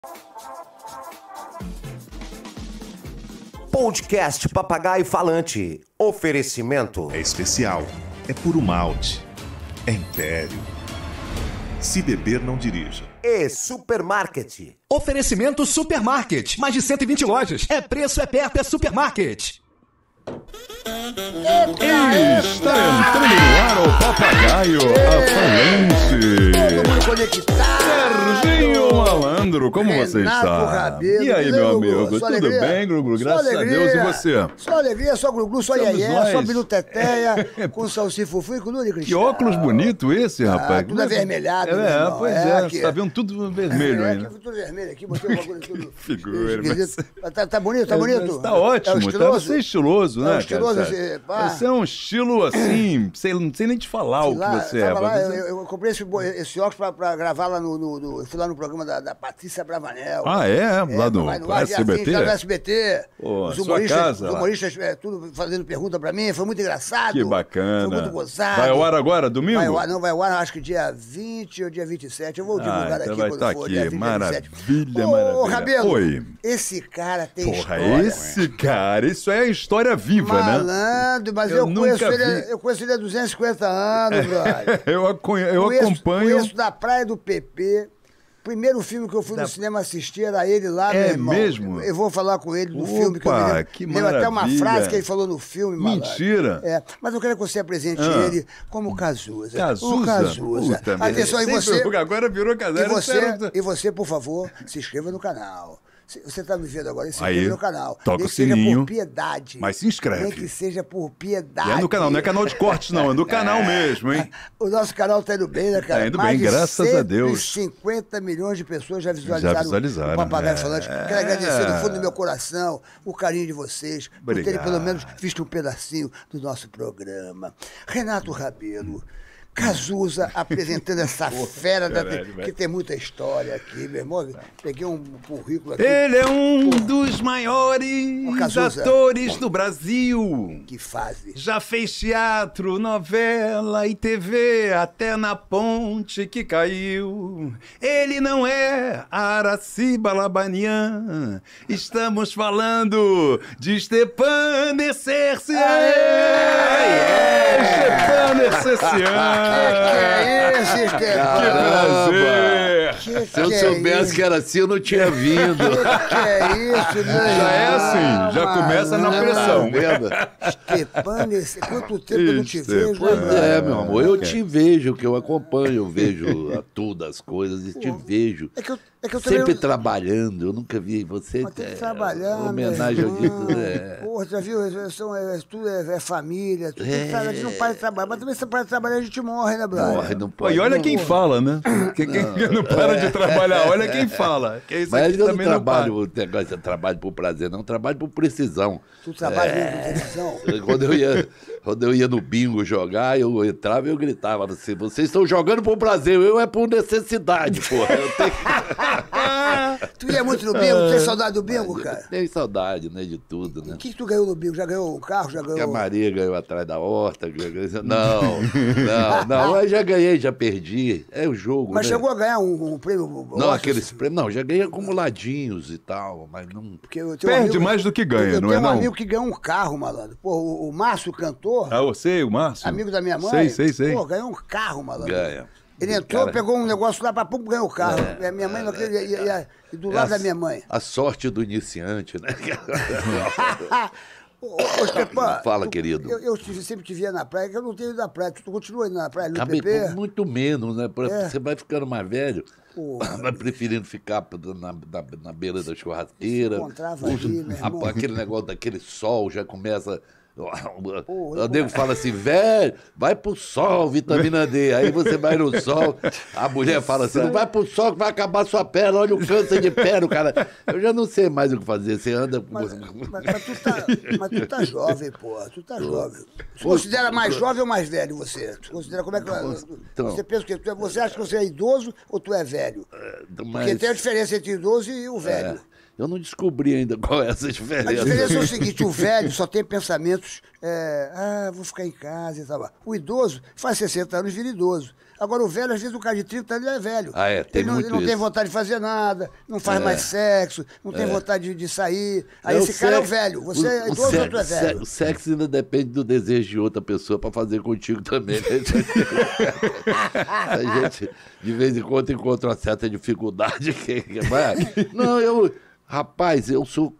Podcast Papagaio Falante. Oferecimento. É especial, é puro malte, é império. Se beber, não dirija. E Supermarket. Oferecimento Supermarket. Mais de 120 lojas. É preço, é perto, é Supermarket. Está entrando no ar o Papagaio Falante. Todo mundo conectado. Serginho Malandro, como você está? Rabelo, E aí, meu amigo? Tudo alegria? bem, Glu-Glu? Graças a Deus. E você? Só alegria, só Glu-Glu, só Somos iaié, nós. só biluteteia, com salsifufu e com Lula e Que Cristal. óculos bonito esse, rapaz. Tudo avermelhado, meu É, irmão. pois é. Aqui. Você tá vendo tudo vermelho aí, né? Aqui, tudo vermelho aqui, botei o bagulho tudo. Figura, esquisito. Tá bonito, tá bonito? Tá ótimo, É tá estiloso? você é estiloso, né, estiloso cara? Esse é um estilo assim, não sei nem te falar o que você é. Lá, mas- eu comprei esse óculos pra gravar lá eu fui lá no programa da Patrícia Bravanel. Ah, é? Lá do vai no ar, SBT? Assim, lá no SBT. Pô, os sua humoristas, casa, os lá. humoristas tudo fazendo pergunta pra mim, foi muito engraçado. Que bacana. Foi muito gozado. Vai ao ar agora, domingo? Vai ao ar, acho que dia 20 ou dia 27. Eu vou divulgar então aqui vai quando estar for, aqui. dia 20, Maravilha, 27. maravilha. Ô, Rabelo, Oi. esse cara tem Porra, história. esse cara, isso é história viva, né? Malandro, mas Eu eu nunca conheço ele há 250 anos, brother. Eu acompanho. Conheço da Praia do PP. Primeiro filme que eu fui no cinema assistir era ele lá, meu irmão. mesmo? Eu vou falar com ele do Opa, filme. Que eu me lembro. que Lembro até uma maravilha. frase que ele falou no filme. malandro. Mentira. É, mas eu quero que você apresente ele como Cazuza. Cazuza? O Cazuza. Puta, Atenção, e sempre- você... Agora virou caseiro. E você, por favor, se inscreva no canal. Você está me vendo agora, se Aí, inscreva no canal. toca Nem o que seja sininho, por piedade. mas se inscreve. Nem que seja por piedade. E é no canal, não é canal de cortes, não. É no canal mesmo, hein? O nosso canal tá indo bem, né, cara? Tá indo Mais bem, de graças a Deus. 50 milhões de pessoas já Já visualizaram, o Papagaio é. Falante. Quero agradecer do fundo do meu coração o carinho de vocês, por terem Obrigado. pelo menos visto um pedacinho do nosso programa. Renato Rabelo, Cazuza apresentando essa fera caralho, que tem muita história aqui, meu irmão. Peguei um currículo aqui. Ele é um dos maiores Ô, Cazuza. atores do Brasil. Que fase. Já fez teatro, novela e TV, até na ponte que caiu. Ele não é Araciba Labanian. Estamos falando de Stepan Nessercian. Stepan Nessercian. Que é esse, Que Estevão? prazer. Se eu soubesse que era assim, eu não tinha vindo. Que é isso, né? Já é assim, já começa na pressão. Estepane, quanto tempo eu não te Estepane. vejo, Pois né? é, meu amor, eu te vejo, que eu acompanho, eu vejo tudo, as coisas, e te vejo. É que eu Sempre também... trabalhando, eu nunca vi você. Mas tem que trabalhar, homenagem ao meu dito. irmão. Porra, já viu? Tudo é família, tudo tem que trabalhar, a gente não para de trabalhar. Mas também se para de trabalhar, a gente morre, né, Brian? Morre, não Pô, pode. e olha não. quem fala, né? Quem não para de trabalhar, olha quem fala. Que isso Mas aqui eu não também não para. trabalho, o negócio de trabalho por prazer, não, trabalho por precisão. Tu trabalha com televisão? Quando eu ia no bingo jogar, eu entrava e eu gritava assim, vocês estão jogando por prazer, eu é por necessidade, porra. Eu Tu ia muito no bingo? Tem saudade do bingo, cara? tenho saudade, né, de tudo, né? O que tu ganhou no bingo? Já ganhou um carro? Já Que a ganhou... Maria ganhou atrás da horta. Não, eu já ganhei, já perdi. É o jogo, Mas né? chegou a ganhar um prêmio? Não, aqueles prêmios. Não, já ganhei acumuladinhos e tal, mas não. Porque eu tenho Perde mais do que ganha, eu não é tenho um não? amigo que ganhou um carro, malandro. Pô, o Márcio, cantor, Ah, você, o Márcio? amigo da minha mãe. Sei. Pô, ganhou um carro, malandro. Ganha. Ele entrou, Cara, pegou um negócio lá, pum, ganhou o carro. E a minha mãe não acredita. E do lado da minha mãe. A sorte do iniciante, né? Ô, Stepan, Fala, querido. Eu sempre te via na praia, que eu não tenho ido na praia. Tu continua indo na praia, no Acabei PP? muito menos, né? É. Você vai ficando mais velho, Pô. vai preferindo ficar na beira da churrasqueira. Se encontrava ali, meu irmão. Aquele negócio daquele sol já começa. Pô, O nego fala assim, velho, vai pro sol, vitamina D. Aí você vai no sol, a mulher fala assim, não vai pro sol que vai acabar sua perna, olha o câncer de perna, cara. Eu já não sei mais o que fazer, você anda com... Mas tu tá jovem, pô. Tu tá jovem. Você considera mais jovem ou mais velho você? Tu considera como é que... Então. Você pensa que você acha que você é idoso ou tu é velho? Porque tem a diferença entre idoso e o velho. Eu não descobri ainda qual é essa diferença. A diferença é o seguinte, o velho só tem pensamentos, vou ficar em casa e tal. O idoso faz 60 anos e vira idoso. Agora, o velho, às vezes, o cara de 30 anos, ele é velho. Ah, é, tem ele não, muito ele não tem isso. vontade de fazer nada, não faz mais sexo, não tem vontade de sair. Aí esse cara é o velho. Você é idoso ou tu é velho? O sexo ainda depende do desejo de outra pessoa pra fazer contigo também. Né? A gente, de vez em quando, encontra uma certa dificuldade. Rapaz, eu sou...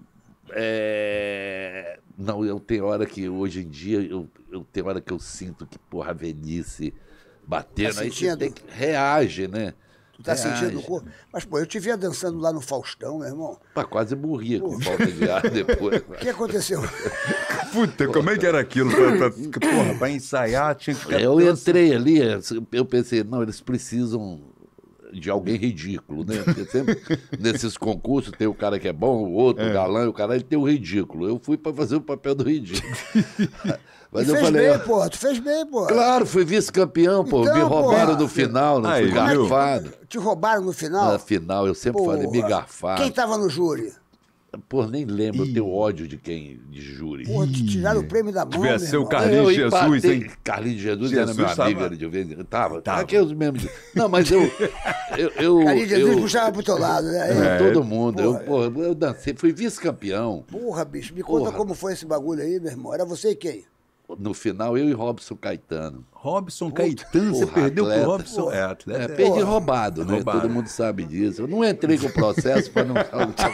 Não, eu tenho hora que, hoje em dia, eu tenho hora que eu sinto que, porra, a velhice batendo, Tá aí você sentindo? tem que reage, né? Tu tá Reage. sentindo o corpo? Mas, pô, eu te via dançando lá no Faustão, meu irmão. Pá, quase morria com falta de ar depois. O que aconteceu? Puta, como é que era aquilo? Porra, pra ensaiar tinha que ficar... Eu entrei ali, eu pensei, não, eles precisam de alguém ridículo, né? Porque sempre nesses concursos tem o cara que é bom, o outro, o galã, o cara, ele tem o ridículo. Eu fui pra fazer o papel do ridículo. Mas Tu eu fez falei, bem, pô. Tu fez bem, pô. claro, fui vice-campeão, pô. Então, Me roubaram porra. no final, não Aí, fui viu? garfado. Te roubaram no final? Na final, eu sempre falei, me Porra. garfaram. Quem tava no júri? Pô, nem lembro, eu tenho ódio de júri. Pô, te tiraram o prêmio da mão, Devia meu ser o irmão. Carlinhos Eu Jesus, empatei. hein? Carlinhos Jesus Jesus era meu tava- amigo, ele de vez em quando. Tava. Aqueles mesmos. Não, mas eu. Carlinhos Jesus puxava pro teu lado, né? Todo mundo. Eu dancei, fui vice-campeão. Porra, bicho, me conta Porra. como foi esse bagulho aí, meu irmão. Era você e quem? No final, eu e Robson Caetano. Robson Caetano, você porra, perdeu pro atleta. Robson. É, atleta. Perdi roubado, né? Roubado. Todo mundo sabe disso. Eu não entrei com o processo para não.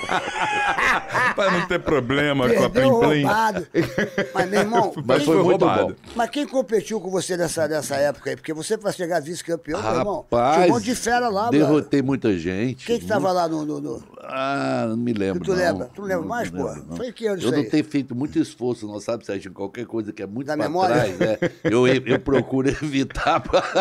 Pra não ter problema com a Perdeu Plim Plim. roubado. Mas, meu irmão, Mas foi muito roubado. bom. mas quem competiu com você nessa época aí? Porque você, pra chegar vice-campeão, meu irmão, tinha um Rapaz, monte de fera lá, mano. derrotei muita gente. Quem que tava lá no... Ah, não me lembro. Tu não. lembra? Tu não lembra mais, lembro, porra? não. Foi que ano Eu isso não aí? tenho feito muito esforço, não sabe, Sérgio? Qualquer coisa que é muito Da pra memória? trás, né? Eu procuro evitar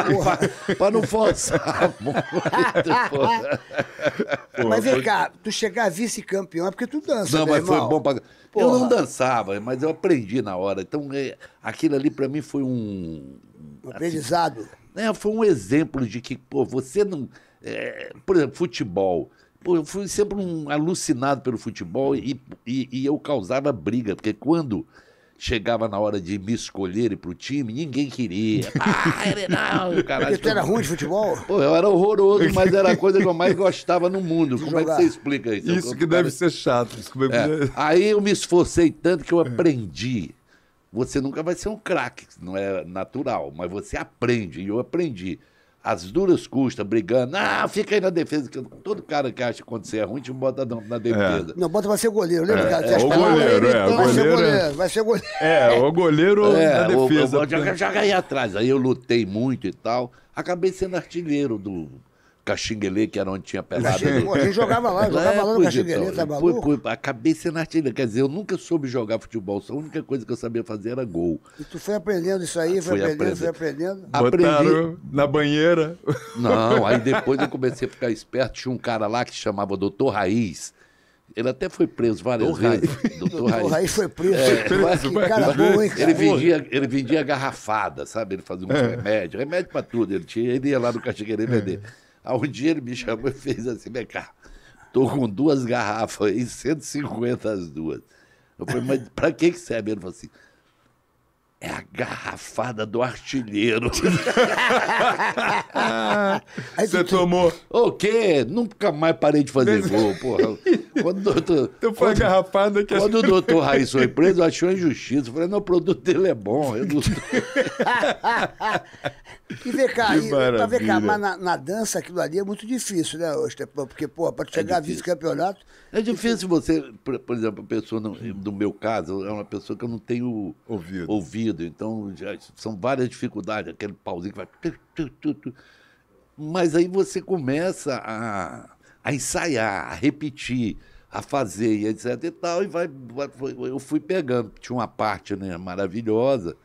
pra não forçar muito. Porra. Mas vem cá, tu chegar vice-campeão é porque tu dança, Não, meu mas foi irmão. bom pra... Eu Porra. não dançava, mas eu aprendi na hora. Então, aquilo ali pra mim foi Um aprendizado. foi um exemplo de que, pô, você não... por exemplo, futebol. Pô, eu fui sempre um alucinado pelo futebol e eu causava briga, porque quando chegava na hora de me escolher pro time, ninguém queria. Não, caralho. Porque tu era ruim de futebol? Pô, eu era horroroso, mas era a coisa que eu mais gostava no mundo. Como é que jogar. você explica isso? Isso que deve ser chato. Isso que deve- Aí eu me esforcei tanto que eu aprendi. Você nunca vai ser um craque, não é natural, mas você aprende, e eu aprendi. As duras custas, brigando, fica aí na defesa, que todo cara que acha que quando você é ruim, te bota na defesa. Não, bota pra ser goleiro, lembra? cara? Tinha as o palavras? goleiro, Vai ser goleiro goleiro, vai ser goleiro. o goleiro na defesa. Joga aí atrás. Aí eu lutei muito e tal. Acabei sendo artilheiro do Caxinguelê, que era onde tinha pelada. Pô, a gente jogava lá no pois Caxinguelê, então, tá maluco? acabei sendo artilheiro. Quer dizer, eu nunca soube jogar futebol, só a única coisa que eu sabia fazer era gol. E tu foi aprendendo isso aí, foi Fui aprendendo. Botaram na banheira. Não, aí depois eu comecei a ficar esperto. Tinha um cara lá que se chamava Doutor Raiz. Ele até foi preso várias vezes. Doutor O Raiz foi preso. preso, Que vai. cara bom, hein, cara? Ele vendia garrafada, sabe? Ele fazia uns remédio pra tudo. Ele ia lá no Caxinguelê vender. Aí um dia ele me chamou e fez assim, vem cá, tô com 2 garrafas aí, 150 as duas. Eu falei, mas pra que serve? Ele falou assim, é a garrafada do artilheiro. Aí Você tomou. O quê? Nunca mais parei de fazer gol, porra. Quando o doutor... Então foi a garrafada que... Quando o doutor Raiz foi preso, achou injustiça. Eu falei, não, o produto dele é bom. Eu não... E vem cá, Que maravilha. mas na dança aquilo ali é muito difícil, né, Estepão? Porque, pô, pra tu chegar a difícil. vice-campeonato, É difícil você, por exemplo, a pessoa, no meu caso, é uma pessoa que eu não tenho ouvido, então já são várias dificuldades, aquele pauzinho que vai... Mas aí você começa a ensaiar, a repetir, a fazer, e etc e tal, e eu fui pegando. Tinha uma parte, né, maravilhosa,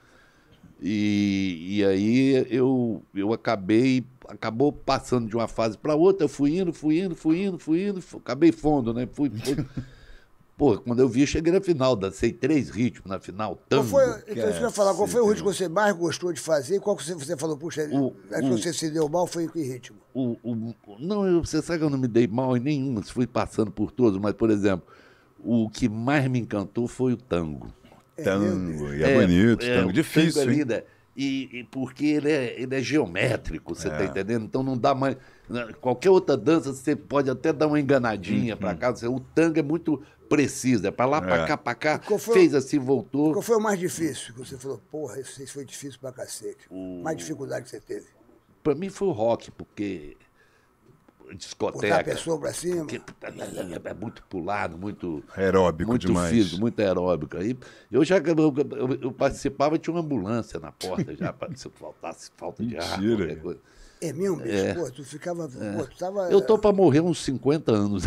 e aí eu acabou passando de uma fase para outra, eu fui indo, acabei fundo, né? Pô, quando eu vi, eu cheguei na final, dancei 3 ritmos na final, tango. então isso que eu ia falar, qual foi o ritmo que você mais gostou de fazer? Qual que você falou, puxa, que você se deu mal foi em que ritmo? Não, você sabe que eu não me dei mal em nenhuma, fui passando por todos, mas, por exemplo, o que mais me encantou foi o tango. Tango, e é bonito, tango difícil, tango é hein? lindo, e porque ele é geométrico, você tá entendendo? Então não dá mais... Qualquer outra dança você pode até dar uma enganadinha pra cá. O tango é muito preciso, é pra lá, pra cá, fez assim, voltou. Qual foi o mais difícil que você falou? Porra, isso foi difícil pra cacete. Mais dificuldade que você teve? Pra mim foi o rock, porque discoteca... Botar a pessoa pra cima? Porque é muito pulado, muito... Aeróbico muito demais. físico, muito aeróbico. Aí eu participava, tinha uma ambulância na porta já, se faltasse falta de ar, Mentira. qualquer coisa. É mesmo, bicho? Pô, tu ficava... Pô, tu tava... Eu tô pra morrer uns 50 anos.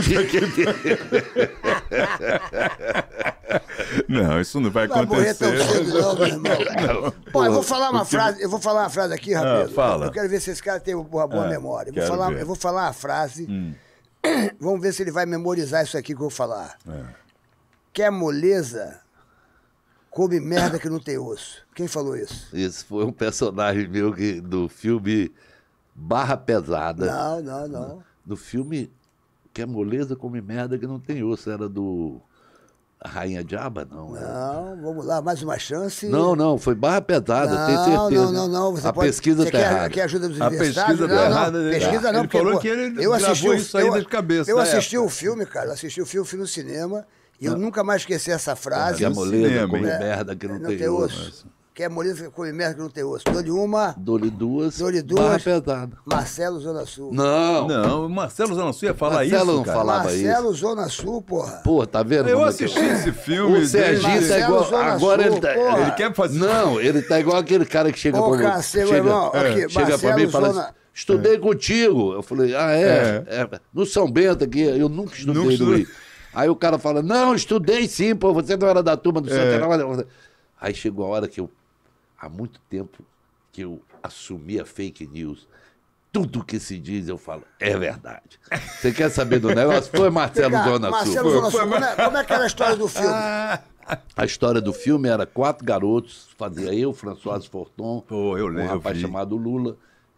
Não, isso não vai Vai morrer acontecer. tão cedo não, meu irmão. Pô, eu vou falar uma frase aqui, Rabelo. fala. Eu quero ver se esse cara tem uma boa memória. quero ver. Eu vou falar uma frase. Vamos ver se ele vai memorizar isso aqui que eu vou falar. Quer moleza, come merda que não tem osso. Quem falou isso? Esse foi um personagem meu do filme Barra Pesada. Não. Do filme Que é moleza, come merda que não tem osso. Era do A Rainha Diaba, não? Não, vamos lá, mais uma chance. Não, foi Barra Pesada, eu tenho certeza. Não. A pesquisa tá errada. Quer ajuda dos A universitários? pesquisa tá errada. Pesquisa não, Ele porque, falou pô, que ele eu assisti gravou isso aí de cabeça, Eu na assisti época. o filme, cara. Eu assisti o filme, fui no cinema. E eu nunca mais esqueci essa frase. Que é no moleza, cinema, come hein? merda que não tem osso. Quer moleza, come merda que não tem osso. Dou-lhe uma, Dou-lhe duas, Dou-lhe Barra duas. Pesada. Marcelo Zona Sul. Não, o Marcelo Zanassu ia falar Marcelo isso, não cara. falava Marcelo Zona Sul, porra. Pô, tá vendo? Eu como é assisti que- esse filme. O Serginho tá Marcelo igual. Zona Agora Sul, ele tá. porra. Ele quer fazer... Não, ele tá igual aquele cara que chega Ô, pra cacete, chega, irmão, aqui, chega pra Marcelo mim e fala Zona- assim, estudei contigo. Eu falei, no São Bento aqui, eu nunca estudei Nunca no estudei. Rio. Aí o cara fala, não, estudei sim, pô, você não era da turma do Santo. Aí chegou a hora que há muito tempo que eu assumi a fake news. Tudo que se diz, eu falo, é verdade. Você quer saber do negócio? Foi Marcelo Vem cá, Zona Sul. Marcelo Zona Sul, como é que era a história do filme? A história do filme era 4 garotos, fazia eu, François Forton, Pô, eu um lembro, rapaz eu vi. chamado Lula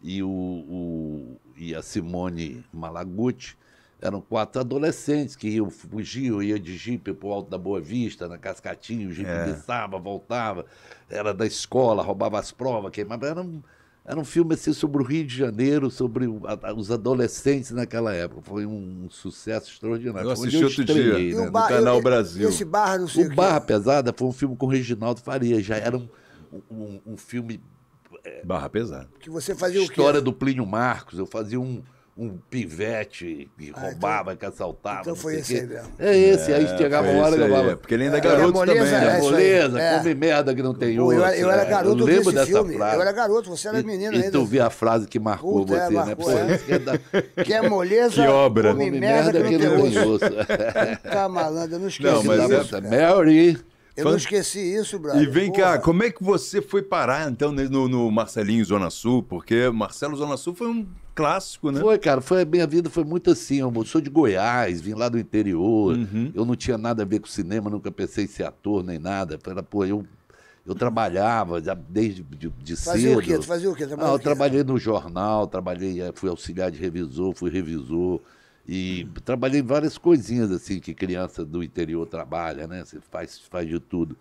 e a Simone Malaguti. Eram 4 adolescentes que fugiam, ia de jipe pro Alto da Boa Vista, na Cascatinha, o jipe desçava, voltava, era da escola, roubava as provas, queimava. Era um filme assim, sobre o Rio de Janeiro, sobre os adolescentes naquela época. Foi um sucesso extraordinário. Eu Foi onde assisti outro estreiei, dia. né? No Canal Brasil. Esse Barra, não sei o O quê. Barra Pesada foi um filme com o Reginaldo Faria, já era um filme, Barra pesada. Que você fazia o quê? história do Plínio Marcos, eu fazia um pivete que roubava, que assaltava. então não foi sei esse o quê. aí mesmo. É esse, aí chegava Foi uma hora esse que eu aí, falava, porque ele ainda é É, garoto moleza, também, né? é isso aí. moleza, É. come merda que não tem Pô, osso. eu era garoto, eu vi lembro esse dessa filme. frase. Eu era garoto, você era menino E ainda. tu viu a frase que marcou Puta, você, né? marcou, Pô, é. isso que é da- Quer moleza, Que obra. come come merda que não tem osso. osso. Tá malandro, eu não esqueci Não, mas isso, é- cara. Mary. Eu não esqueci isso, brother. E vem Porra. cá, como é que você foi parar, então, no Marcelinho Zona Sul? Porque Marcelo Zona Sul foi um clássico, né? Foi, cara, minha vida foi muito assim. Eu sou de Goiás, vim lá do interior. Uhum. Eu não tinha nada a ver com cinema, nunca pensei em ser ator nem nada. Pô, eu trabalhava já desde de Fazia cedo. o quê? Tu fazia o quê? Trabalhava Eu o quê? trabalhei no jornal, fui auxiliar de revisor, fui revisor. E trabalhei em várias coisinhas assim que criança do interior trabalha, né? Você faz de tudo.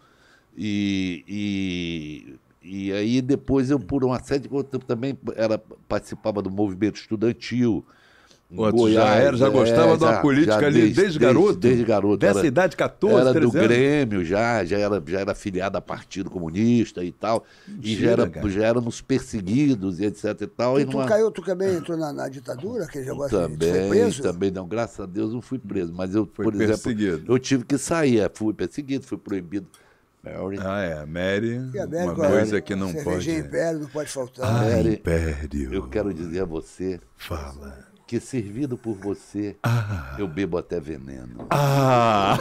E aí depois eu, por uma série de coisas, eu também participava do movimento estudantil. em Pô, tu Goiás, já gostava de uma política ali desde garoto? Desde garoto. Dessa idade, 14, Era 13 do anos? Grêmio já era afiliado a Partido Comunista e tal. Mentira, cara. Já éramos perseguidos e etc e tal. E Tu também entrou na ditadura, que já gosta de... Tu foi também, preso? também não, graças a Deus não fui preso, mas eu, Foi por exemplo, perseguido. eu tive que sair, fui perseguido, fui proibido. Mary, Ah, é. Mary, E a América, uma coisa que não cervejinha pode... Império, não pode faltar. Mary, Império. eu quero dizer a você Fala. que servido por você, eu bebo até veneno. Ah!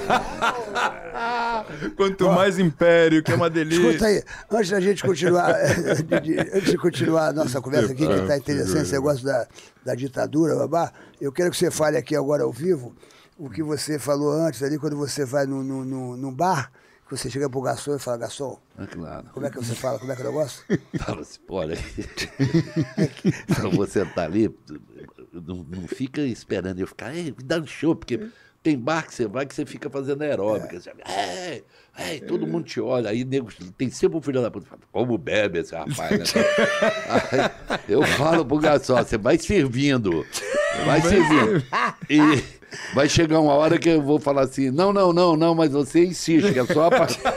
Quanto mais império, que é uma delícia. Escuta aí, antes da gente continuar, antes de continuar a nossa conversa aqui, que está interessante, esse negócio da ditadura, babá, eu quero que você fale aqui agora ao vivo o que você falou antes ali, quando você vai num bar, que você chega pro garçom e fala, garçom, É claro. como é que você fala, como é que é o negócio? Fala assim, olha, pra você estar ali, não fica esperando eu ficar, me dá um show, porque tem bar que você vai que você fica fazendo aeróbica. Você, todo mundo te olha. Aí nego, tem sempre um filho da puta. Como bebe esse rapaz, né? Aí, eu falo pro garçom, você vai servindo. Vai servindo. E vai chegar uma hora que eu vou falar assim, não, mas você insiste, que é só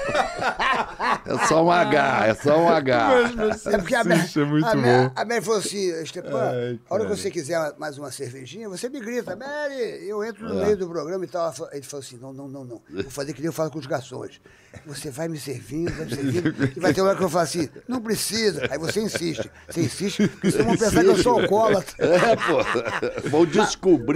é só um H, é só um H. É porque insiste, é muito bom. a Mary falou assim, Stepan, a hora que você quiser mais uma cervejinha, você me grita, Mary, eu entro no meio do programa e tal. Ele falou assim, não, vou fazer que nem eu falo com os garçons. Você vai me servindo, e vai ter uma hora que eu falo assim, não precisa. Aí você insiste, porque vocês vão pensar que eu sou alcoólatra. Pô, vou descobrir.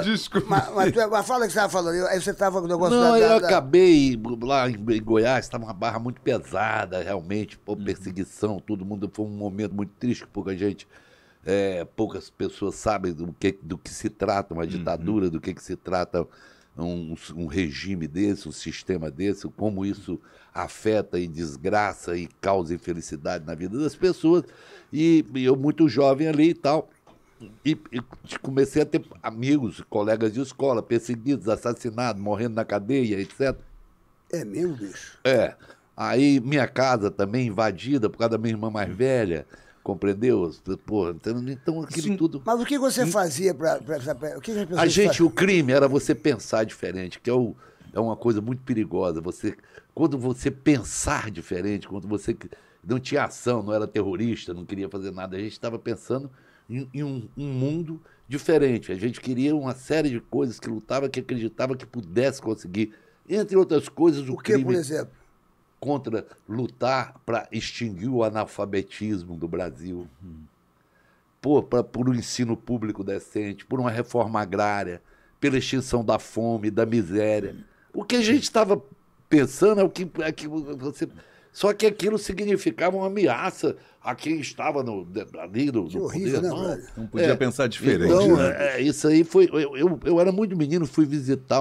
Mas fala o que você estava falando, aí você estava com o negócio Não, eu acabei lá em Goiás, estava uma barra muito pesada, realmente, perseguição, todo mundo, foi um momento muito triste, pouca gente, poucas pessoas sabem do que se trata uma ditadura, do que se trata um regime desse, um sistema desse, como isso afeta e desgraça e causa infelicidade na vida das pessoas. E eu, muito jovem ali e tal, e comecei a ter amigos, colegas de escola, perseguidos, assassinados, morrendo na cadeia, etc. É mesmo, bicho? Aí minha casa também invadida por causa da minha irmã mais velha, compreendeu? Pô, então aquilo tudo... Mas o que você fazia para o que as pessoas o crime era você pensar diferente, que é uma coisa muito perigosa. Quando você pensar diferente, quando você não tinha ação, não era terrorista, não queria fazer nada, a gente estava pensando em um mundo diferente. A gente queria uma série de coisas que lutava, que acreditava que pudesse conseguir. Entre outras coisas, o crime... por exemplo? Contra lutar para extinguir o analfabetismo do Brasil. Por um ensino público decente, por uma reforma agrária, pela extinção da fome, da miséria. O que a gente estava pensando é que você... Só que aquilo significava uma ameaça a quem estava ali no horrível, poder. Né, não podia pensar diferente. Então, né? Isso aí foi... Eu era muito menino, fui visitar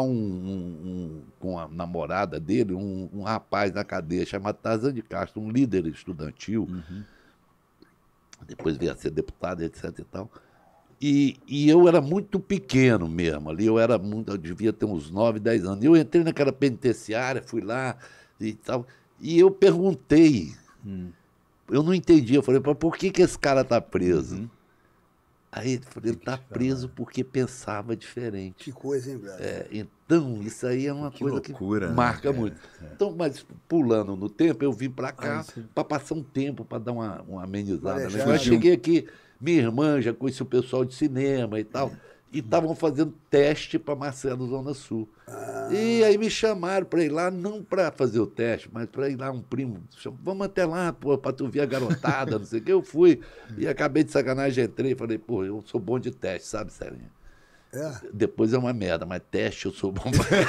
com a namorada dele, um rapaz na cadeia chamado Tarzan de Castro, um líder estudantil. Depois veio a ser deputado, etc. e tal. E eu era muito pequeno mesmo ali, eu devia ter uns 9, 10 anos. Eu entrei naquela penitenciária, fui lá e tal... E eu perguntei, eu não entendi, eu falei, por que esse cara está preso? Aí ele falou, ele está preso porque pensava diferente. Que coisa, hein, brother? Então, isso aí é uma coisa loucura, que marca muito. Então, mas pulando no tempo, eu vim para cá para passar um tempo, para dar uma amenizada. Né? Eu cheguei aqui, minha irmã já conhecia o pessoal de cinema e tal, e estavam fazendo teste para Marcelo Zona Sul. E aí me chamaram para ir lá, não para fazer o teste, mas para ir lá, um primo, vamos até lá, para tu ver a garotada, não sei o que. Eu fui e acabei de sacanagem, entrei e falei, eu sou bom de teste, sabe, Sérgio? Depois é uma merda, mas teste eu sou bom.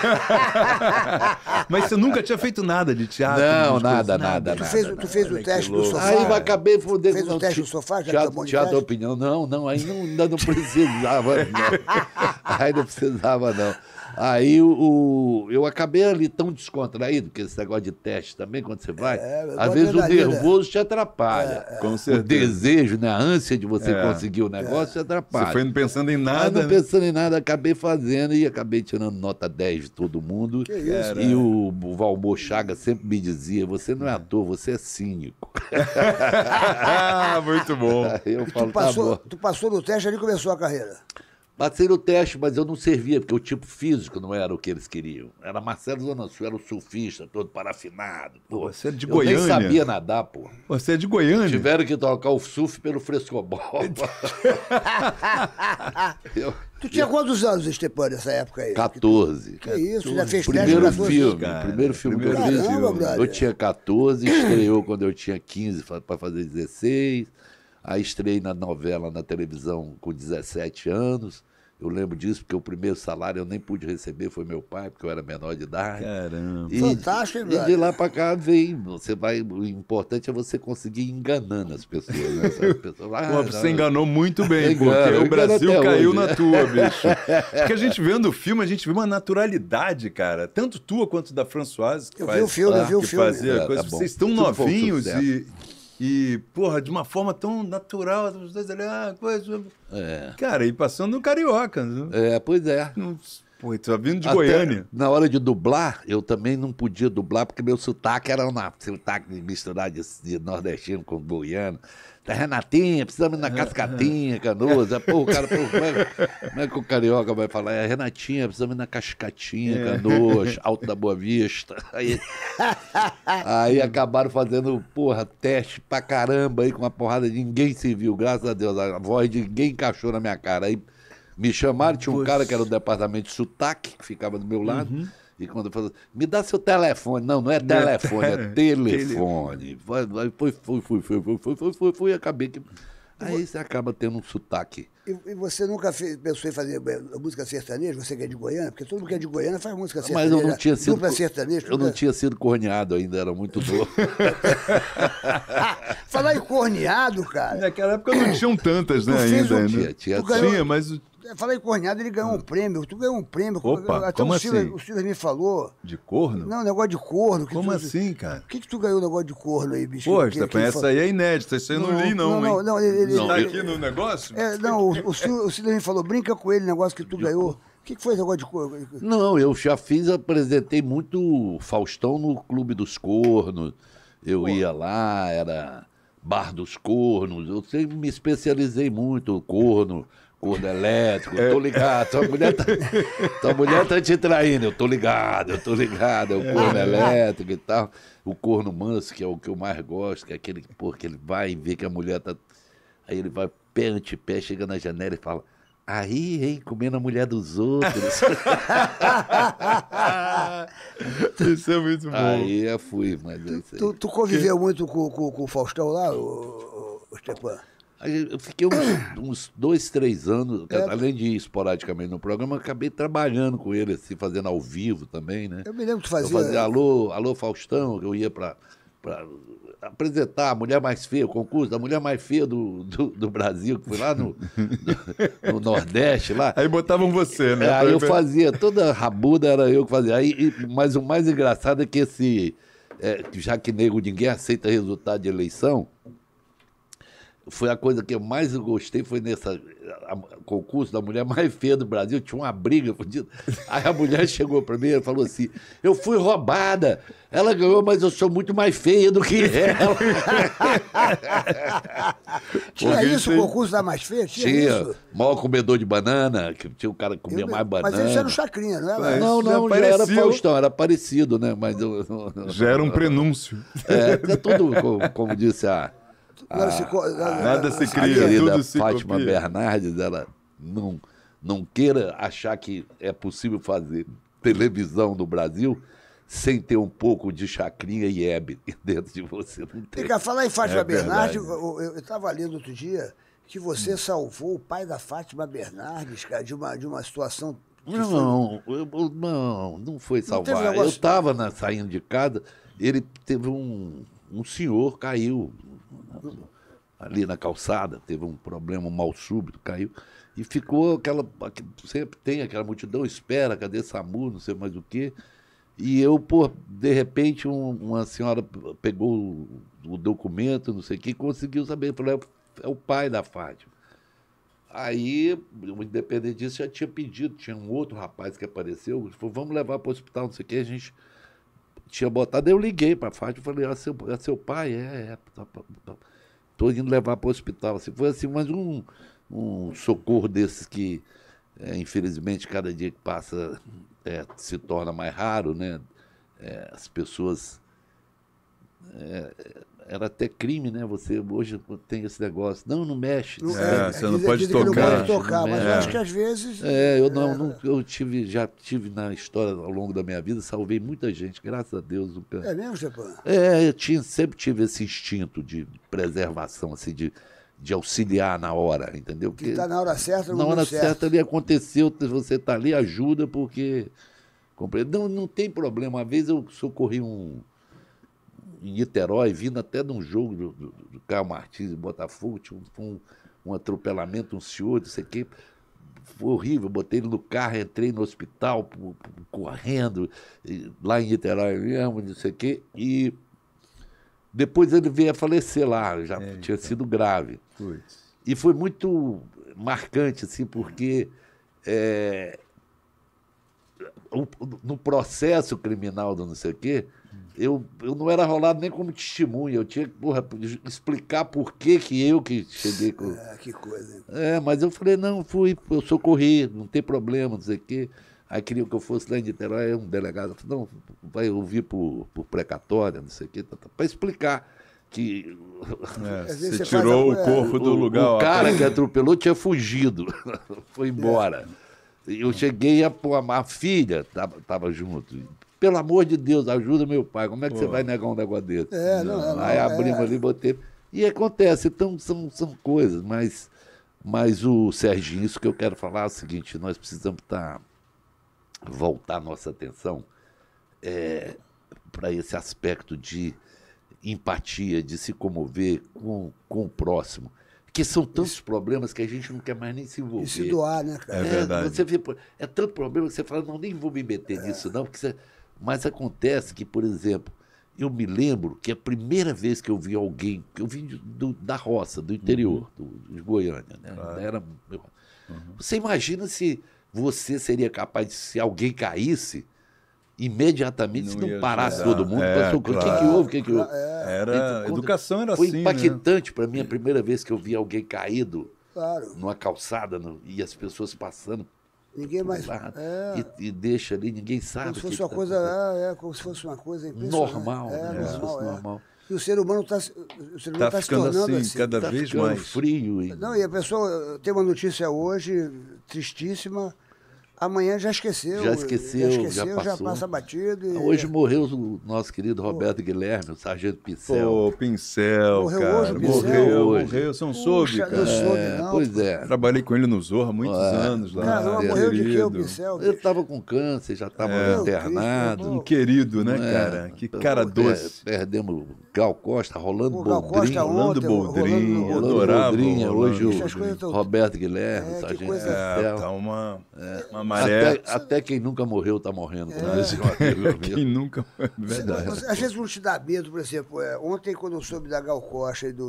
Mas você nunca tinha feito nada de teatro? Não, nada. Tu fez o teste do sofá? Aí eu acabei fodendo. Fez o teste do sofá? Teatro da opinião? Não, aí ainda não precisava, não. Aí não precisava, não. Aí eu acabei ali tão descontraído, porque esse negócio de teste também, quando você vai, às vezes o nervoso te atrapalha. Com certeza. O desejo, né, a ânsia de você conseguir o negócio te atrapalha. Você foi não pensando em nada. Mas não pensando em nada, acabei fazendo e acabei tirando nota 10 de todo mundo. Que isso? E o Valmor Chagas sempre me dizia, você não é ator, você é cínico. Muito bom. Aí eu falo, tá bom. Tu passou no teste, ali começou a carreira. Passei no teste, mas eu não servia, porque o tipo físico não era o que eles queriam. Era Marcelo Zona Sul, era o surfista, todo parafinado. Pô. Você é de eu Goiânia? Eu nem sabia nadar, pô. Você é de Goiânia? Tiveram que trocar o surf pelo frescobol. Tu tinha quantos anos, Stepan, nessa época aí? 14. Que isso? Já fez teste Primeiro com 14? filme, Cara, primeiro filme que eu primeiro fiz. Caramba, brother. Eu tinha 14, estreou quando eu tinha 15 para fazer 16. Aí estreiei na novela, na televisão, com 17 anos. Eu lembro disso, porque o primeiro salário eu nem pude receber, foi meu pai, porque eu era menor de idade. Caramba. Fantástico, hein, E de lá para cá vem, o importante é você conseguir ir enganando as pessoas. Né? As pessoas Você enganou muito bem, Engano, porque eu o Brasil engano até caiu hoje. na tua, bicho. Porque a gente vendo o filme, a gente vê uma naturalidade, cara. Tanto tua quanto da Françoise. Eu vi o filme. Fazia coisa. Tá bom. Vocês estão Tudo foi um novinhos sucesso. e, porra, de uma forma tão natural, os dois ali, coisa... Cara, e passando no Carioca. Né? Pois é. Pô, tu tá vindo de Goiânia. Na hora de dublar, eu também não podia dublar, porque meu sotaque era um sotaque misturado de nordestino com goiano. Da Renatinha, precisamos ir na Cascatinha, Canoas. Pô, o cara, como é que o carioca vai falar? É Renatinha, precisamos ir na Cascatinha, Canoas, Alto da Boa Vista. Aí acabaram fazendo, teste pra caramba aí com uma porrada de ninguém se viu, graças a Deus. A voz de ninguém encaixou na minha cara. Aí me chamaram, tinha um cara que era do departamento de sotaque, que ficava do meu lado. E quando eu falei, me dá seu telefone. Não é telefone, é telefone. Fui, acabei que... Aí você acaba tendo um sotaque. E você nunca pensou em fazer música sertaneja? Você que é de Goiânia? Porque todo mundo que é de Goiânia faz música sertaneja. Mas eu não tinha sido... Dupla sertaneja. Eu não tinha sido corneado ainda, era muito novo. Falar em corneado, cara. Naquela época não tinham tantas, né, ainda. Tinha, mas... Falar em corneado, ele ganhou um prêmio. Tu ganhou um prêmio. Opa, até como o assim? O Silas me falou. De corno? Não, negócio de corno. Como assim, cara? O que tu ganhou negócio de corno aí, bicho? Pô, essa aí é inédita. Isso aí eu não li, não, hein? Não, ele tá aqui no negócio? O Silas me falou, brinca com ele, negócio que tu ganhou. O que foi esse negócio de corno? Não, eu já apresentei muito Faustão no Clube dos Cornos. Eu ia lá, era Bar dos Cornos. Eu sempre me especializei muito, corno elétrico, eu tô ligado. Tua mulher tá te traindo, eu tô ligado. É o corno elétrico e tal. O corno manso, que é o que eu mais gosto, que é aquele que ele vai e vê que a mulher tá... Aí ele vai pé ante pé, chega na janela e fala, aí, hein, comendo a mulher dos outros. Isso é muito bom. Aí eu fui, mas é isso aí. Tu conviveu muito com o Faustão lá, o Stepan? Eu fiquei uns 2, 3 anos, além de ir esporadicamente no programa, eu acabei trabalhando com ele, assim, fazendo ao vivo também, né? Eu me lembro que tu fazia... Eu fazia Alô Faustão, eu ia pra apresentar a mulher mais feia, o concurso da mulher mais feia do Brasil, que foi lá no Nordeste, lá. Aí botavam você, né? Aí eu fazia, toda rabuda era eu que fazia. Mas o mais engraçado é que já que nego ninguém aceita resultado de eleição, foi a coisa que eu mais gostei, foi concurso da mulher mais feia do Brasil, tinha uma briga fodida. Aí a mulher chegou pra mim e falou assim, eu fui roubada, ela ganhou, mas eu sou muito mais feia do que ela. Tinha isso, o concurso da mais feia? Tinha isso? Maior comedor de banana, que tinha um cara que comia mais banana. Mas isso era o Chacrinha, não era? Não, já era Faustão, era parecido, né? Mas já era um prenúncio. É tudo, como disse nada se cria, a querida tudo se Fátima copia. Bernardes, ela não queira achar que é possível fazer televisão no Brasil sem ter um pouco de Chacrinha e Hebe dentro de você. Não tem. Fica, falar em Fátima Bernardes, verdade. eu estava lendo outro dia que você salvou o pai da Fátima Bernardes, cara, de uma situação... Não foi salvar. Negócio... Eu estava saindo de casa, ele teve um senhor, caiu ali na calçada, teve um problema, um mal súbito, caiu, e ficou sempre tem aquela multidão, espera, cadê SAMU, não sei mais o quê, e eu, de repente, uma senhora pegou o documento, não sei o quê, e conseguiu saber, falou, é o pai da Fátima. Aí, o independente disso, já tinha pedido, tinha um outro rapaz que apareceu, falou, vamos levar para o hospital, não sei o quê, a gente tinha botado, eu liguei para a Fátima, falei, é seu pai? Estou indo levar para o hospital. Assim, foi assim, mas um socorro desses que, infelizmente, cada dia que passa se torna mais raro, né? As pessoas... era até crime, né? Você hoje tem esse negócio. Não mexe. Você não pode tocar. tocar. Não pode tocar, mas eu acho que às vezes... eu já tive na história, ao longo da minha vida, salvei muita gente, graças a Deus. Nunca... É mesmo, Stepan? Eu sempre tive esse instinto de preservação, assim, de auxiliar na hora, entendeu? Que está na hora certa, na hora certa ali aconteceu, você está ali, ajuda, porque... Não tem problema. Uma vez eu socorri em Niterói, vindo até de um jogo do Caio Martins e Botafogo, tinha um atropelamento, um senhor, não sei o quê. Foi horrível, botei ele no carro, entrei no hospital, correndo, lá em Niterói mesmo, não sei o quê, e depois ele veio a falecer lá, já tinha sido grave. Putz. E foi muito marcante, assim, porque no processo criminal do não sei o quê, eu não era rolado nem como testemunha. Eu tinha que explicar por que eu que cheguei com... que coisa. Mas eu falei, não, eu socorri, não tem problema, não sei o quê. Aí queriam que eu fosse lá em Niterói, um delegado falou, não, vai ouvir por precatória, não sei o quê, para explicar que... Você tirou o corpo do lugar. O cara que atropelou tinha fugido, foi embora. Eu cheguei, a filha estava junto. Pelo amor de Deus, ajuda meu pai. Como é que você vai negar um negócio desse? Aí abrimos ali, botei. E acontece, então são coisas, mas o Serginho, isso que eu quero falar é o seguinte, nós precisamos voltar nossa atenção para esse aspecto de empatia, de se comover com o próximo. Porque são tantos problemas que a gente não quer mais nem se envolver. E se doar, né, cara? É verdade. Você vê, é tanto problema que você fala, não, nem vou me meter nisso, não, porque mas acontece que, por exemplo, eu me lembro que a primeira vez que eu vi alguém, que eu vim da roça, do interior, de Goiânia, né? Você imagina se você seria capaz de, se alguém caísse, imediatamente, se não parasse todo mundo, o que houve? Educação era foi assim, impactante para mim a primeira vez que eu vi alguém caído Claro. numa calçada e as pessoas passando. Ninguém mais. E deixa ali, ninguém sabe. Como se fosse uma coisa. Como se fosse uma coisa impressionante. Normal. Normal. E o ser humano está se ficando tornando assim, cada vez ficando mais frio. Não, e a pessoa tem uma notícia hoje, tristíssima. Amanhã já esqueceu. Já passa batido. Hoje morreu o nosso querido Roberto Guilherme, o Sargento Pincel. Pô, Pincel, Morreu cara. hoje o Pincel? Morreu, você não soube, cara. Não soube, não. Pois é. Trabalhei com ele no Zorra há muitos anos lá. Caramba, morreu de quê o Pincel? Ele estava com câncer, já estava internado. Um querido, né, cara? Que cara doce. Perdemos Gal Costa, Rolando Gal Costa Boldrin. ontem, Boldrin, Rolando adorava. Boldrin, hoje Boldrin. o Roberto Guilherme, que Sargento coisa. Pincel. Tá uma maré. Até quem nunca morreu está morrendo. Como disse um amigo meu. Quem nunca... Verdade. Às vezes não te dá medo, por exemplo. Ontem, quando eu soube da Gal Costa e do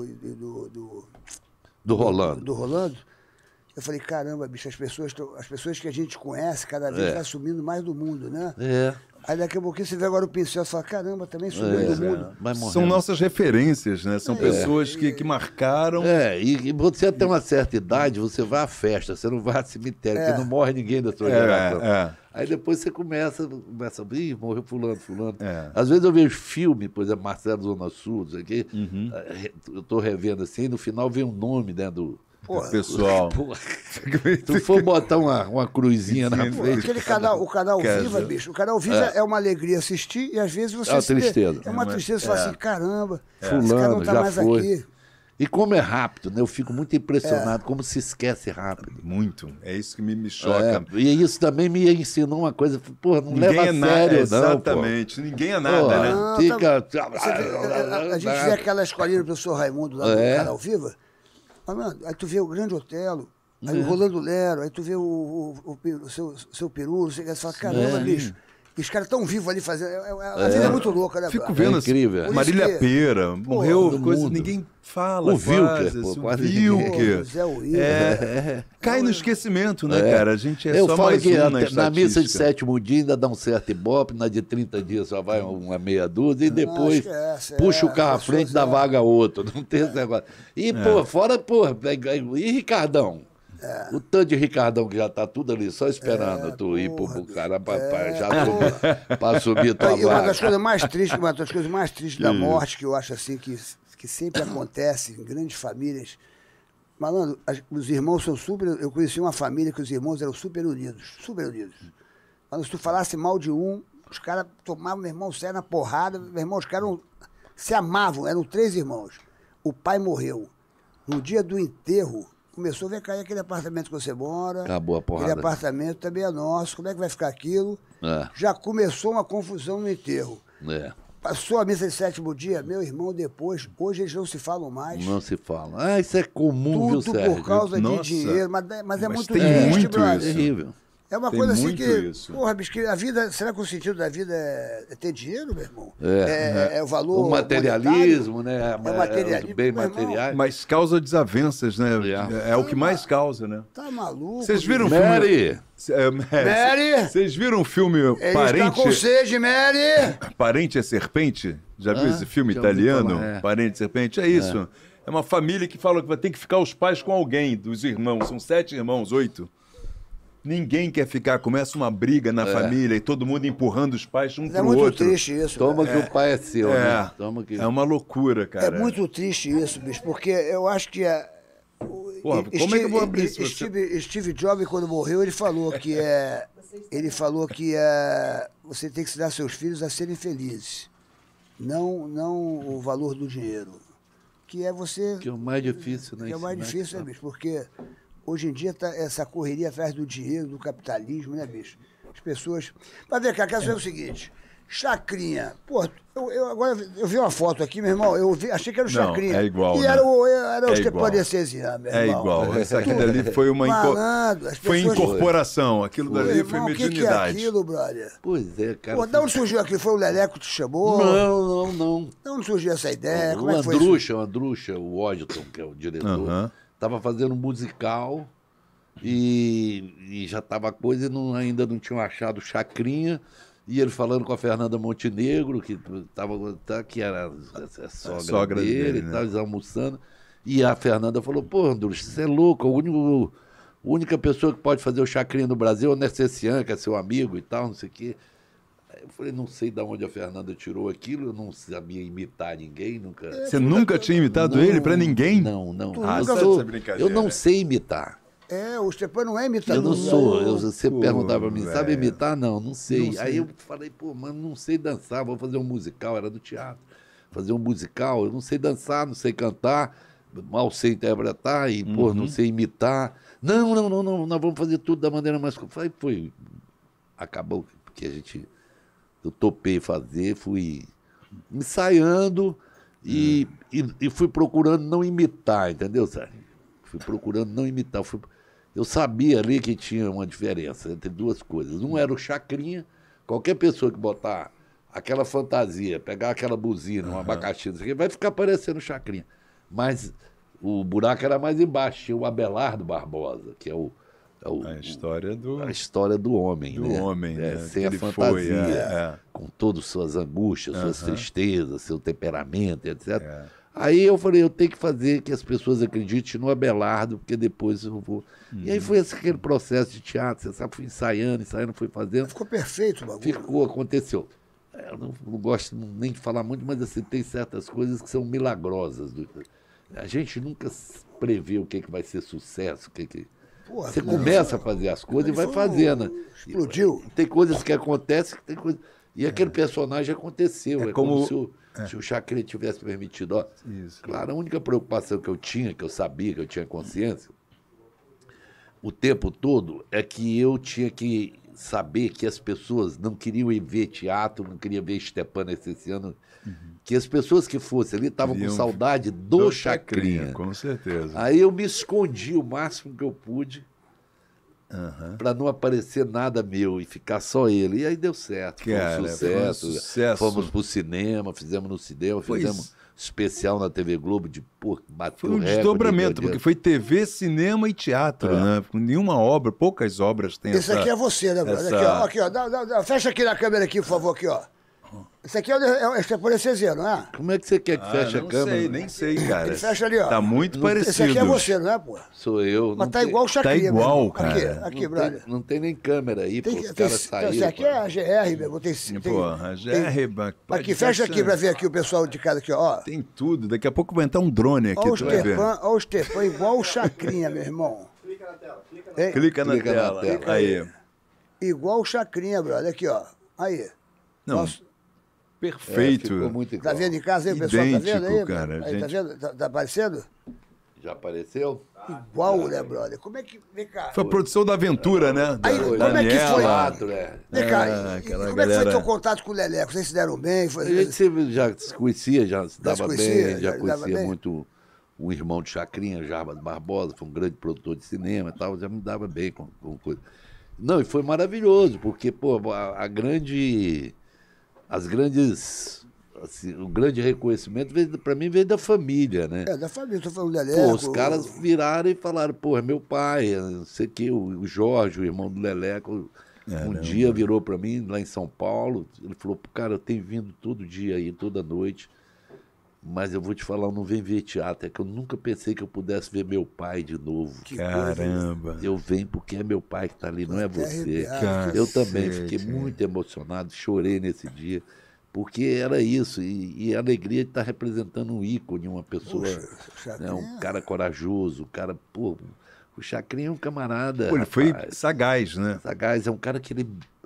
Rolando, eu falei, caramba, bicho, as pessoas que a gente conhece, cada vez vai sumindo mais do mundo, né? Aí daqui a pouquinho você vê agora o Pincel e fala, caramba, também sumiu do mundo. São nossas referências, né? São pessoas que marcaram. E você até uma certa idade, você vai à festa, você não vai ao cemitério, porque não morre ninguém da sua geração. Aí depois você começa a morreu fulano. Às vezes eu vejo filme, por exemplo, Marcelo Zona Sul, isso aqui, eu estou revendo assim, no final vem o nome, né, do... Pessoal. Se tu for botar uma cruzinha na frente... Aquele canal, o canal Viva, bicho, o canal Viva é uma alegria assistir e às vezes você... É uma tristeza. É uma tristeza, você fala assim, caramba, esse cara Fulano não tá já mais foi. aqui. E como é rápido, né? Eu fico muito impressionado, como se esquece rápido. Muito. É isso que me choca. E isso também me ensinou uma coisa, pô, não leva a sério, não. Exatamente. Ninguém é nada, né? Não, a gente vê aquela escolinha do professor Raimundo lá no canal Viva. Aí tu vê o Grande Otelo, aí o Rolando Lero, aí tu vê o seu Peru, você fala, caramba, bicho. E os caras tão vivos ali fazendo. A vida é muito louca, né? Fico vendo incrível. Marília Pêra, morreu, coisa, ninguém fala. O Wilker, Wilker. Zé Wilker. Cai no esquecimento, né, cara? A gente Eu só falo mais que na na missa de 7º dia ainda dá um certo ibope, na de 30 dias só vai uma meia dúzia e depois puxa o carro à frente da vaga a outro. Não tem esse negócio. E, e Ricardão? O tanto de Ricardão que já tá tudo ali, só esperando tu ir pro cara pra subir tua vaga. Uma das coisas mais tristes da morte, que eu acho assim, que sempre acontece em grandes famílias. Malandro, os irmãos são super... Eu conheci uma família que os irmãos eram super unidos. Mas se tu falasse mal de um, os caras tomavam, meu irmão, saia na porrada, meu irmão, os caras se amavam, eram 3 irmãos. O pai morreu. No dia do enterro, começou a ver cair aquele apartamento que você mora. Acabou a porrada. Aquele apartamento também é nosso. Como é que vai ficar aquilo? Já começou uma confusão no enterro. Passou a missa de 7º dia, meu irmão, depois, hoje eles não se falam mais. Não se falam. Isso é comum, viu, Tudo Sérgio? por causa de dinheiro, mas é muito tem triste, muito brother. isso. Terrível. É uma Tem coisa assim muito que. isso. Porra, bicho, que a vida. Será que o sentido da vida é ter dinheiro, meu irmão? É. É o valor. O materialismo, monetário? né? É o materialismo. Os bens Meu irmão, materiais. Mas causa desavenças, né? É. É o que mais causa, né? Tá maluco? Vocês viram o Mary! filme... Mary! Vocês viram o filme Ele está Parente... com sede, Mary! Parente é Serpente? Já viu Ah, esse filme já ouvi italiano? falar, é. Parente é Serpente? É isso. É uma família que fala que vai ter que ficar os pais com alguém, dos irmãos. São 7 irmãos, 8. Ninguém quer ficar. Começa uma briga na família e todo mundo empurrando os pais um É pro muito outro. triste isso. Toma cara. que o pai é seu, né? Toma que... É uma loucura, cara. É muito triste isso, bicho, porque eu acho que Porra, como é que eu vou abrir isso? Steve Jobs, quando morreu, ele falou que você tem que ensinar seus filhos a serem felizes, não o valor do dinheiro, que é você. Que é o mais difícil, né? Que é o mais difícil, né, bicho? Porque hoje em dia tá essa correria atrás do dinheiro, do capitalismo, né, bicho? As pessoas. Mas vem cá, quero saber o seguinte. Chacrinha. Pô, agora eu vi uma foto aqui, meu irmão. Achei que era o Não, Chacrinha. é igual, E né? era o É Stepan igual. Cesian, meu É irmão. igual. Isso aqui dali foi uma Malandro, as foi pessoas- incorporação. Aquilo Pô, dali foi irmão, o que mediunidade. é aquilo, brother? Pois é, cara. Pô, de onde surgiu aquilo? Foi o Leleco que te chamou? Não. De onde surgiu essa ideia? Como é O que foi isso? Andrucha, o Washington, que é o diretor, Aham. estava fazendo um musical e já estava coisa e ainda não tinham achado Chacrinha. E ele falando com a Fernanda Montenegro, que era a sogra dele, né? e tal, eles almoçando. E a Fernanda falou, pô, Andrucha, você é louco, a única pessoa que pode fazer o Chacrinha no Brasil é o Nercessian, que é seu amigo e tal, não sei o quê. Aí eu falei, não sei de onde a Fernanda tirou aquilo, eu não sabia imitar ninguém, nunca... Você nunca tinha imitado ele pra ninguém? Não. Ah, Eu sai sou- dessa brincadeira. eu não sei imitar. O Stepan não é imitador. Eu não sou. Você Pô, perguntava pra mim, sabe velho. imitar? Não sei. Não sei. Aí eu falei, pô, mano, não sei dançar, vou fazer um musical, era do teatro. Fazer um musical, eu não sei dançar, não sei cantar, mal sei interpretar e, pô, não sei imitar. Não, nós vamos fazer tudo da maneira mais... Falei, acabou, porque eu topei fazer, fui ensaiando e fui procurando não imitar, entendeu, Sérgio? Fui procurando não imitar. Eu sabia ali que tinha uma diferença entre duas coisas. Um era o Chacrinha, qualquer pessoa que botar aquela fantasia, pegar aquela buzina, um abacaxi, não sei o quê, vai ficar parecendo Chacrinha. Mas o buraco era mais embaixo, tinha o Abelardo Barbosa, que é A história do... a história do homem. Do né? homem, né? Sem Que a ele fantasia, foi, é. com todas as suas angústias, suas tristezas, seu temperamento, etc. É. Aí eu falei, eu tenho que fazer que as pessoas acreditem no Abelardo, porque depois eu vou... E aí foi aquele processo de teatro, você sabe, fui ensaiando, fui fazendo. Ficou perfeito o bagulho. Aconteceu. Eu não gosto nem de falar muito, mas assim, tem certas coisas que são milagrosas. A gente nunca prevê o que vai ser sucesso, Porra, você não, começa a fazer as coisas e vai fazendo. Explodiu. Tem coisas que acontecem, tem coisas... E aquele personagem aconteceu. É como se o Chacrinha tivesse permitido. Ó, Isso. claro, a única preocupação que eu tinha, que eu sabia, que eu tinha consciência, o tempo todo, é que eu tinha que saber que as pessoas não queriam ir ver teatro, não queriam ver Stepan Cesian, que as pessoas que fossem ali estavam com Queriam saudade do Chacrinha. Com certeza. Aí eu me escondi o máximo que eu pude para não aparecer nada meu e ficar só ele. E aí deu certo. Cara, foi um sucesso. Fomos pro cinema, fizemos no cinema, fizemos especial na TV Globo de bateu Foi um recorde desdobramento, de porque foi TV, cinema e teatro, né? Nenhuma obra, poucas obras tem Esse aqui é você, né, brother? essa- Aqui, ó. Fecha aqui na câmera aqui, por favor, aqui, ó. Esse aqui é o Stepan Cesian, não é? Como é que você quer que feche a não câmera? sei, nem sei, cara. Ele fecha ali, ó. Tá muito parecido. Esse aqui é você, não é, pô? Sou eu. Mas não tá tem- igual o Chacrinha. igual, meu irmão. cara. Aqui, brother. Não tem nem câmera aí, pô, os caras saíram. Esse aqui é a GR, meu irmão. Porra, GR, pode Aqui, fecha aqui pra ver aqui o pessoal de casa aqui, ó. Tem tudo. Daqui a pouco vai entrar um drone aqui, Ó o tu vai ver. Stepan, ó o Stepan, igual o Chacrinha, meu irmão. Clica na Clica na tela. tela. Aí. Igual o Chacrinha, brother. Aqui, ó. Aí. Não, Nossa, perfeito. Ficou muito igual. tá vendo em casa aí, o pessoal? Tá vendo aí? Idêntico, cara, Aí, tá gente. vendo? Tá aparecendo? Já apareceu? Igual, né, brother? Como é que. Vem cá. Foi a produção da Aventura, né? Aí, Da como é que foi? Daniela. Vem cá. É, e aquela como é que foi galera- teu contato com o Leleco? Vocês se deram bem? A gente sempre já se conhecia, já se dava conhecia, bem, já já dava conhecia bem? muito o irmão de Chacrinha, Jarbas Barbosa, foi um grande produtor de cinema e tal, já me dava bem com coisa. Não, e foi maravilhoso, porque, pô, assim, o grande reconhecimento para mim veio da família, né? Da família, tô falando do Leleco. Pô, os caras viraram e falaram, pô, é meu pai, não sei o que, o Jorge, o irmão do Leleco, dia virou para mim, lá em São Paulo, ele falou, cara, eu tenho vindo todo dia aí, toda noite, mas eu vou te falar, eu não venho ver teatro, é que eu nunca pensei que eu pudesse ver meu pai de novo. Caramba. Eu venho porque é meu pai que está ali, não é você. arrepiado, Eu também fiquei muito emocionado, chorei nesse dia, porque era isso, e a alegria de estar representando um ícone, uma pessoa, né, um cara corajoso, um cara, pô, o Chacrinha é um camarada. Pô, ele foi sagaz, né? Sagaz, é um cara que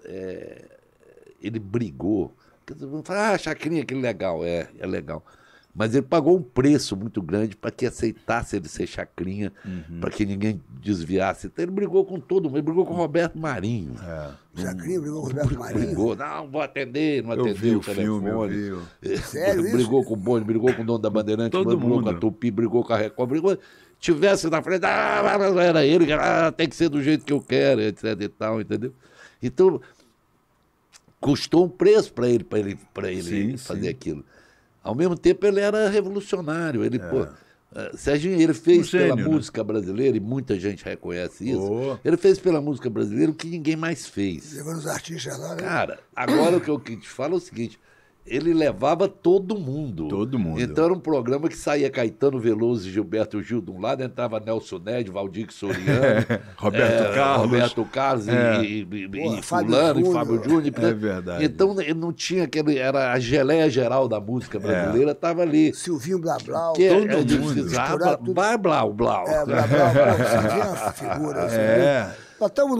ele brigou. Fala, Chacrinha, que legal, é legal. Mas ele pagou um preço muito grande para que aceitasse ele ser Chacrinha, para que ninguém desviasse. Então ele brigou com todo mundo, ele brigou com o Roberto Marinho. Chacrinha brigou com o Roberto Marinho. Brigou, não vou atender, não Eu vi atendeu o filme, eu vi. Sério isso? Brigou com o Boni, brigou com o dono da Bandeirante, Todo brigou mundo. com a Tupi, brigou com a Record, brigou. Tivesse na frente, era ele, tem que ser do jeito que eu quero, etc e tal, entendeu? Então, custou um preço para ele Sim, fazer sim. aquilo. Ao mesmo tempo, ele era revolucionário. Ele, pô, Serginho, ele fez gênio, pela né? música brasileira, e muita gente reconhece isso, Oh. ele fez pela música brasileira o que ninguém mais fez. Levando os artistas lá, né? Cara, agora o que eu te falo é o seguinte, ele levava todo mundo. Todo mundo. Então era um programa que saía Caetano Veloso e Gilberto Gil de um lado, entrava Nelson Ned, Valdir Soriano, Roberto Carlos e Fulano, e Fábio Júnior. É verdade. Então ele não tinha aquele, era a geleia geral da música brasileira, estava ali. Silvinho Blablau. Que todo é mundo. Misturado tudo. Vai, Blau. Blablau, Silvinho é uma figura. Nós estamos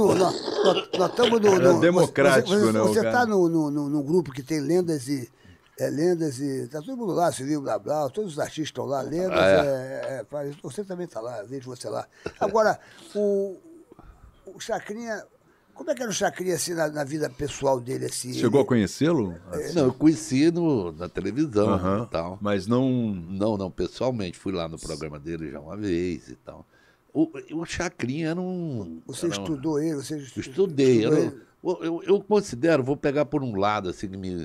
no. É democrático, Você cara? está no grupo que tem lendas e. Tá todo mundo lá, Silvinho Blablau, todos os artistas estão lá, lendas. Você também está lá, vejo você lá. Agora, o Chacrinha. Como é que era o Chacrinha assim na vida pessoal dele? Assim, Chegou a conhecê-lo? Não, eu conheci na televisão e tal. Mas não... Não, pessoalmente. Fui lá no programa dele já uma vez e tal. O Chacrinha era um... Você estudou ele? Você Estudei. estudou ele? Eu considero, vou pegar por um lado, assim,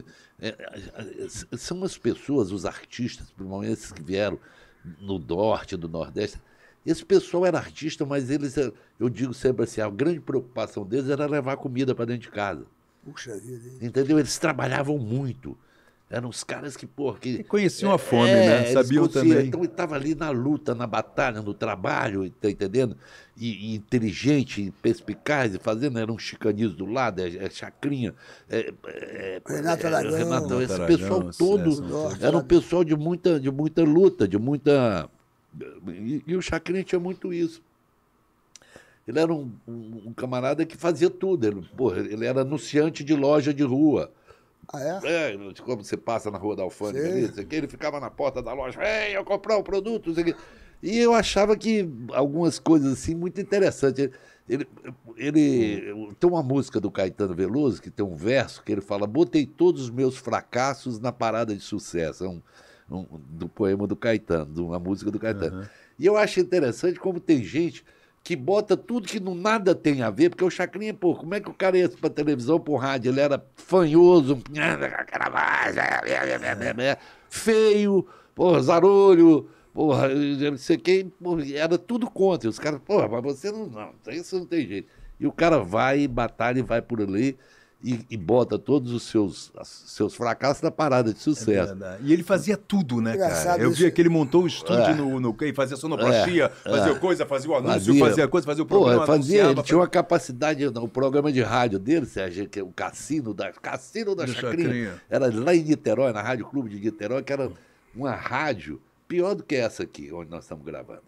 são as pessoas, os artistas, principalmente esses que vieram no norte, do nordeste. Esse pessoal era artista, mas eles, eu digo sempre assim, a grande preocupação deles era levar comida para dentro de casa. Puxa vida, hein? Entendeu? Eles trabalhavam muito. Eram os caras que, porra... E conheciam a fome, né? eles Sabiam conheciam. também. Então ele estava ali na luta, na batalha, no trabalho, tá entendendo? E inteligente, perspicaz, e fazendo, era um chicanismo do lado, Chacrinha, Renato Aragão. esse Aragão, pessoal todo César. era um pessoal de muita luta, de muita... E o Chacrinha tinha muito isso. Ele era um camarada que fazia tudo. Ele era anunciante de loja de rua. Ah, é? Como você passa na Rua da Alfândega Sim. ali, isso aqui, ele ficava na porta da loja, eu comprar um produto, isso aqui. E eu achava que algumas coisas assim muito interessantes. Ele tem uma música do Caetano Veloso, que tem um verso que ele fala, botei todos os meus fracassos na parada de sucesso. Do poema do Caetano, de uma música do Caetano. E eu acho interessante como tem gente que bota tudo que nada tem a ver, porque o Chacrinha, pô, como é que o cara ia pra televisão, pro rádio? Ele era fanhoso, feio, porra, zarolho, porra, não sei quem, porra, era tudo contra. Os caras, porra, mas você não, isso não tem jeito. E o cara vai, batalha e vai por ali e bota todos os seus fracassos na parada de sucesso. E ele fazia tudo, né, cara? Engraçado Eu vi isso. que ele montou o estúdio no fazia sonoplastia, fazia coisa, fazia o anúncio, fazia coisa, fazia o programa, Pô, fazia, anunciava, ele tinha uma capacidade, o programa de rádio dele, Sérgio, que é o Cassino da Do Chacrinha, Chacrinha. era lá em Niterói, na Rádio Clube de Niterói, que era uma rádio pior do que essa aqui, onde nós estamos gravando.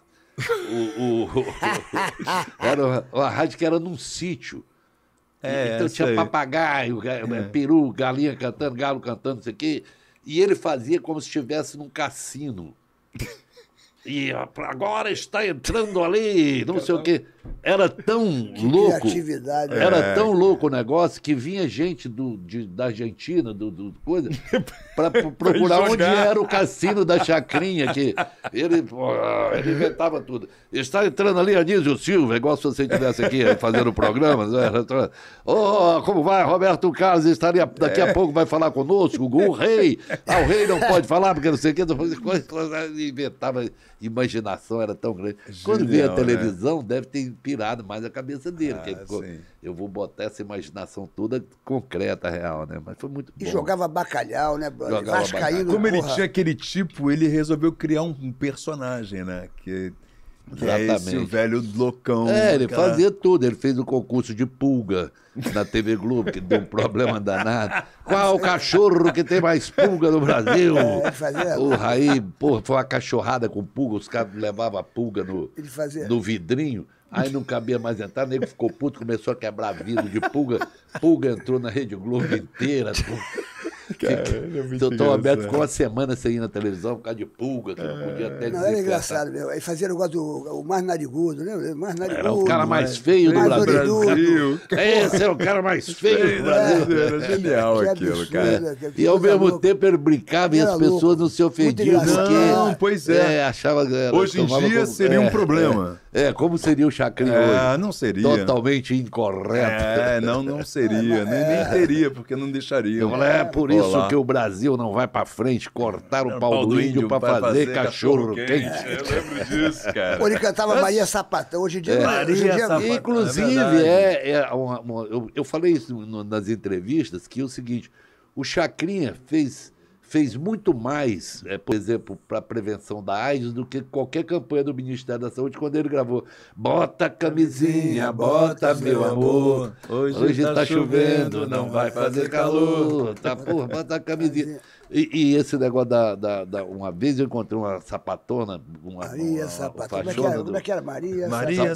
Era uma rádio que era num sítio. Então isso tinha aí. papagaio, peru, galinha cantando, galo cantando, não sei o quê. E ele fazia como se estivesse num cassino. E agora está entrando ali, não sei o quê. Era tão louco. Criatividade. Era tão louco o negócio que vinha gente da Argentina, coisa, para procurar onde era o cassino da Chacrinha, que ele inventava tudo. Está entrando ali Anísio Silva, igual se você estivesse aqui fazendo o programa. Oh, como vai? Roberto Carlos estaria daqui a pouco vai falar conosco, o rei. O rei não pode falar porque não sei o que. Inventava, imaginação era tão grande. Quando veio a televisão, deve ter pirado mais a cabeça dele. Eu vou botar essa imaginação toda concreta, real, né? Mas foi muito bom. E jogava bacalhau, né, brother? Jogava Vascaíno, Como ele porra. tinha aquele tipo, ele resolveu criar um personagem, né? Que é esse, o velho loucão. Ele fazia tudo. Ele fez o concurso de pulga na TV Globo, que deu um problema danado. Qual o cachorro que tem mais pulga no Brasil? Ele fazia... O Raí, porra, foi uma cachorrada com pulga, os caras levavam a pulga no vidrinho. Aí não cabia mais entrar, o nego ficou puto, começou a quebrar vidro de pulga. Pulga entrou na Rede Globo inteira. Doutor Alberto ficou uma semana sem ir na televisão por causa de pulga, que não podia até Não, dizer. era engraçado mesmo. Aí fazia o negócio do mais narigudo, né? Mais narigudo. Era o cara mais feio do mais Brasil. orelhudo. Esse é o cara mais feio do Brasil. Era genial Que aquilo, absurdo, cara. que E ao coisa mesmo louca. tempo ele brincava e Era as pessoas louco. não se ofendiam. Muito engraçado. Não, pois é. Achava que era, Hoje em tomava dia como- seria um problema. Como seria o Chacrinha hoje? Não seria. Totalmente incorreto. Não seria. Nem teria, porque não deixaria. Eu falei, por isso Olá. que o Brasil não vai pra frente, cortar o pau do índio pra fazer cachorro quente. Eu lembro disso, cara. Pô, ele cantava Maria Sapatão. Hoje em dia... hoje em dia- Sapatão. Inclusive, É eu falei isso nas entrevistas, que é o seguinte, o Chacrinha fez muito mais, por exemplo, para a prevenção da AIDS do que qualquer campanha do Ministério da Saúde quando ele gravou Bota a camisinha, bota meu amor, hoje tá chovendo, não vai fazer calor, tá porra, bota a camisinha. E esse negócio uma vez eu encontrei uma sapatona, Maria Sapatão. fachona Como é que era? Maria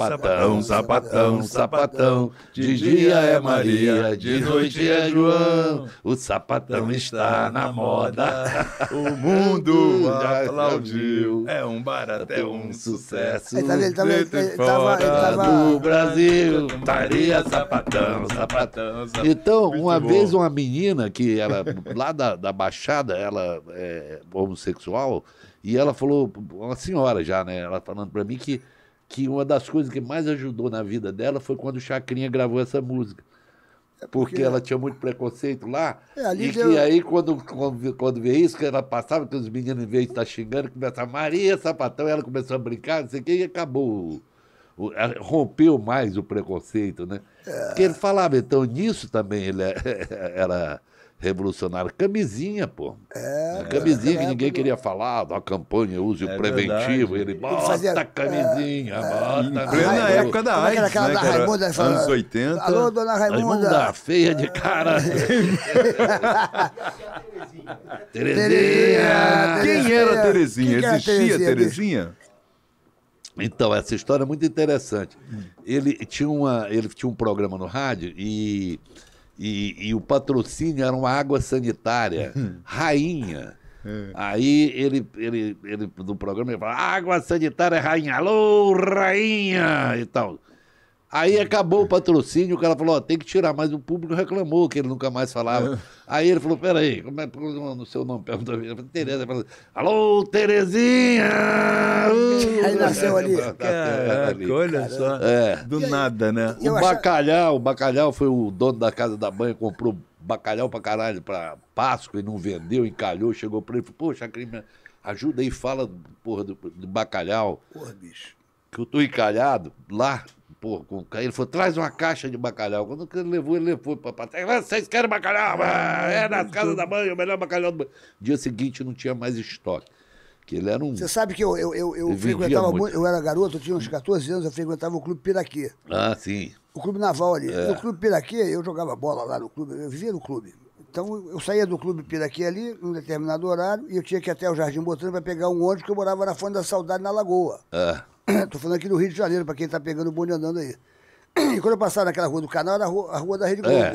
Sapatão, de dia é Maria, de noite é João, o sapatão está na moda. O mundo aplaudiu. É um barato, é um sucesso. Ele tava Do Brasil, Maria Sapatão. Então, uma vez uma menina que era lá da Baixada, ela é homossexual, e ela falou, uma senhora já, né? Ela falando pra mim que uma das coisas que mais ajudou na vida dela foi quando o Chacrinha gravou essa música. Porque ela tinha muito preconceito lá. Ali E deu- que aí, quando vê isso, que ela passava, que os meninos, em vez de estar xingando, começavam, Maria Sapatão, ela começou a brincar, não sei o que, e acabou. Rompeu mais o preconceito, né? Porque ele falava, então, nisso também ele era revolucionário. Camisinha, pô. A camisinha que ninguém queria falar, da campanha, use o preventivo. verdade. Ele bota fazia- a camisinha, bota. Em plena Ai, época da como é que era AIDS, aquela né? da que era Raimunda, falando, anos 80. Alô, dona Raimunda, feia de cara. Terezinha. Quem era a Terezinha? Quem que era a Existia a Terezinha, Terezinha? Então, essa história é muito interessante. Ele tinha um programa no rádio e o patrocínio era uma água sanitária, rainha. Aí ele no programa ele fala, água sanitária rainha, alô, rainha e tal. Aí acabou o patrocínio, o cara falou, tem que tirar, mas o público reclamou que ele nunca mais falava. Aí ele falou, peraí, como é no seu nome? Perguntou, Tereza, ele falou, alô, Terezinha! Aí nasceu ali. Caraca, olha só. Do nada, né? O bacalhau foi o dono da casa da banha, comprou bacalhau pra caralho pra Páscoa e não vendeu, encalhou, chegou pra ele e falou, pô, Chacrinha, ajuda aí, fala, porra, do bacalhau. Porra, bicho. Que eu tô encalhado lá, porra, ele falou, traz uma caixa de bacalhau. Quando ele levou pra patrão, vocês querem bacalhau? É nas casas da banha, o melhor bacalhau do banho. Dia seguinte não tinha mais estoque. Que ele era um... Você sabe que eu vendia frequentava muito. muito, eu era garoto, eu tinha uns 14 anos, eu frequentava o Clube Piraquê. Ah, sim. O Clube Naval ali. No Clube Piraquê, eu jogava bola lá no clube, eu vivia no clube. Então, eu saía do Clube Piraquê ali, num determinado horário, e eu tinha que ir até o Jardim Botânico para pegar um ônibus, que eu morava na Fonte da Saudade, na Lagoa. Tô falando aqui do Rio de Janeiro, para quem tá pegando o bonde andando aí. E quando eu passava naquela rua do canal, era a rua da Rede Globo.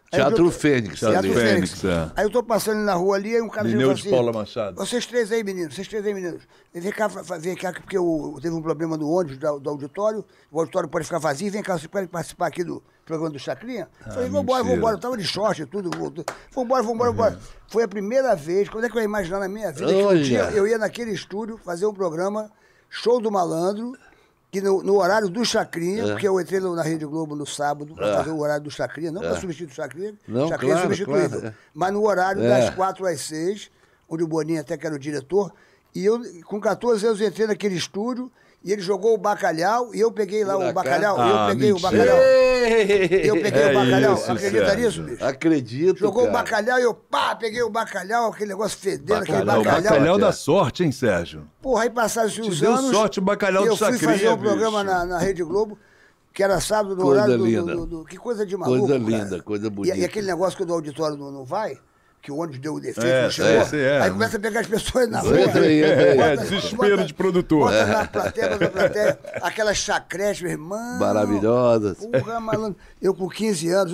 Teatro Fênix. Teatro Teatro Fênix, Fênix. é. Aí eu tô passando na rua ali, aí um cara Lineu chegou de assim, Paula Machado. Vocês três aí, meninos. Vem cá, porque teve um problema no ônibus do auditório, o auditório pode ficar vazio, vem cá, vocês podem participar aqui do programa do Chacrinha? Falei, vambora, eu tava de short e tudo, vambora. Foi a primeira vez, quando é que eu ia imaginar na minha vida, que um dia eu ia naquele estúdio fazer um programa, Show do Malandro, que no horário do Chacrinha, porque eu entrei na Rede Globo no sábado para fazer o horário do Chacrinha, não para substituir o Chacrinha, Não, Chacrinha claro, é substituível, claro. mas no horário das 4 às 6, onde o Boninho até que era o diretor, e eu, com 14 anos, entrei naquele estúdio, e ele jogou o bacalhau, e eu peguei lá o bacalhau, Ah, eu peguei o mentira. bacalhau. Eu peguei o bacalhau, isso, acredita Sérgio. nisso, bicho? Acredito, Jogou o cara. bacalhau e eu, peguei o bacalhau, aquele negócio fedendo, aquele Bacalhau, O bacalhau. bacalhau da sorte, hein, Sérgio? Porra, aí passaram-se uns deu anos. sorte o bacalhau eu do fui Chacrinha, fazer um bicho. programa na Rede Globo, que era sábado no Coisa horário linda. que coisa de maluco. Coisa cara. linda, coisa bonita. E aquele negócio que o do auditório não vai, que o ônibus deu o defeito, É, não chegou. é. Aí começa a pegar as pessoas na rua. Entra aí. Desespero de produtor. Bota na plateia, aquelas chacretes, meu irmão. Maravilhosas. Porra, malandro. Eu com 15 anos,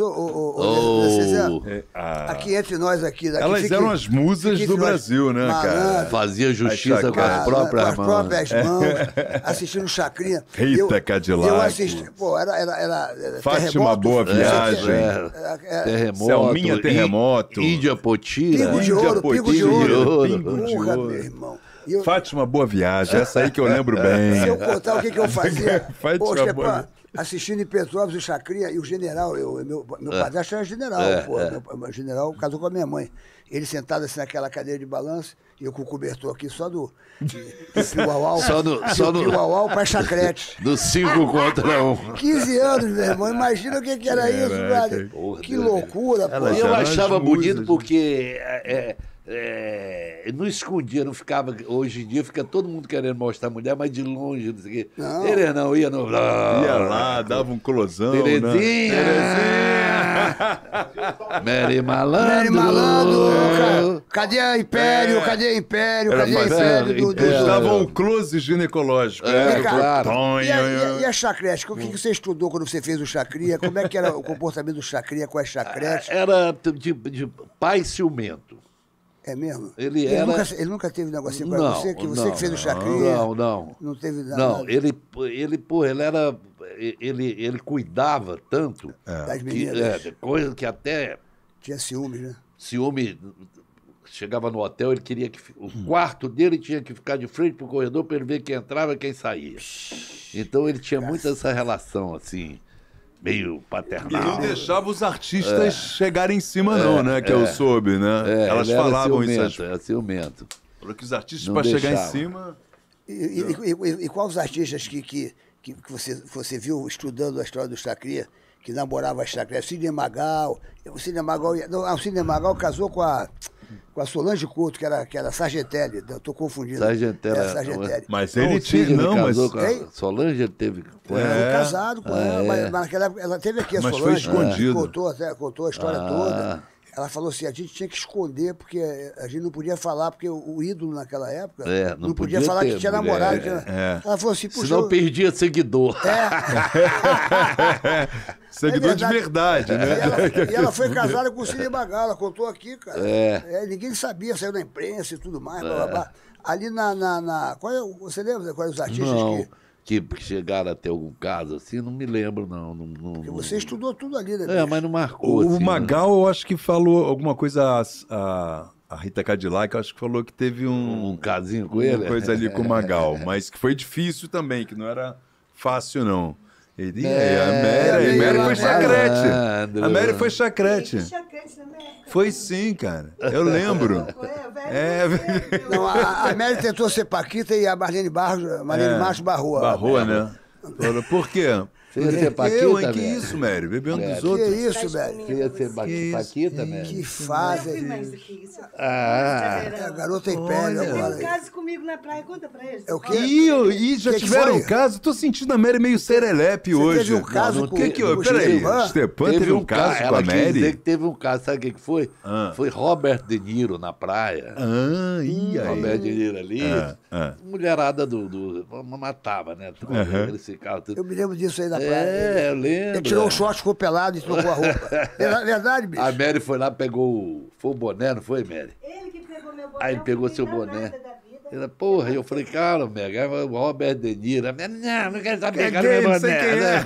aqui entre nós aqui. Elas fique- eram as musas fique do entre nós. Brasil, né, cara? Malandro. Fazia justiça com as próprias com as mãos. próprias mãos, assistindo Chacrinha. Rita Cadillac. Eu assisti, pô, era Fátima Terremoto, Boa não sei o que. Viagem. Terremoto. Selminha Terremoto. Índia Potira. Pingo de ouro, pingo de ouro. Pingo de Porra, ouro. meu irmão. E eu- Fátima Boa Viagem, essa aí que eu lembro bem. Se eu contar o que eu fazia, Fátima pô, Boa Stepan, Viagem. assistindo em Petrópolis o Chacrinha e o general, meu padrasto era general, pô, meu general casou com a minha mãe. Ele sentado assim naquela cadeira de balanço, e eu com o cobertor aqui só do piuauau, Só no- piuauau para chacrete. Do 5 contra 1. 15 anos, meu irmão, imagina o que era isso, brother. Porra, Que loucura, pô. E eu eram achava as bonito musas. porque não escondia, não ficava. Hoje em dia fica todo mundo querendo mostrar a mulher, mas de longe, não sei o quê. Não. Ele não ia no. Ia lá, dava um closão, né? Terezinha! Mary Malandro! Mary Malandro, cara, cadê a Império? Cadê a Império? Era Cadê a mais- Império? Era- Dava um close ginecológico. Vem cá, claro. E a chacrete? O que você estudou quando você fez o chacrinha? Como é que era o comportamento do chacrinha com as chacretes? Era de pai ciumento. É mesmo? Ele era- Ele nunca teve negocinho com Não, você? Que você não, que fez o chacrinha? Não. Não teve nada? Não, ele era. Ele cuidava tanto Das que, meninas. de coisa que até Tinha ciúmes, né? ciúme. Chegava no hotel, ele queria que o quarto dele tinha que ficar de frente pro corredor para ele ver quem entrava e quem saía. Então ele tinha muito essa relação assim, meio E paternal. não deixava os artistas chegarem em cima, não, né? Que eu soube, né? Elas ele era falavam isso. ciumento, era ciumento. Falou que os artistas, Não para chegar em deixava. cima. E quais os artistas que você viu estudando a história do Chacrinha, que namorava a Chacrinha? Sidney Magal. O Sidney Magal casou com a Solange Couto, que era Sargentelli. Eu tô confundindo. Sargentelli. Sargentelli. Mas Não, ele o Sidney tinha. Não, mas. casou com a Hein? Solange, ele teve com Ela ela. era casado com ela, mas naquela época ela teve aqui a Mas foi Solange. escondido. Contou a história toda. Ela falou assim, a gente tinha que esconder, porque a gente não podia falar, porque o ídolo naquela época Não podia podia falar ter que tinha mulher, namorado. Ela falou assim, puxa, Senão perdia seguidor. Seguidor de verdade, né? E ela foi casada com o Sidney Magal, ela contou aqui, cara. Ninguém sabia, saiu na imprensa e tudo mais, blá, blá, blá. Ali você lembra quais os artistas Não, que chegaram a ter algum caso assim, não me lembro, não. que você estudou tudo ali, né? É, mas não marcou. O assim, Magal, eu acho que falou alguma coisa. A Rita Cadillac, eu acho que falou que teve um casinho com ele. uma coisa ali com o Magal, mas que foi difícil também, que não era fácil, não. A Mary foi chacrete. A Mary foi chacrete. Chacrete também. Foi sim, cara. Eu lembro. Não, a Mary tentou ser Paquita e a Marlene Matos barrou. Barrou, né? Falou, por quê? Você ia ser Paquita, Eu, hein? Que Mary? isso, Mary? Bebendo dos Que outros. isso, velho? Você ia ser Paquita, né? Que fase. Eu fui mais do que isso. É a garota Império Tem agora. um caso comigo na praia, conta pra eles. É o quê? Ih, já Que tiveram foi? um caso? Tô sentindo a Mary meio serelepe hoje. teve um caso com que o Peraí, Stepan? Stepan teve um caso com a ela quis dizer Mary? que teve um caso, sabe o que foi? Foi Robert De Niro na praia. Ih, aí. Robert De Niro ali, mulherada matava, né? Eles ficavam tudo. Eu me lembro disso aí na praia. É, eu lembro. Ele tirou o short, ficou pelado e trocou a roupa. Verdade, bicho? A Mary foi lá, foi o boné, não foi, Mary? Ele que pegou meu boné. Aí ele pegou eu seu não fiquei boné. nada da vida. Ela, porra, eu falei, cara, Mega, é o Robert De Niro. A Mary, não quero saber, É cara, quem? meu Não sei boné. quem é.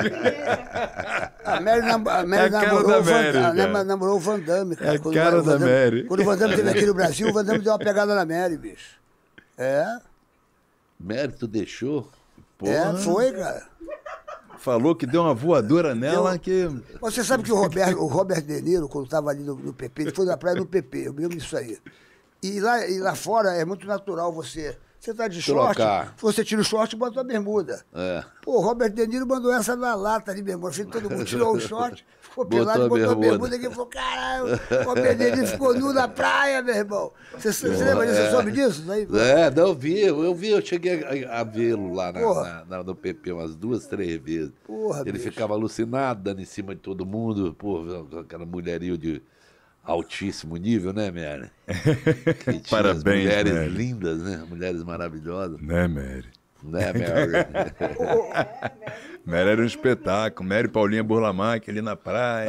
A Mary, É a cara da Mary, cara. namorou o Van Damme, cara. É a cara da Mary. Quando o Van Damme esteve aqui no Brasil, o Van Damme deu uma pegada na Mary, bicho. É, Mary, tu deixou? foi, cara. Falou que deu uma voadora nela que... Você sabe que o Robert De Niro, quando estava ali no PP, ele foi na praia do PP, eu me lembro disso aí. E lá fora é muito natural você tá de short, Trocar. você tira o short e bota a bermuda. É. Pô, o Robert De Niro mandou essa na lata ali, meu irmão. Todo mundo tirou o short, ficou Botou pelado e a botou a bermuda. bermuda. E falou, caralho, o Robert De Niro ficou nu na praia, meu irmão. Você lembra disso? Você soube disso? Aí, Não, eu cheguei a vê-lo lá no PP umas 2, 3 vezes. Porra, Ele bicho. ficava alucinado, dando em cima de todo mundo, aquela mulherio de altíssimo nível, né, Mary? Que tinha Parabéns, as mulheres Mary. lindas, né? Mulheres maravilhosas. Né, Mary? Né, Mary? Mary era um espetáculo. Mary Paulinha Burlamac ali na praia.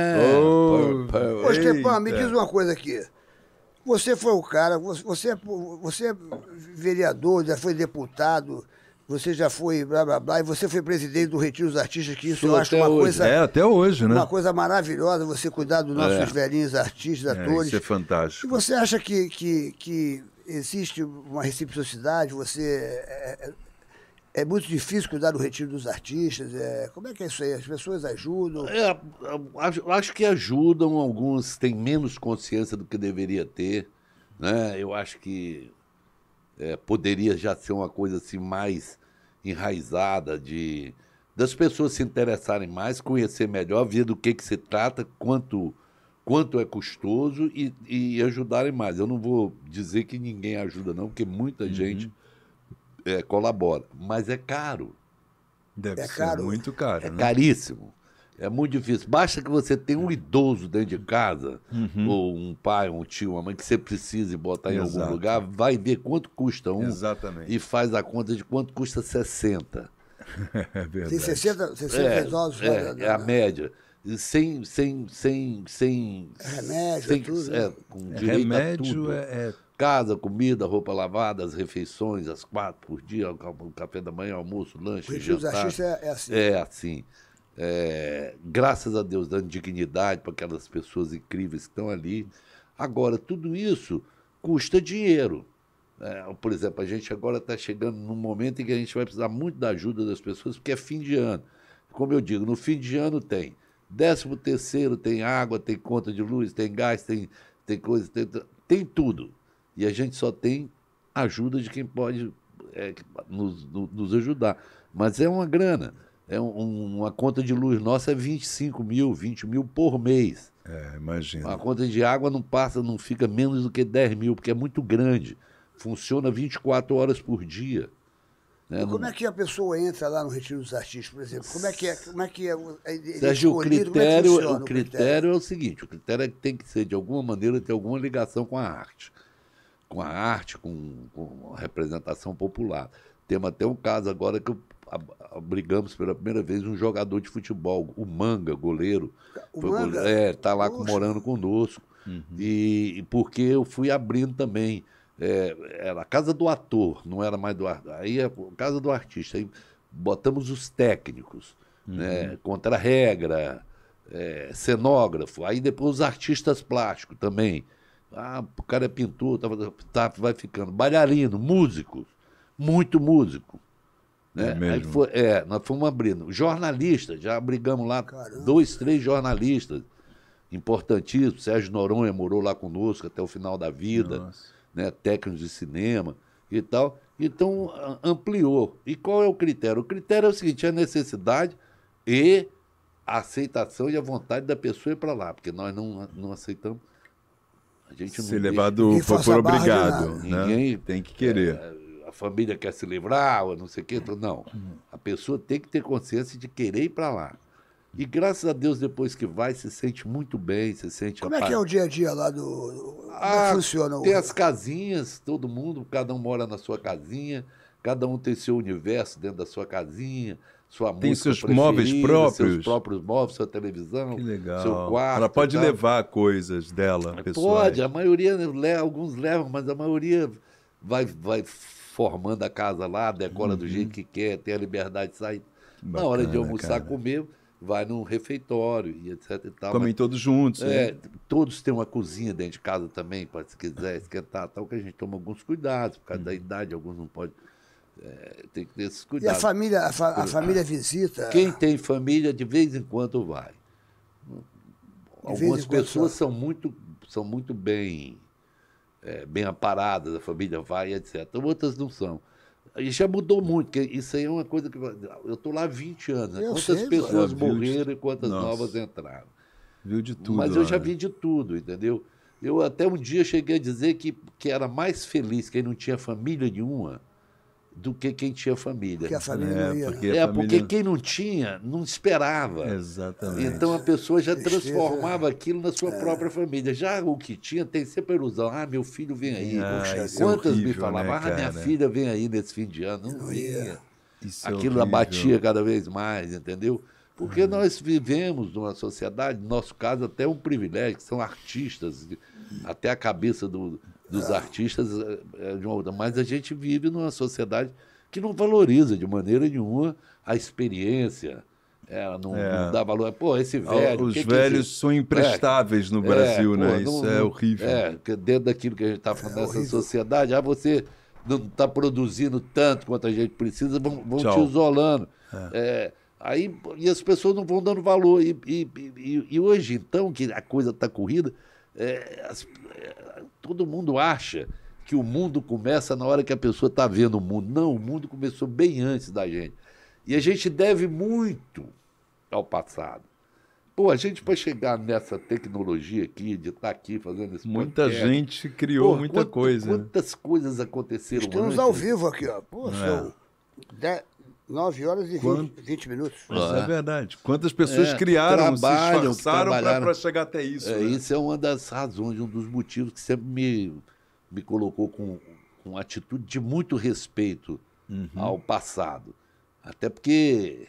Ô, Stepan, me Eita. diz uma coisa aqui. Você foi o cara, você é vereador, já foi deputado, você já foi blá blá blá, e você foi presidente do Retiro dos Artistas, que isso Sou eu acho até uma hoje. coisa. É, até hoje, né? Uma coisa maravilhosa, você cuidar dos nossos velhinhos artistas, atores. Isso é E fantástico. você acha que existe uma reciprocidade? É muito difícil cuidar do Retiro dos Artistas? Como é que é isso aí? As pessoas ajudam? Acho que ajudam, alguns têm menos consciência do que deveria ter, né? Eu acho que poderia já ser uma coisa assim mais enraizada, das pessoas se interessarem mais, conhecer melhor, ver do que se trata, quanto é custoso e ajudarem mais. Eu não vou dizer que ninguém ajuda não, porque muita gente colabora, mas é caro. Deve É ser caro. muito caro, É né? caríssimo. É muito difícil. Basta que você tenha um idoso dentro de casa, ou um pai, um tio, uma mãe, que você precise botar em algum Exato. lugar, vai ver quanto custa um Exatamente. e faz a conta de quanto custa 60. É verdade. Tem 60 idosos lá É a média. E sem Remédio, tudo, né? com direito a Remédio tudo. Casa, comida, roupa lavada, as refeições, as 4 por dia, o café da manhã, almoço, lanche, O Retiro dos jantar. Artistas é assim. É assim. Graças a Deus, dando dignidade para aquelas pessoas incríveis que estão ali. Agora, tudo isso custa dinheiro. Por exemplo, a gente agora está chegando num momento em que a gente vai precisar muito da ajuda das pessoas, porque é fim de ano. Como eu digo, no fim de ano tem 13º, tem água, tem conta de luz, tem gás, tem coisa, tem tudo. E a gente só tem ajuda de quem pode nos ajudar. Mas é uma grana. Uma conta de luz nossa é 25 mil, 20 mil por mês. Imagina. A conta de água não fica menos do que 10 mil, porque é muito grande. Funciona 24 horas por dia. Né? E como é que a pessoa entra lá no Retiro dos Artistas, por exemplo? Como é que é ele é Sérgio, o escolhido? Como é que funciona critério é o seguinte, o critério é que tem que ser, de alguma maneira, ter alguma ligação com a arte. Com a representação popular. Temos até um caso agora que abrigamos pela primeira vez um jogador de futebol, o Manga, goleiro. O Foi Manga? está lá Poxa. morando conosco. E porque eu fui abrindo também. Era a casa do ator, não era mais do artista. Aí é a casa do artista. Aí botamos os técnicos, né? Contra-regra, cenógrafo. Aí depois os artistas plásticos também. O cara é pintor, vai ficando. Bailarino, músicos, muito músico. Né? Aí nós fomos abrindo. Jornalistas, já abrigamos lá 2, 3 jornalistas importantíssimos. Sérgio Noronha morou lá conosco até o final da vida, né? Técnicos de cinema e tal. Então, ampliou. E qual é o critério? O critério é o seguinte, a necessidade e a aceitação e a vontade da pessoa ir para lá, porque nós não aceitamos. A gente não Ser deixa- levado Ninguém por força a barra de obrigado. nada. Né? Ninguém- Tem que querer. A família quer se livrar, ou não sei o quê. Então, não. A pessoa tem que ter consciência de querer ir para lá. E graças a Deus, depois que vai, se sente muito bem, se sente Como é que é o dia a dia lá como é que funciona? Tem as casinhas, todo mundo, cada um mora na sua casinha, cada um tem seu universo dentro da sua casinha, sua Tem música seus móveis preferida, próprios? seus próprios móveis, sua televisão, Que legal. seu quarto. Ela pode e tal. levar coisas dela, pessoais. Pode, a maioria, alguns levam, mas a maioria vai formando a casa lá, decora do jeito que quer, tem a liberdade de sair. Na hora de Bacana, almoçar, cara. comer, vai num refeitório e etc e tal. Comem Mas, todos juntos, né? todos têm uma cozinha dentro de casa também, para se quiser esquentar, tal, que a gente toma alguns cuidados, por causa da idade, alguns não podem. Tem que ter esses E a cuidados. família, a família visita. Quem tem família, de vez em quando vai. vez Algumas em quando pessoas só. são muito bem, bem amparadas, a família vai, etc. Outras não são. E já mudou muito, porque isso aí é uma coisa que. Eu estou lá há 20 anos. Né? Eu Quantas sei, pessoas já viu morreram e quantas Nossa. novas entraram? Viu de tudo. Mas eu lá, já né? vi de tudo, entendeu? Eu até um dia cheguei a dizer que era mais feliz quem não tinha família nenhuma do que quem tinha família. Porque a família não ia. porque a família... Porque quem não tinha, não esperava. Exatamente. Então a pessoa já Tristeza. transformava aquilo na sua própria família. Já o que tinha tem sempre a ilusão. Ah, meu filho vem aí. isso é Quantas me horrível, falavam, né, minha cara? filha vem aí nesse fim de ano. Não ia. Isso é Aquilo horrível. abatia cada vez mais, entendeu? Porque nós vivemos numa sociedade, no nosso caso, até um privilégio, que são artistas, até a cabeça dos artistas é de uma outra. Mas a gente vive numa sociedade que não valoriza de maneira nenhuma a experiência. Não dá valor. Pô, esse velho. Os que velhos esse- são imprestáveis no Brasil, pô, né? não- Isso é não- horrível. Porque dentro daquilo que a gente está falando nessa sociedade, você não está produzindo tanto quanto a gente precisa, vão Tchau. te isolando. E as pessoas não vão dando valor. E hoje, então, que a coisa está corrida, todo mundo acha que o mundo começa na hora que a pessoa está vendo o mundo. Não, o mundo começou bem antes da gente. E a gente deve muito ao passado. Pô, a gente para chegar nessa tecnologia aqui, de estar aqui fazendo esse Muita podcast, gente criou pô, muita coisa. né? Quantas coisas aconteceram Estamos antes? ao vivo aqui, ó. Pô, são 9 horas e 20 minutos. Isso é verdade. Quantas pessoas criaram, se trabalham, esforçaram trabalharam. para chegar até isso. né? Isso é uma das razões, um dos motivos que sempre me colocou com uma atitude de muito respeito ao passado. Até porque,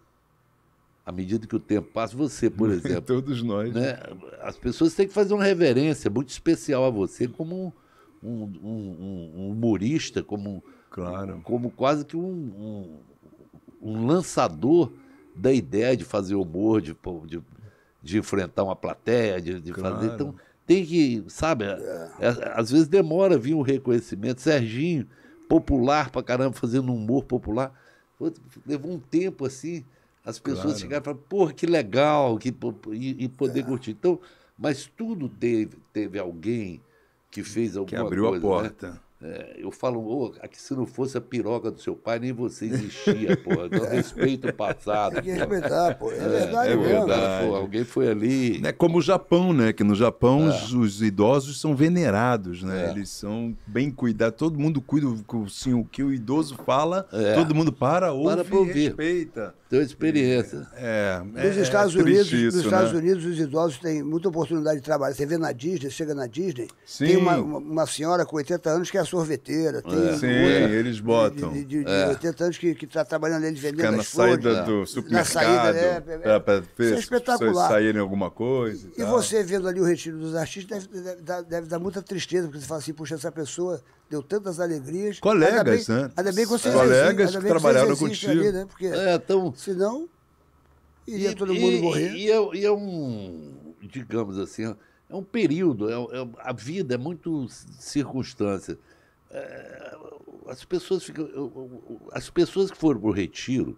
à medida que o tempo passa, você, por exemplo, Todos nós. né, as pessoas têm que fazer uma reverência muito especial a você como um humorista, Claro. como quase que um lançador da ideia de fazer humor, de enfrentar uma plateia, de Claro. fazer. Então, tem que, sabe, às vezes demora vir um reconhecimento. Serginho, popular pra caramba, fazendo humor popular. Levou um tempo assim, as pessoas Claro. chegaram e falaram, porra, que legal, e poder curtir. Então, mas tudo teve alguém que fez alguma Que abriu coisa. a porta. Eu falo, aqui se não fosse a piroca do seu pai, nem você existia, porra. Então, respeito o passado. Tem que respeitar, pô. É verdade é mesmo. verdade. Pô, alguém foi ali. É como o Japão, né? Que no Japão os idosos são venerados, né? Eles são bem cuidados. Todo mundo cuida, assim, o que o idoso fala, todo mundo ouve pra e ouvir. respeita. Tem uma experiência. Nos Estados Unidos, triste isso, nos Estados né? Unidos, os idosos têm muita oportunidade de trabalho. Você vê na Disney, chega na Disney, Sim. tem uma senhora com 80 anos que é sorveteira. Tem Sim, outra eles botam. de 80 anos que está trabalhando ali vendendo Ficar na as flores. saída do Na supermercado, saída, para Isso ver é se as pessoas espetacular. saírem alguma coisa. E você vendo ali o retiro dos artistas deve dar muita tristeza, porque você fala assim, puxa, essa pessoa deu tantas alegrias. Colegas, ainda bem, né? Ainda bem que você Colegas ainda que bem você trabalharam existe contigo. ali, né? Porque Então, senão iria todo mundo morrer. E é um, digamos assim, é um período, a vida é muito circunstância. As pessoas que foram para o retiro,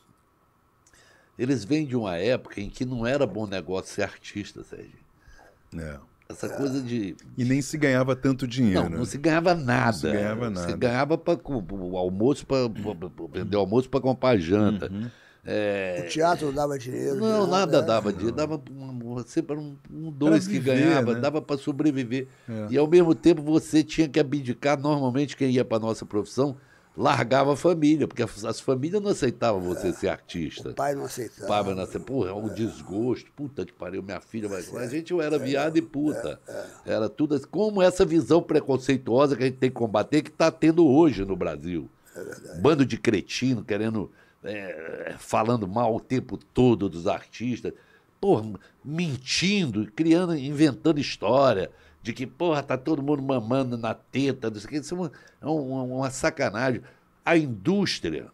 eles vêm de uma época em que não era bom negócio ser artista, Sérgio. É. Essa coisa de... E nem se ganhava tanto dinheiro. Não, né? não se ganhava nada. se ganhava nada. Você ganhava para o almoço, para vender almoço para comprar janta. Uhum. O teatro não dava dinheiro. Não, nada né? dava dinheiro, dava sempre dois que viver, ganhava, né? dava para sobreviver. E ao mesmo tempo você tinha que abdicar, normalmente quem ia para nossa profissão largava a família, porque as famílias não aceitavam você ser artista. O pai não aceitava. Pai vai nascer, porra, é um desgosto, puta que pariu, minha filha vai. A gente era viado e puta. Era tudo assim, como essa visão preconceituosa que a gente tem que combater, que está tendo hoje no Brasil. Bando de cretino querendo falando mal o tempo todo dos artistas, porra, mentindo, criando, inventando história de que, porra, tá todo mundo mamando na teta, não sei o que. Isso é uma sacanagem. A indústria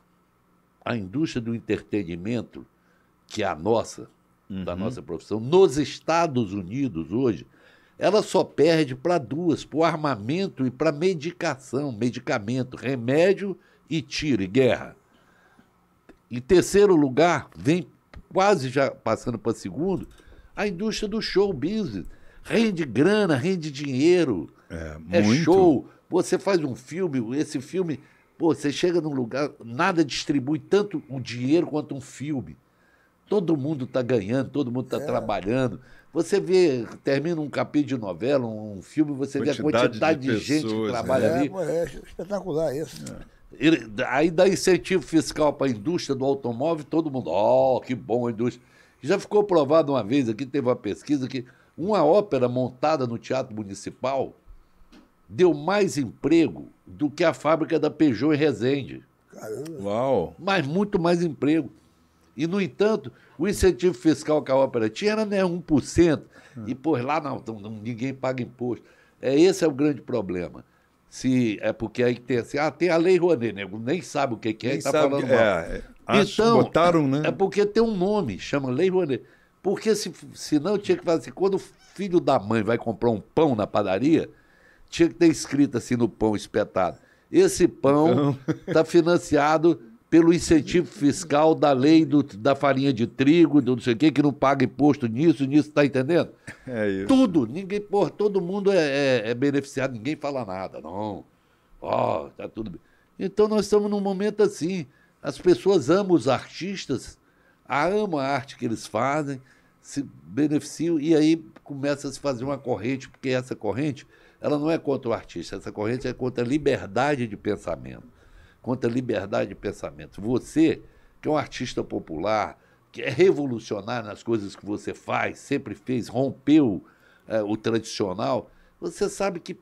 do entretenimento, que é a nossa, da nossa profissão, nos Estados Unidos hoje, ela só perde para duas, para o armamento e para medicamento, remédio e tiro e guerra. Em terceiro lugar, vem quase já passando para segundo, a indústria do show business. Rende grana, rende dinheiro, é muito. show. Você faz um filme, esse filme, pô, você chega num lugar, nada distribui tanto o dinheiro quanto um filme. Todo mundo está ganhando, todo mundo está trabalhando. Você vê, termina um capítulo de novela, um filme, você vê a quantidade de gente que trabalha ali. É espetacular isso. Aí dá incentivo fiscal para a indústria do automóvel, todo mundo, que bom a indústria. Já ficou provado uma vez aqui, teve uma pesquisa que uma ópera montada no Teatro Municipal deu mais emprego do que a fábrica da Peugeot em Resende. Caramba. Uau! Mas muito mais emprego. E, no entanto, o incentivo fiscal que a ópera tinha era 1%. E, pô, lá ninguém paga imposto. Esse é o grande problema. É porque aí tem assim, tem a Lei Rouanet, nego nem sabe o que é e está falando mal. Então, botaram, né? É porque tem um nome, chama Lei Rouanet. Porque senão tinha que fazer assim, quando o filho da mãe vai comprar um pão na padaria, tinha que ter escrito assim no pão espetado: esse pão está financiado pelo incentivo fiscal da lei da farinha de trigo, do não sei o quê, que não paga imposto nisso, tá entendendo? É isso. Tudo, todo mundo é beneficiado, ninguém fala nada, não. Tá tudo bem. Então nós estamos num momento assim, as pessoas amam os artistas, amam a arte que eles fazem, se beneficiam, e aí começa a se fazer uma corrente, porque essa corrente, ela não é contra o artista, essa corrente é contra a liberdade de pensamento. Contra a liberdade de pensamento. Você, que é um artista popular, que é revolucionário nas coisas que você faz, sempre fez, rompeu o tradicional, você sabe que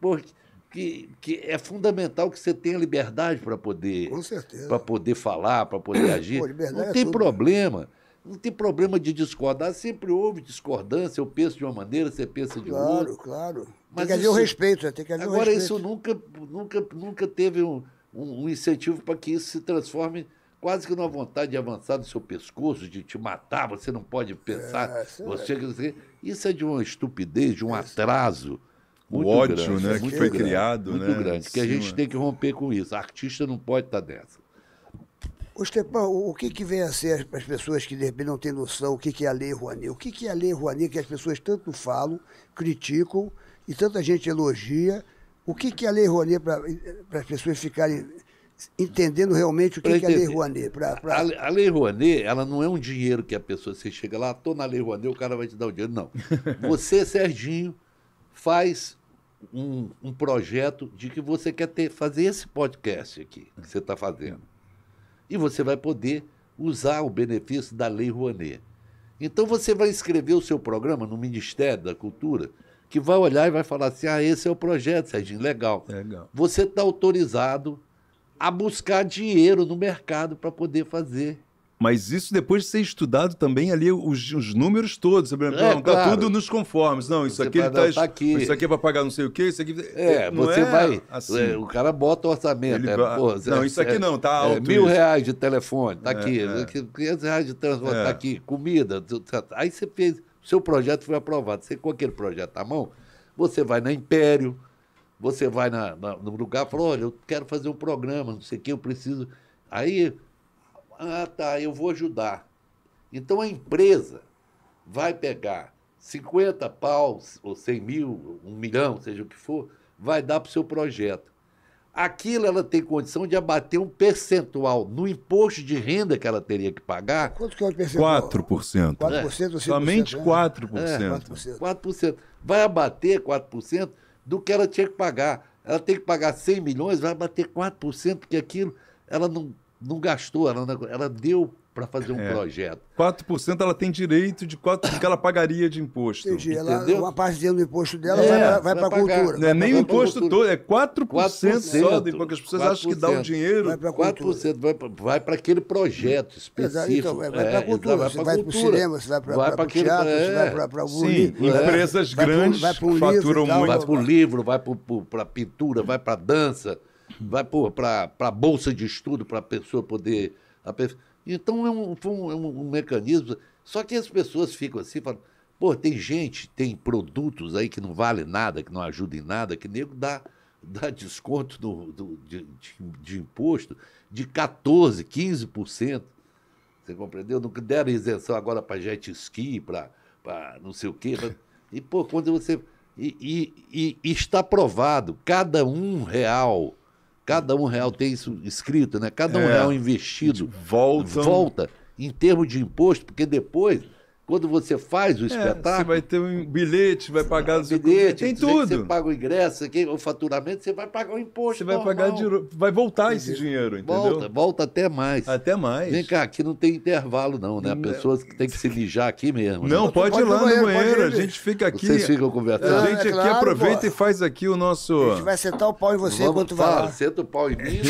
é fundamental que você tenha liberdade para poder, Com certeza. para poder falar, para poder agir. Liberdade Não tem tudo. problema. Não tem problema de discordar. Sempre houve discordância. Eu penso de uma maneira, você pensa de outra. Claro. Mas Tem que haver o isso- respeito, tem que haver o Agora, respeito. isso nunca teve um incentivo para que isso se transforme quase que numa vontade de avançar no seu pescoço, de te matar, você não pode pensar. Isso é de uma estupidez, de um atraso muito O ódio, grande, né, que muito foi grande, criado, muito né, grande, em que a gente cima. tem que romper com isso. Artista não pode estar dessa. Ô, Stepão, o que vem a ser para as pessoas que de repente não têm noção o que é a Lei Rouanet? O que é a Lei Rouanet que as pessoas tanto falam, criticam e tanta gente elogia? O que é a Lei Rouanet para as pessoas ficarem entendendo realmente o que é a Lei Rouanet? A Lei Rouanet, ela não é um dinheiro que a pessoa, você chega lá, estou na Lei Rouanet, o cara vai te dar o dinheiro. Não. Você, Serginho, faz um projeto de que você quer fazer esse podcast aqui, que você está fazendo. E você vai poder usar o benefício da Lei Rouanet. Então você vai escrever o seu programa no Ministério da Cultura, que vai olhar e vai falar assim, esse é o projeto, Serginho, legal. Legal. Você está autorizado a buscar dinheiro no mercado para poder fazer. Mas isso depois de ser estudado também ali os números todos. Sabe? Não, tá claro. tudo nos conformes. Não, isso Você aqui vai dar, tá aqui. Isso aqui é para pagar não sei o quê, isso aqui. Não você vai. assim. O cara bota o orçamento. Ele vai- não, isso aqui não, tá alto R$1.000 isso. de telefone, tá aqui. R$500 de telefone, tá aqui. Comida. Aí você fez. O seu projeto foi aprovado. Você com aquele projeto à mão, você vai na Império, você vai no lugar e fala, olha, eu quero fazer um programa, não sei o que, eu preciso. Aí, eu vou ajudar. Então a empresa vai pegar 50 paus, ou 100 mil, 1 milhão, seja o que for, vai dar para o seu projeto. Aquilo ela tem condição de abater um percentual no imposto de renda que ela teria que pagar. Quanto que é o percentual? 4%. 4% ou 5%? Somente né? 4%. 4%. Vai abater 4% do que ela tinha que pagar. Ela tem que pagar 100 milhões, vai abater 4%, porque aquilo ela não gastou, ela deu para fazer um projeto. 4% ela tem direito de 4% que ela pagaria de imposto. Entendi. Entendeu? Uma parte dentro do imposto dela vai para a pagar. cultura. Não é nem o Vai pra imposto cultura. todo, é 4% só, porque as pessoas acham que dá o 4%. dinheiro. Vai para a cultura. 4% vai para aquele projeto específico. Então, vai para a cultura. Vai Você pra vai para o cultura. cinema, você vai para o aquele- teatro, você vai para o Sim, livro. empresas grandes vai pro livro faturam e tal. muito. Vai para o livro, vai para a pintura, vai para a dança, vai para a bolsa de estudo para a pessoa poder... Então é um mecanismo. Só que as pessoas ficam assim, falam, pô, tem produtos aí que não vale nada, que não ajudam em nada, que nego dá desconto de imposto de 14%, 15%. Você compreendeu? Não deram isenção agora para jet ski, para não sei o quê. E, pô, quando você... E está provado, cada um real tem isso escrito, né? Cada um real investido volta em termos de imposto, porque depois, quando você faz o espetáculo... Você vai ter um bilhete, vai pagar... bilhete, tem dizer que tudo. Você paga o ingresso, o faturamento, você vai pagar o imposto. Você vai normal. pagar dinheiro, vai voltar esse dinheiro, entendeu? Volta até mais. Até mais. Vem cá, aqui não tem intervalo, não, né? Pessoas que tem que se mijar aqui mesmo. Não, né? pode ir lá no pode banheiro, ir. a gente fica aqui. Vocês ficam conversando. A gente É aqui claro, aproveita pô. e faz aqui o nosso... A gente vai sentar o pau em você enquanto vai Fala, lá. senta o pau em mim.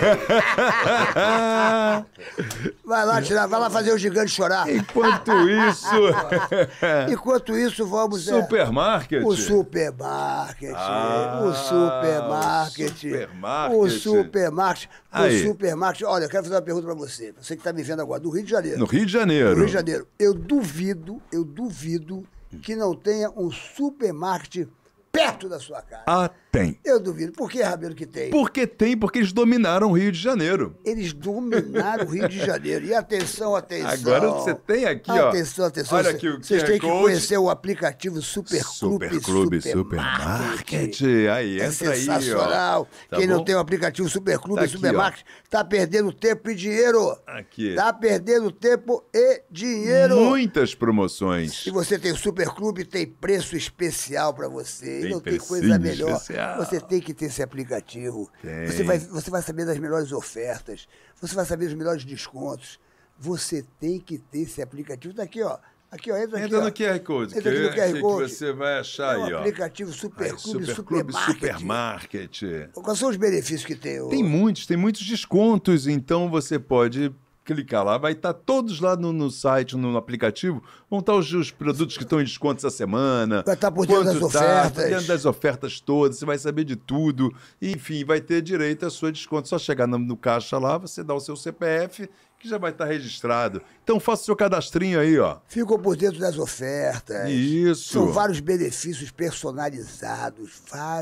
Não. Vai lá, vai lá fazer o gigante chorar. Enquanto isso, Enquanto isso, vamos... supermarket. O supermarket. Ah, O supermarket. supermarket. O supermarket. Aí. O supermarket. Olha, eu quero fazer uma pergunta para você. Você que está me vendo agora, do Rio de Janeiro. No Rio de No Janeiro. Rio de Janeiro. Eu duvido que não tenha um supermarket perto da sua casa. Ah, tem. Eu duvido. Por que, Rabelo, que tem? Porque eles dominaram o Rio de Janeiro. Eles dominaram o Rio de Janeiro. E atenção. Agora você tem aqui, ó. Atenção. Olha aqui o Vocês QR têm que Code. conhecer o aplicativo Superclube Supermarket. Aí, É entra aí, sensacional. ó. Tá Quem não bom? tem o aplicativo Superclube Tá aqui, Supermarket está perdendo tempo e dinheiro. Aqui. Está perdendo tempo e dinheiro. Muitas promoções. Se você tem o Superclube, tem preço especial para você. Tem E não tem coisa precinho melhor. especial. Você tem que ter esse aplicativo. Tem. Você vai saber das melhores ofertas. Você vai saber dos melhores descontos. Você tem que ter esse aplicativo. Tá aqui, ó. Entra aqui, Entra ó. no QR Code. Entra aqui no QR que Code. você vai achar É aí, o ó. aplicativo Aí, Superclube Superclube Supermarket. Supermarket. Quais são os benefícios que tem? Tem muitos descontos, então você pode clicar lá, vai estar todos lá no site, no aplicativo, vão estar os produtos que estão em desconto essa semana. Vai estar por dentro das ofertas. Por dentro das ofertas todas, você vai saber de tudo. E, enfim, vai ter direito a sua desconto. Só chegar no caixa lá, você dá o seu CPF, que já vai estar registrado. Então faça o seu cadastrinho aí, ó. Ficam por dentro das ofertas. Isso. São vários benefícios personalizados.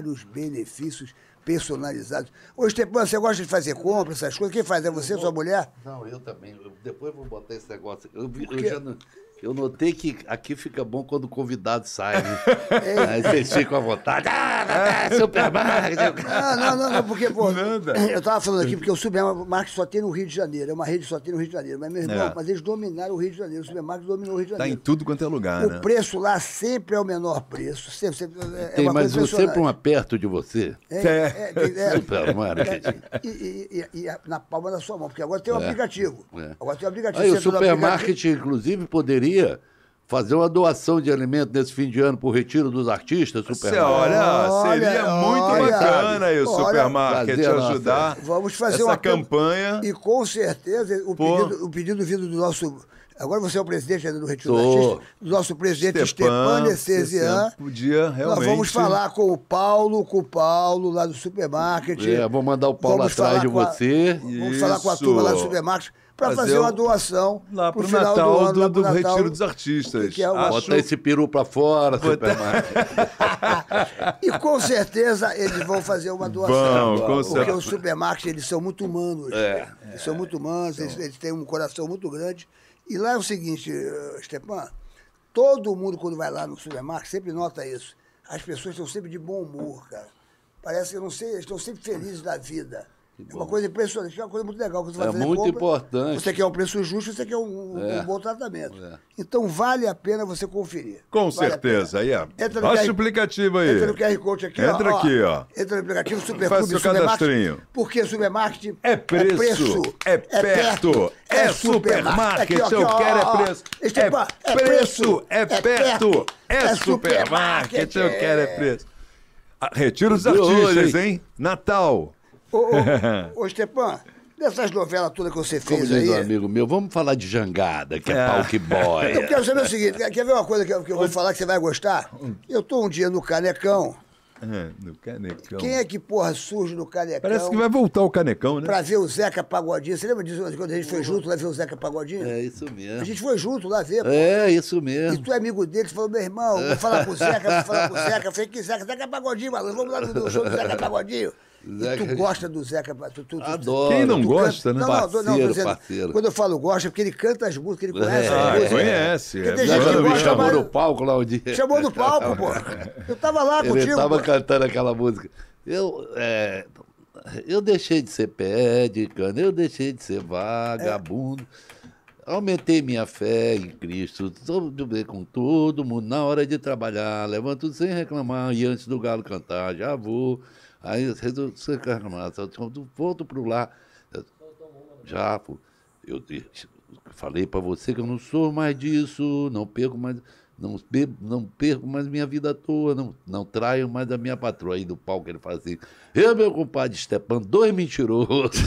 Ô, Stepan, você gosta de fazer compra, essas coisas? Quem faz? É você, sua mulher? Não, eu também. Depois eu vou botar esse negócio. quê? Eu notei que aqui fica bom quando o convidado sai, né? Aí vocês ficam à vontade. Supermarket. Não, porque, pô, Nada. eu tava falando aqui porque o supermarket só tem no Rio de Janeiro, é uma rede que só tem no Rio de Janeiro. Mas, meu irmão, mas eles dominaram o Rio de Janeiro, o supermarket dominou o Rio de Tá em Janeiro. tudo quanto é lugar, né? O preço lá sempre é o menor preço, sempre Tem uma mais coisa sempre um impressionante. perto de você. Supermarket. E na palma da sua mão, porque agora tem o aplicativo. É. Agora tem o aplicativo. Aí o Você entra no supermarket, inclusive, poderia fazer uma doação de alimento nesse fim de ano para o retiro dos artistas. Você Supermarket. seria muito olha, bacana aí o olha, supermarket fazer a nossa- ajudar Vamos fazer essa uma campanha. E com certeza o pedido vindo do nosso. Agora você é o presidente do Retiro do Sou. Artista, do nosso presidente Stepan Necesian. Podia realmente. Nós vamos falar com o Paulo lá do supermarket. Vou mandar o Paulo Vamos atrás falar de com a- você. Vamos falar com a Isso. turma lá do supermarket para Fazer fazer uma um- doação lá pro final Natal do ano, lá pro do Natal. Retiro dos Artistas. Que é o- Acho- Bota esse peru para fora, supermarket. E com certeza eles vão fazer uma doação. Vão, com porque certeza. os supermarkets, eles são muito humanos. Eles são muito humanos, eles têm um coração muito grande. E lá é o seguinte, Stepan, todo mundo quando vai lá no supermarket sempre nota isso. As pessoas estão sempre de bom humor, cara. Parece que, eu não sei, eles estão sempre felizes da vida. É uma coisa impressionante, é uma coisa muito legal. Você vai É fazer muito compra, importante. Você quer um preço justo, você quer um bom tratamento. Então vale a pena você conferir. Com Vale a certeza. Aí, ó. Entra no Baixa QR o aplicativo aí. Entra no QR Code aqui, Entra aqui, ó. Entra no aplicativo Faz Superclube seu Supermarket. cadastrinho. Porque supermarket É preço, é perto, é supermarket, Aqui, eu ó, quero ó, é preço. é É preço, é perto, é supermarket, supermarket, eu quero é preço. Ah, Retiro dos De olho, artistas, hein? Natal. Ô, Stepan, dessas novelas todas que você Como fez diz um aí... amigo meu, vamos falar de jangada, que é pau que boia. Eu quero saber o seguinte, quer ver uma coisa que eu vou falar que você vai gostar? Eu tô um dia no Canecão. No Canecão. Quem é que, porra, surge no Canecão? Parece que vai voltar o Canecão, né? Pra ver o Zeca Pagodinho. Você lembra disso quando a gente foi junto lá ver o Zeca Pagodinho? É isso mesmo. A gente foi junto lá ver. Pô. É isso E mesmo. tu é amigo dele, você falou, meu irmão, vou falar com o Zeca, vou falar com o Zeca. Eu falei, que Zeca Pagodinho, maluco, vamos lá no show do Zeca Pagodinho. Zeca- E tu gosta do Zeca? Adoro. Quem não tu gosta, né? Não, tô dizendo, Parceiro. quando eu falo gosta, é porque ele canta as músicas, ele conhece as Ah, músicas. conhece. Porque É tem gente que bom, Me gosta chamou mais... no palco lá um dia. Chamou no palco, pô. Eu tava lá Ele contigo. tava pô. cantando aquela música. Eu deixei de ser pé de cana, eu deixei de ser vagabundo. Aumentei minha fé em Cristo, tudo bem com todo mundo. Na hora de trabalhar, levanto sem reclamar. E antes do galo cantar, já vou. Aí você reclamar, volto pro lar. Já, pô. Eu falei pra você que eu não sou mais disso, não perco mais. Não perco mais minha vida à toa, não traio mais a minha patroa. Aí do palco ele fala assim, eu, meu compadre Stepan, 2 mentirosos.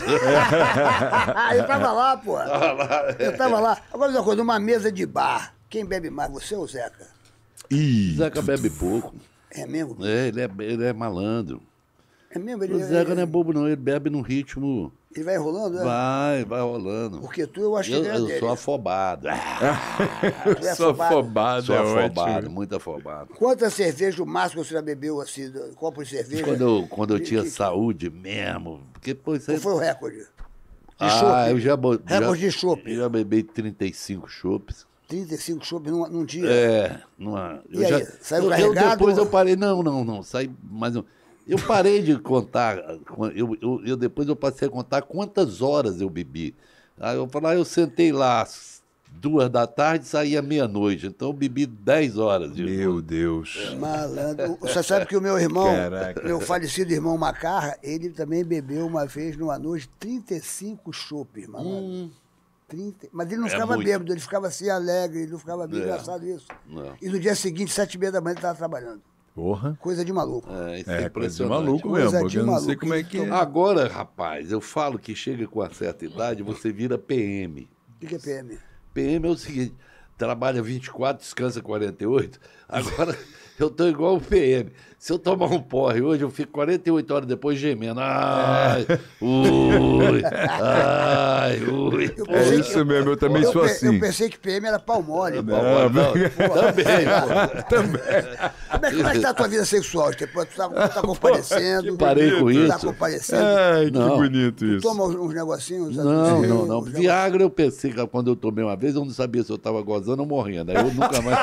Eu tava lá, pô. Eu tava lá. Agora, uma coisa, numa mesa de bar, quem bebe mais, você ou o Zeca? Ih, Zeca bebe pouco. É mesmo? Ele é malandro. É mesmo? O Zeca não é bobo não, ele bebe num ritmo... Ele vai enrolando, né? Vai rolando. Porque eu acho que ele é Eu dele. sou afobado. Tu é sou afobado. afobado, Sou é afobado, ótimo. muito afobado. Quantas cervejas o máximo você já bebeu, assim, copo de cerveja? Quando eu tinha saúde mesmo, porque, pô, isso aí... Qual foi o recorde? eu já... Recorde de chopp. Eu já bebi 35 chopps. 35 chopp num dia? Eu E aí, saiu carregado? Depois eu parei, não, saí mais um... Eu parei de contar, depois eu passei a contar quantas horas eu bebi. Aí eu falei, eu sentei lá às 2 da tarde e saí à meia-noite, então eu bebi 10 horas. Meu Deus. Malandro. Você sabe que o meu irmão, Caraca. meu falecido irmão Macarra, ele também bebeu uma vez numa noite 35 chopps, malandro. 30... Mas ele não ficava muito. bêbado, ele ficava assim alegre, ele não ficava bem engraçado isso. Não. E no dia seguinte, 7h30 da manhã, ele estava trabalhando. Porra. Coisa de maluco. Isso É, coisa de impressionante. maluco Coisa mesmo, de porque eu não sei maluco. como é que é. Agora, rapaz, eu falo que chega com uma certa idade, você vira PM. O que é PM? PM é o seguinte, trabalha 24, descansa 48. Agora, eu tô igual o PM. Se eu tomar um porre hoje, eu fico 48 horas depois gemendo. Ai, ui. Eu É pensei isso mesmo, eu também sou assim. Eu pensei que PM era pau mole. Também, pô. Como é que tá a tua vida sexual? Tu tá comparecendo? Parei com Tu tá isso. comparecendo? Ai, que Não. bonito isso. Toma uns negocinhos? Não. uns Viagra eu pensei que quando eu tomei uma vez, eu não sabia se eu tava gozando ou morrendo. Aí eu nunca mais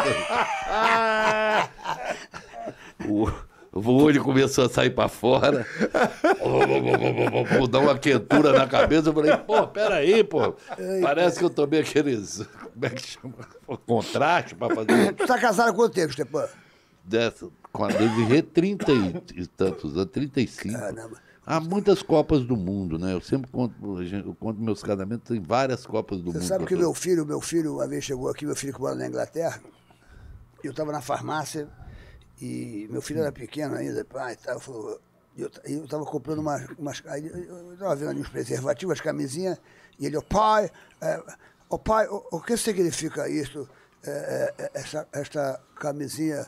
o olho começou a sair pra fora. Vou dar uma quentura na cabeça. Eu falei, pô, peraí, pô. Parece que eu tomei aqueles. Como é que chama? Contraste pra fazer. Tu tá casado há quanto tempo, Stepan? Com a Desirê, 30 e tantos anos, 35. Caramba. Há muitas Copas do Mundo, né? Eu sempre conto, meus casamentos, tem várias Copas do Você Mundo. sabe que meu filho uma vez chegou aqui, meu filho que mora na Inglaterra, eu estava na farmácia e meu filho era pequeno ainda, pai, tá, falou, eu estava comprando umas aí eu estava vendo ali uns preservativos, as camisinhas, e ele, pai, o que significa isso, esta camisinha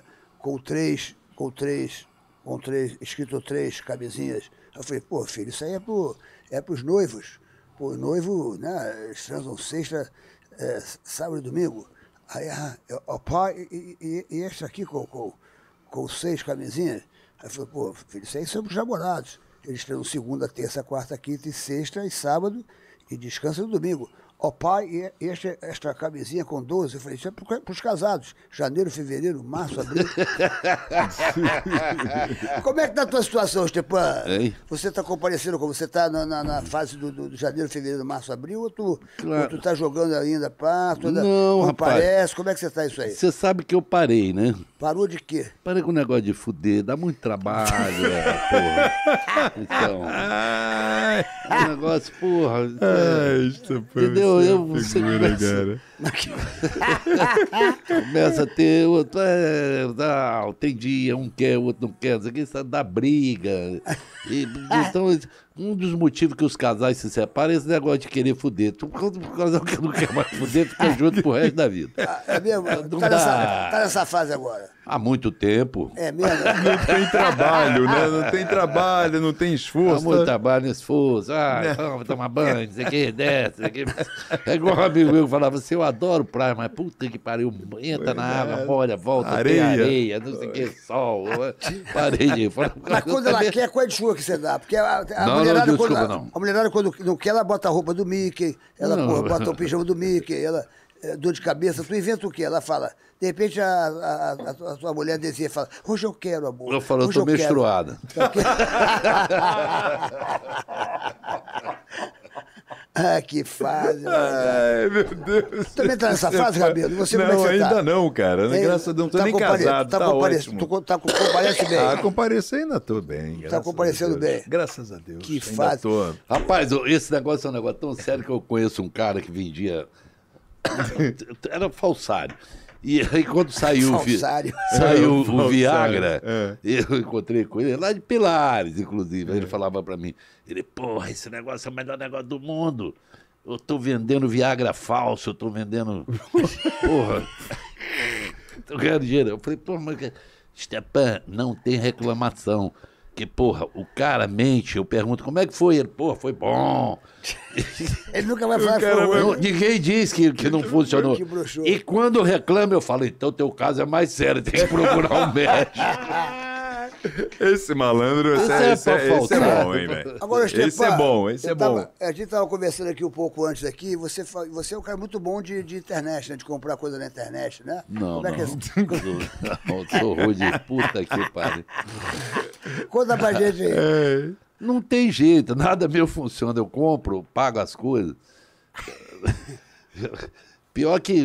escrito 3 camisinhas? Eu falei, pô, filho, isso aí é pros noivos. Pô, o noivo, né, eles transam sexta, sábado e domingo. Aí, pai, e esta aqui com 6 camisinhas? Aí eu falei, pô, filho, isso aí são pros namorados. Eles transam segunda, terça, quarta, quinta e sexta e sábado e descansam no domingo. Ó pai, e esta camisinha com 12, eu falei, isso é para os casados. Janeiro, fevereiro, março, abril. Como é que tá a tua situação, Stepan? Hein? Você está comparecendo, como você está na fase do janeiro, fevereiro, março, abril, ou tu tá jogando ainda, pá, toda, Não, comparece? rapaz. Como é que você tá isso aí? Você sabe que eu parei, né? Parou de quê? Parei com o negócio de fuder, dá muito trabalho, porra. Então, o negócio, porra. Entendeu? Você começa a ter outro. Tem dia, um quer, o outro não quer, isso aqui dá briga. Então, um dos motivos que os casais se separam é esse negócio de querer fuder. O casal que não quer mais fuder fica junto pro resto da vida. É mesmo? Não Tá dá. nessa fase agora. Há muito tempo. É mesmo? Não tem trabalho, né? Não tem trabalho, não tem Há esforço. muito trabalho, esforço. Vamos tomar banho, isso aqui, desce, isso aqui. É igual um amigo meu que falava assim, eu adoro praia, mas puta que pariu, entra na água, molha, volta, tem areia, não sei o que, sol. Parei de falar. Mas quando ela quer, qual é a desculpa que você dá? Porque a Não, mulherada, não, quando, desculpa, não. a mulherada, quando não quer, ela bota a roupa do Mickey, ela Não. porra, bota o pijama do Mickey, ela dor de cabeça, tu inventa o quê? Ela fala, de repente a tua mulher deseja e fala, hoje eu quero, amor. Eu falo, eu hoje tô quero." menstruada. Ah, que fase. Ai, meu Deus. Também tá nessa fase, Rabelo? Você, como é Não, que você tá? ainda não, cara. Graças a Deus, não tô nem casado, tá ótimo. Comparece bem. Comparecer ainda tô bem. graças comparecendo a Deus. bem. Graças a Deus. Que ainda fase. tô. Rapaz, esse negócio é um negócio tão sério que eu conheço um cara que vendia. Era falsário. E aí quando saiu, Falsário. saiu o Falsário, Viagra, é. eu encontrei com ele, lá de Pilares, inclusive. Aí ele falava pra mim, porra, esse negócio é o melhor negócio do mundo. Eu tô vendendo Viagra falso, eu tô vendendo. Porra. Tô ganhando dinheiro. Eu falei, porra, mas Stepan, não tem reclamação. Que, porra, o cara mente, eu pergunto, como é que foi? Ele, porra, foi bom. Ele nunca vai falar que foi Não, ruim. ninguém diz que não funcionou. Que broxou. E quando eu reclamo, eu falo, então teu caso é mais sério, tem que procurar um médico. Esse malandro, Esse é pra esse é faltar. bom, hein, velho? Agora, Esse Stepan, é bom, esse é bom. A gente estava conversando aqui um pouco antes aqui, você é um cara muito bom de internet, né? De comprar coisa na internet, né? Não, Como é que não, sou ruim de puta que pariu. Conta pra gente aí. Não tem jeito, nada meu funciona. Eu compro, pago as coisas. Pior que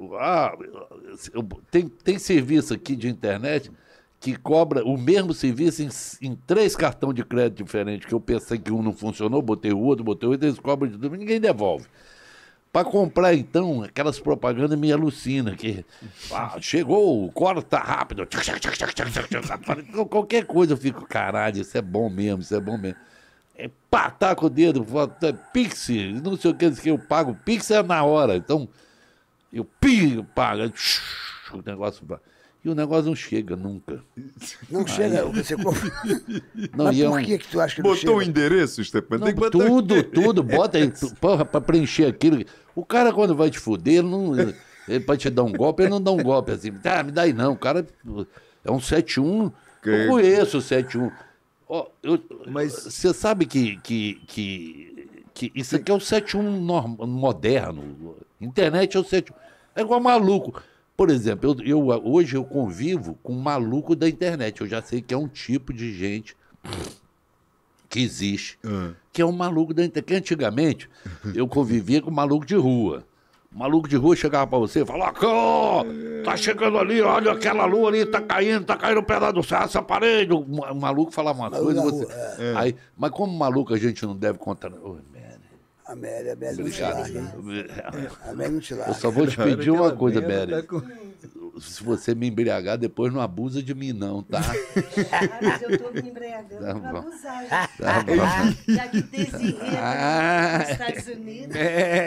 tem serviço aqui de internet que cobra o mesmo serviço em 3 cartões de crédito diferentes, que eu pensei que um não funcionou, botei o outro, eles cobram de tudo, ninguém devolve. Para comprar, então, aquelas propagandas me alucinam, que chegou, corta rápido, qualquer coisa eu fico, caralho, isso é bom mesmo, isso é bom mesmo. Taca o dedo, Pix, não sei o que eu pago, Pix é na hora, então eu pago, o negócio... E o negócio não chega nunca. Não chega, você compra. Não, Mas e é por um- que tu acha que não Botou chega? o endereço, Stepan? Não, Tem que botar tudo, bota aí, porra, pra preencher aquilo. O cara, quando vai te fuder, ele pra te dar um golpe, ele não dá um golpe assim. Me dá aí não, o cara é um 7-1, eu conheço o 7-1. Ó, Mas- você sabe que isso aqui é o 7-1 moderno. Internet é o 7-1. É igual maluco. Por exemplo, hoje eu convivo com um maluco da internet. Eu já sei que é um tipo de gente que existe, que é um maluco da internet. Que antigamente eu convivia com um maluco de rua. O maluco de rua chegava pra você e falava, tá chegando ali, olha aquela lua ali, tá caindo um pedaço do céu, essa parede. O maluco falava uma coisa, da você... rua, Aí, mas como maluco a gente não deve contar... Ô, Amélia não te Obrigado. larga, hein? Amélia não te Eu larga. só vou te pedir uma coisa, Mary. Tá com... Se você me embriagar, depois não abusa de mim, não, tá? Ah, mas eu tô me embriagando Tá pra bom. abusar. Tá bom. Já que Desirê Ah. nos Estados Unidos.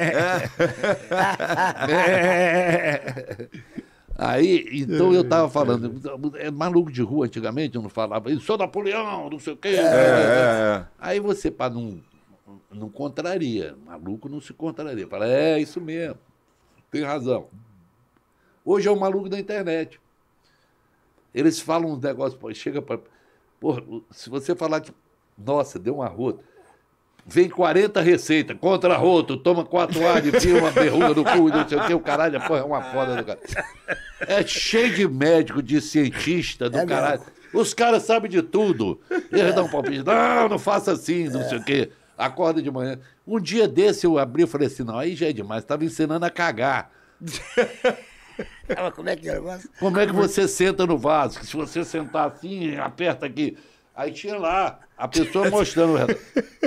Aí, então eu tava falando, maluco de rua antigamente, eu não falava, eu sou Napoleão, não sei o quê. Aí você, para não contraria, maluco não se contraria. Fala, isso mesmo, tem razão. Hoje é o maluco da internet. Eles falam uns negócios, chega para... Porra, se você falar que, nossa, deu uma rota, vem 40 receitas, contra-roto, toma 4 alhos, enfia uma berruga no cu, não sei o que, o caralho, porra, é uma foda do cara. É cheio de médico, de cientista do caralho. Os caras sabem de tudo. Eles dão um palpite, não faça assim, não sei o quê. Acorda de manhã. Um dia desse eu abri e falei assim, não, aí já é demais, estava ensinando a cagar. Como é que é o negócio? Como é que você senta no vaso? Que se você sentar assim, aperta aqui. Aí tinha lá, a pessoa mostrando o resto.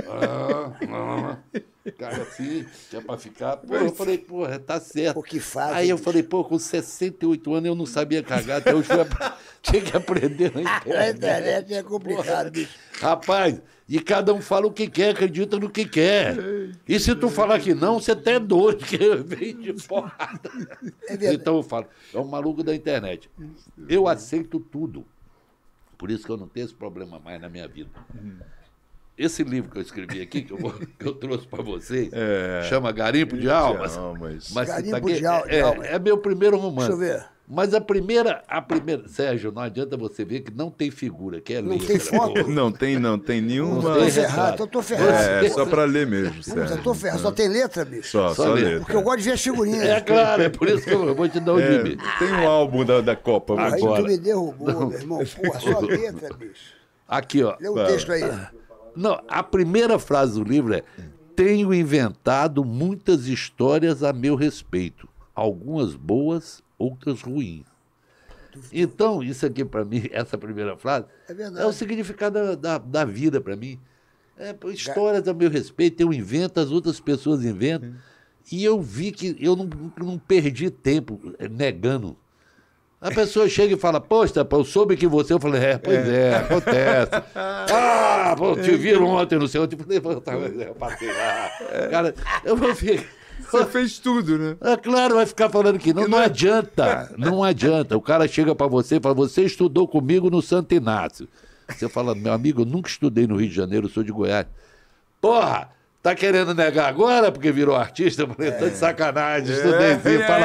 Cara assim, que é pra ficar. Pô, eu falei, porra, tá certo. Pô, que fase, Aí eu bicho. falei, pô, com 68 anos eu não sabia cagar, até hoje tinha que aprender na A internet. internet é complicado, bicho. Rapaz, e cada um fala o que quer, acredita no que quer. E se tu falar que não, você até é doido, que vem de porrada. É verdade. Então eu falo, é um maluco da internet. Eu aceito tudo. Por isso que eu não tenho esse problema mais na minha vida. Esse livro que eu escrevi aqui, que eu trouxe para vocês, chama Garimpo de Almas. Mas Garimpo aqui, de Almas. é meu primeiro romance. Deixa eu ver. Mas a primeira, Sérgio, não adianta você ver que não tem figura, que é Não letra. tem foto? Não tem nenhuma. Não Tô tem ferrado, retrato. tô ferrado. É só pra ler mesmo, Eu sério. tô ferrado. Só tem letra, bicho. Só ler. ler. Porque eu gosto de ver as figurinhas. É claro, é por isso que eu vou te dar o gibi. Tem um álbum da Copa. Aí Agora. tu me derrubou, meu irmão. Porra, só letra, bicho. Aqui, ó. Lê o texto aí. Não, a primeira frase do livro é: tenho inventado muitas histórias a meu respeito, algumas boas, outras ruins. Então, isso aqui para mim, essa primeira frase, É verdade. é o significado da vida para mim. É, pô, histórias a meu respeito, eu invento, as outras pessoas inventam. E eu vi que eu não perdi tempo negando. A pessoa chega e fala, poxa, eu soube que você... Eu falei, pois é, acontece. Pô, te viram ontem no seu... Eu passei lá. Cara, eu vou ficar... Você fez tudo, né? É claro, vai ficar falando que não adianta. Não adianta. O cara chega pra você e fala, você estudou comigo no Santo Inácio. Você fala, meu amigo, eu nunca estudei no Rio de Janeiro, eu sou de Goiás. Porra! Tá querendo negar agora porque virou artista? Eu falei, tô de sacanagem, estudei sim, fala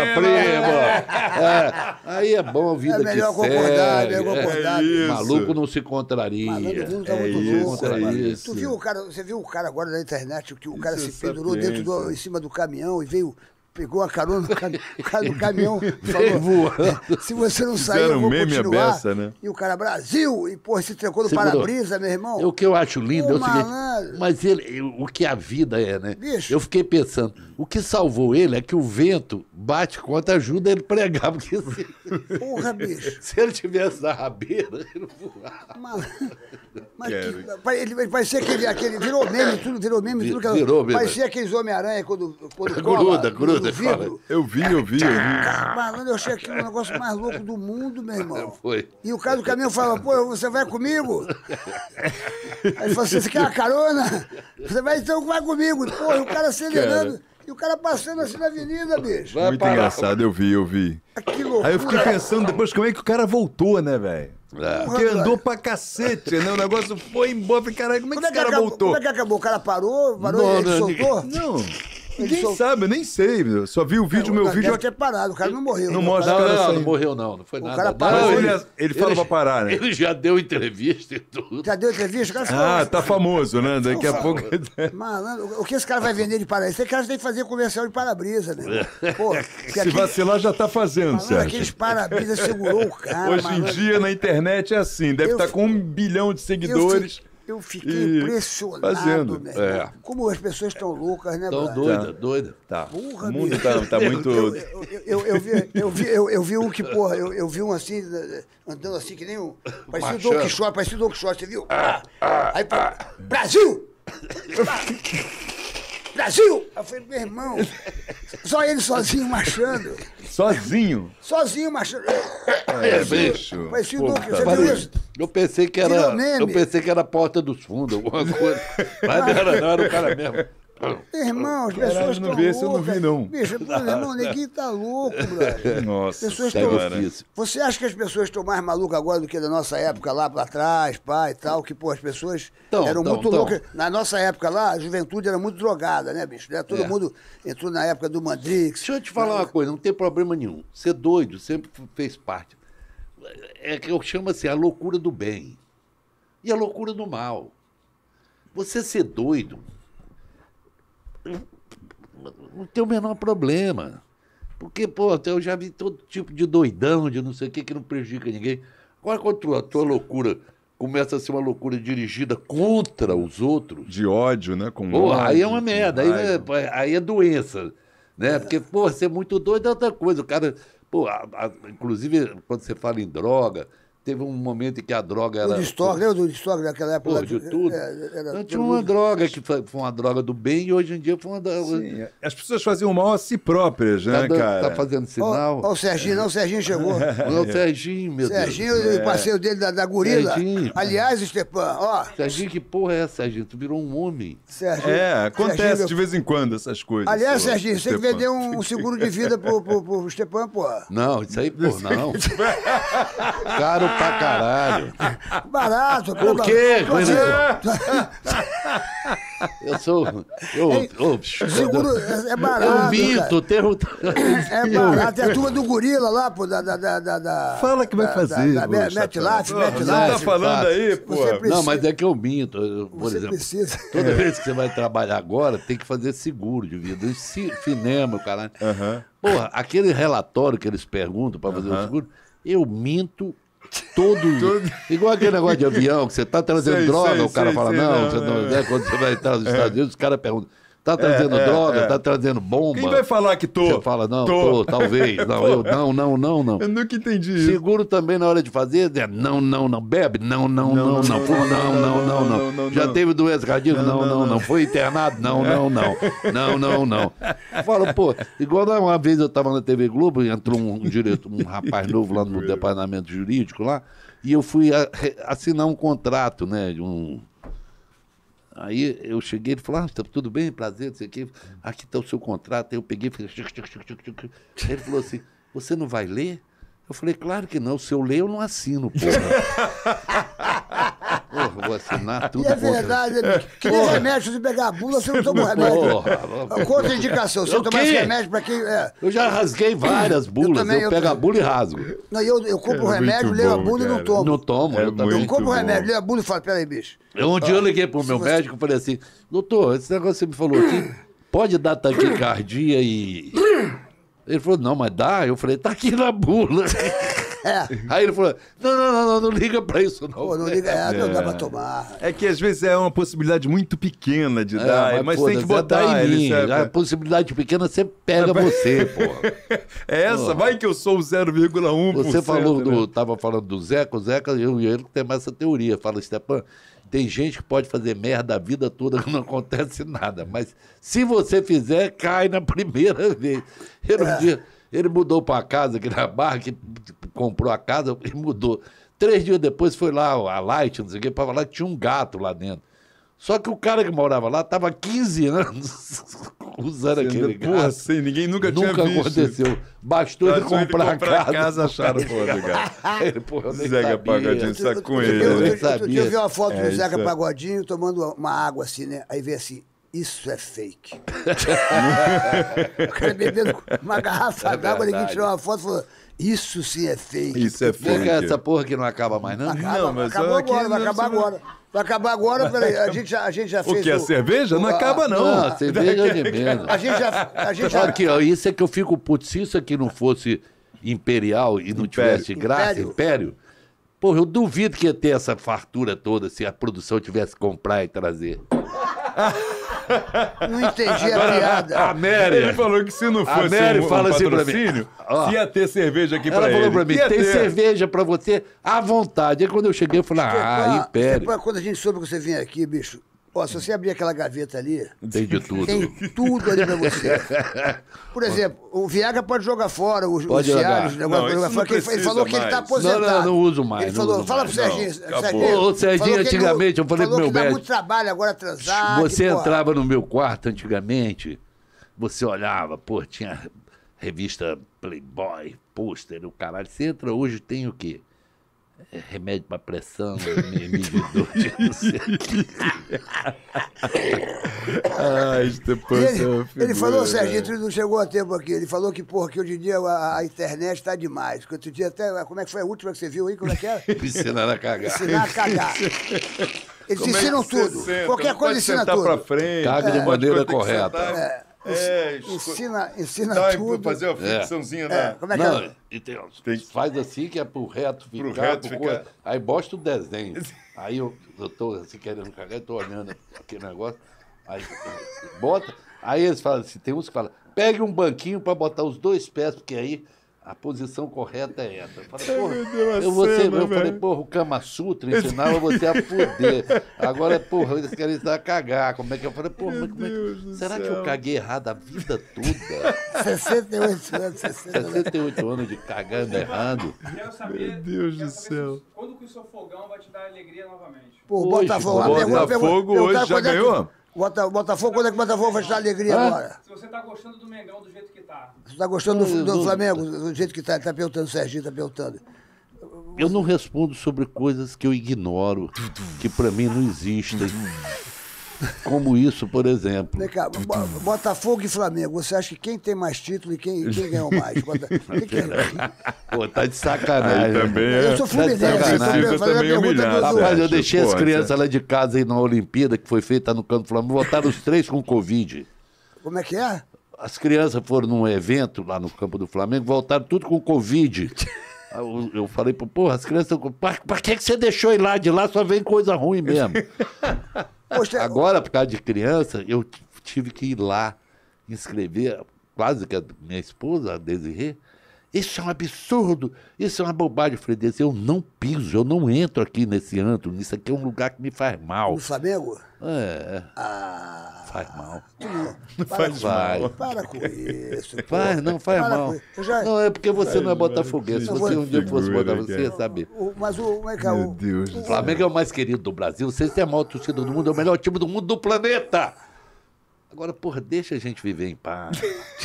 primo. Aí é bom a vida É melhor que concordar, segue. é melhor concordar. isso. Maluco não se contraria. Malandro, tudo tá É muito isso, louco, é rapaz. isso. Tu viu o cara, você viu o cara agora na internet, que o cara Isso, se pendurou sapiência. dentro em cima do caminhão e veio, pegou a carona no o cara do caminhão falou, se você não sair, eu Fizeram vou meme continuar. a beça, né? E o cara, Brasil, e porra, se trancou no Segurou. para-brisa, meu irmão. O que eu acho lindo Pô, é o seguinte, malandro. mas o que a vida é, né? Bicho. Eu fiquei pensando, o que salvou ele é que o vento bate contra, ajuda ele a pregar, porque Porra, bicho. se ele tivesse na rabeira, ele não voava. Mas ele parecia aquele virou meme, tudo virou meme, tudo que Virou meme. parecia aqueles Homem-Aranha quando Gruda, cola gruda, no vidro. Eu vi. Malandro, eu achei aquilo o negócio mais louco do mundo, meu irmão. Foi. E o cara do caminhão fala, pô, você vai comigo? Aí ele falou assim, você quer uma carona? Você vai então, vai comigo. Pô, e o cara acelerando. E o cara passando assim na avenida, bicho. Vai Muito parar. engraçado, eu vi. Que loucura. Aí eu fiquei pensando depois como é que o cara voltou, né, velho? Porque Porra, andou pra cacete, né? O negócio foi embora. Falei, caralho, como é que Como é esse que cara acabou? voltou? Como é que acabou? O cara parou Não, ele não, soltou? Não, Ele ninguém só- sabe, eu nem sei. Eu só vi o vídeo, meu vídeo... Deve ter parado, o cara não morreu. Não né? mostra O cara- cara Não, saindo. não morreu não foi nada. cara Não, parou, ele fala pra parar, né? Ele já deu entrevista e tudo. Já deu entrevista? O cara Ah, falou, tá famoso, né? Daqui a pouco... Malandro, o que esse cara vai vender de para-brisa? Esse cara tem que fazer comercial de para-brisa, né? Pô, porque Se aquele- vacilar, já tá fazendo, malandro, Sérgio. aqueles para-brisa segurou o cara. Hoje em malandro. dia, na internet, é assim. Deve Eu estar fi- com 1 bilhão de seguidores. Eu fiquei E impressionado, fazendo. meu irmão. Como as pessoas estão loucas, né, Tão brother? doida. Tá. Porra, O mundo bicho. tá muito... Eu vi um que, porra, eu vi um assim, andando assim, que nem um. Parecia o Don Quixote, você viu? Aí, Brasil! Brasil! Eu falei, meu irmão, só ele sozinho marchando. Sozinho. Sozinho marchando. Bicho. Parecia o Don Quixote, tá você viu doido. isso? Eu pensei que Virou era. meme. Eu pensei que era a porta dos fundos, alguma coisa. Mas não era o cara mesmo. Meu irmão, as Caralho, pessoas não estão vi esse, eu não loucas. vi, não. Bicho, meu irmão, neguinho tá louco, brother. Nossa Pessoas Tá estão- senhora. difícil. Você acha que as pessoas estão mais malucas agora do que da nossa época lá pra trás, pai e tal? Que, pô, as pessoas eram muito loucas. Na nossa época lá, a juventude era muito drogada, né, bicho? Né? Todo mundo entrou na época do Mandrix. Deixa eu te falar uma coisa, não tem problema nenhum. Ser doido sempre fez parte. É que eu chamo assim, a loucura do bem e a loucura do mal. Você ser doido, não tem o menor problema. Porque, pô, eu já vi todo tipo de doidão, de não sei o que não prejudica ninguém. Agora, quando a tua loucura começa a ser uma loucura dirigida contra os outros, De ódio, né? Com pô, ódio, aí é uma com merda, raiva. aí é doença, né? Porque, pô, ser muito doido é outra coisa. O cara, pô, inclusive, quando você fala em droga, teve um momento em que a droga era... O Distorg, lembra do Distorg daquela época? Pô, lá de tudo. era Não tinha uma droga que foi uma droga do bem e hoje em dia foi uma droga... Sim, as pessoas faziam mal a si próprias, né, cara? Tá fazendo sinal. Ó, o Serginho, não, o Serginho chegou. Não, o Serginho, meu Serginho Deus. e o parceiro dele da Gorila. Serginho. Aliás, Stepan, ó. Serginho, que porra é essa, Serginho? Tu virou um homem. Serginho, Acontece Serginho, de vez em quando essas coisas. Aliás, seu Serginho, você tem que Stepan. vender um seguro de vida pro Stepan, pô. Não, isso aí, pô, não. Caro pra caralho. Barato. Por quê? Eu sou... Seguro é barato. Eu minto, tenho... É barato. É a turma do Gorila lá, pô, Fala que vai fazer, Da poxa, MetLife, Você tá MetLife. falando aí, pô. Você precisa- Não, mas é que eu minto. Por Você exemplo, precisa. toda vez que você vai trabalhar agora, tem que fazer seguro de vida. Cinema, o caralho. Porra, aquele relatório que eles perguntam para fazer o seguro, eu minto todo. Igual aquele negócio de avião, que você tá trazendo Sei, droga, sei, o cara sei, fala, sei, não, não, você não, né? Quando você vai entrar nos Estados Unidos, os caras perguntam, tá trazendo droga, tá trazendo bomba? Quem vai falar que tô? Você fala, não, tô, talvez. Não, não. Eu nunca entendi isso. Seguro também na hora de fazer, é não, bebe, não. Já teve doença cardíaca? Não. Foi internado? Não. Fala, pô, igual uma vez eu tava na TV Globo, entrou um rapaz novo lá no departamento jurídico lá, e eu fui assinar um contrato, né, de um... Aí eu cheguei, ele falou, tá tudo bem, prazer, não sei o quê. Aqui está o seu contrato. Aí eu peguei, fiz... Ele falou assim, você não vai ler? Eu falei, claro que não, se eu ler eu não assino, porra. Porra, eu vou assinar tudo. E é verdade, que nem remédio, se você pegar a bula, você não toma o remédio. Porra. Contraindicação, você O tomar esse quê? remédio pra quem... Eu já rasguei várias bulas, também, eu pego a bula e rasgo. Não, eu compro o É remédio, muito leio a bom, bula e não cara. tomo. Não tomo, eu também. Eu muito compro o bom. remédio, leio a bula e falo, peraí, bicho. Um dia eu liguei pro meu médico e falei assim, doutor, esse negócio que você me falou aqui, pode dar taquicardia e... Ele falou, não, mas dá? Eu falei, tá aqui na bula. Aí ele falou, não liga pra isso não. Pô, não liga, não dá pra tomar. É que às vezes é uma possibilidade muito pequena de dar, mas tem que foda-se, botar dá em ele, mim. sabe? A possibilidade pequena você pega você, pô. É essa, vai que eu sou o 0,1%. Você falou né? tava falando do Zeca, o Zeca, eu e ele temos essa teoria. Fala, Stepan, tem gente que pode fazer merda a vida toda que não acontece nada, mas se você fizer, cai na primeira vez. Ele mudou para casa aqui na Barra, que comprou a casa, ele mudou. 3 dias depois foi lá a Light, não sei o que, para falar que tinha um gato lá dentro. Só que o cara que morava lá estava 15 anos usando aquele gato. Porra, sim, ninguém nunca tinha visto. Nunca aconteceu. Bastou ele comprar a casa. Acharam porra do gato. Ele, porra, eu nem Zeca sabia. Pagodinho saco com Outro ele. dia né? eu vi uma foto do isso Zeca é. Pagodinho tomando uma água assim, né? Aí vê assim, isso é fake. O cara bebendo uma garrafa d'água, ninguém tirou uma foto e falou, isso sim é fake. Isso é Por que fake. essa porra que não acaba mais, não? Não, mas acabou aqui agora, vai não- acabar agora. Vai acabar agora, peraí, a gente já fez O que? A cerveja? Não acaba, não. Não, cerveja de menos. A gente já... Aqui, ó, isso é que eu fico puto. Se isso aqui não fosse imperial e não tivesse graça, império, porra, eu duvido que ia ter essa fartura toda se a produção tivesse que comprar e trazer. Não entendi a piada. A Mary, Ele falou que se não A fosse Mary um fala assim pra mim, patrocínio, ó, ia ter cerveja aqui ela pra ele. falou pra mim, Ia tem ter. cerveja pra você à vontade. Aí quando eu cheguei, eu falei, império. Stepan, quando a gente soube que você vinha aqui, bicho, ó, se você abrir aquela gaveta ali, Tem de tudo. tem tudo ali pra você. Por exemplo, o Viagra pode jogar fora, os Pode jogar. Cialis, o negócio Não, pode isso jogar não fora, que ele precisa falou que ele tá mais. aposentado. Não uso mais, Ele não falou, uso fala mais. pro Serginho. Não, acabou. Ô, Serginho, falou que ele antigamente, eu falei falou pro meu que dá médico. muito trabalho agora transar. Você que, porra, entrava no meu quarto antigamente, você olhava, pô, tinha revista Playboy, pôster, o caralho. Você entra hoje, tem o quê? Remédio pra pressão, medidor de não sei o quê. Ai, Stepan, E você é uma ele figura, falou, Serginho, né? ele não chegou a tempo aqui. Ele falou que, porra, que hoje em dia a internet tá demais. Que outro dia até, como é que foi a última que você viu aí? Como é que era? Ensinando a cagar. Ensinar a cagar. Eles Como é que ensinam você tudo. senta? Qualquer Não coisa pode ensina sentar tudo. pra frente. Caga de pode maneira ter que correta. sentar. Ensina Tá, tudo. fazer uma fricçãozinha na... Como é que Não, é? tem, faz assim que é pro reto ficar. Pro reto pro ficar. coisa. Aí bosta o desenho. Aí eu tô assim querendo cagar, tô olhando aquele negócio. Aí bota. Aí eles falam assim, tem uns que falam, pegue um banquinho pra botar os 2 pés, porque aí a posição correta é essa. Eu falei, porra, eu falei, porra, o Kama Sutra ensinava você a fuder. Agora, porra, eles querem ensinar a cagar. Como é que eu falei, porra, mas como é que... Será que eu caguei errado a vida toda? 68 anos, 68 anos de cagando errado. Quero saber, Meu Deus quero do saber céu. quando que o seu fogão vai te dar alegria novamente? Pô, o Hoje, Botafogo. pô, Botafogo hoje já ganhou? Botafogo, quando é que o Botafogo vai te dar alegria agora? Se você tá gostando do Mengão do jeito que tá. Você tá gostando do Flamengo, do jeito que tá? Tá perguntando, o Serginho tá perguntando. Eu não respondo sobre coisas que eu ignoro, que pra mim não existem. Como isso, por exemplo. Vem cá, Botafogo e Flamengo, você acha que quem tem mais título e quem ganhou mais? Pô, tá de sacanagem. Aí também Eu sou fluminense, Tá de eu tô sacanagem. fazendo a também pergunta humilhado. do- Rapaz, eu Sérgio, deixei as pô, crianças lá de casa aí na Olimpíada, que foi feita no campo do Flamengo, voltaram os 3 com Covid. Como é que é? As crianças foram num evento lá no campo do Flamengo, voltaram tudo com Covid. Aí eu falei, porra, as crianças estão. Pra que você deixou ir lá? De lá só vem coisa ruim mesmo. Poxa, Agora, por causa de criança, eu tive que ir lá inscrever, quase que a minha esposa, a Desirê. Isso é um absurdo, isso é uma bobagem. Eu falei, Desirê, eu não piso, eu não entro aqui nesse antro, isso aqui é um lugar que me faz mal. no Flamengo? Faz mal. Para com isso. pô. Faz, não faz Para mal. com isso. Eu já- Não, é porque você não é botafoguense. Se Não, você um dia fosse figura, botafoguense, você ia cara. saber. Mas como é que é? Meu Deus do O céu. Flamengo é o mais querido do Brasil. Vocês têm a maior torcida do mundo, é o melhor time do mundo do planeta. Agora, porra, deixa a gente viver em paz.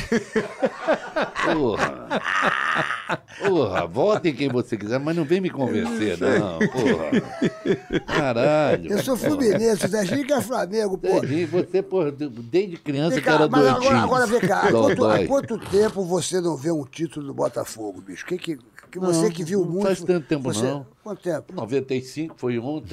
Porra. Porra, votem quem você quiser, mas não vem me convencer, não. Porra. Caralho. Eu sou fluminense, o Serginho que é Flamengo, pô. Serginho, você, porra, desde criança Vem que era cá, mas doentinho. agora vem cá, há Dodói. quanto tempo você não vê um título do Botafogo, bicho? Que você Não, que viu não muito. faz tanto tempo, você- não. Quanto tempo? 95 foi ontem.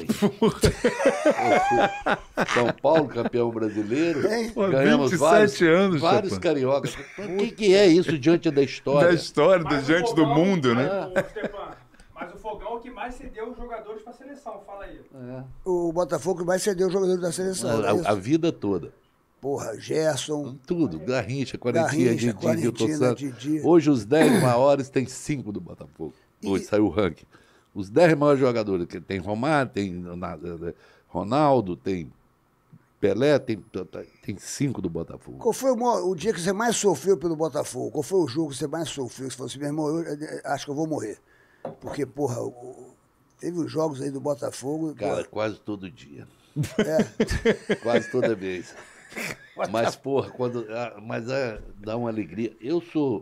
São Paulo, campeão brasileiro. Hein? Pô, Ganhamos 27 anos, vários Chapa. cariocas. O que é isso diante da história? Da história, Mas o diante do fogão, mundo, né? ô, Stepan, mas o fogão é o que mais cedeu os jogadores pra seleção, fala aí. O Botafogo vai ceder o jogador da seleção. não é isso? A vida toda. Porra, Gerson. Tudo. Garrincha, Quarentinha, Garrincha, Didi, Quarentina, Hilton Santos. Didi. Hoje os 10 maiores tem 5 do Botafogo. Hoje saiu o ranking. Os 10 maiores jogadores, que tem Romário, tem Ronaldo, tem Pelé, tem 5 do Botafogo. Qual foi o dia que você mais sofreu pelo Botafogo? Qual foi o jogo que você mais sofreu? Você falou assim, meu irmão, eu acho que eu vou morrer. Porque, porra, teve os jogos aí do Botafogo. Cara, porra, quase todo dia. é, Quase toda vez. Mas, porra, dá uma alegria. Eu sou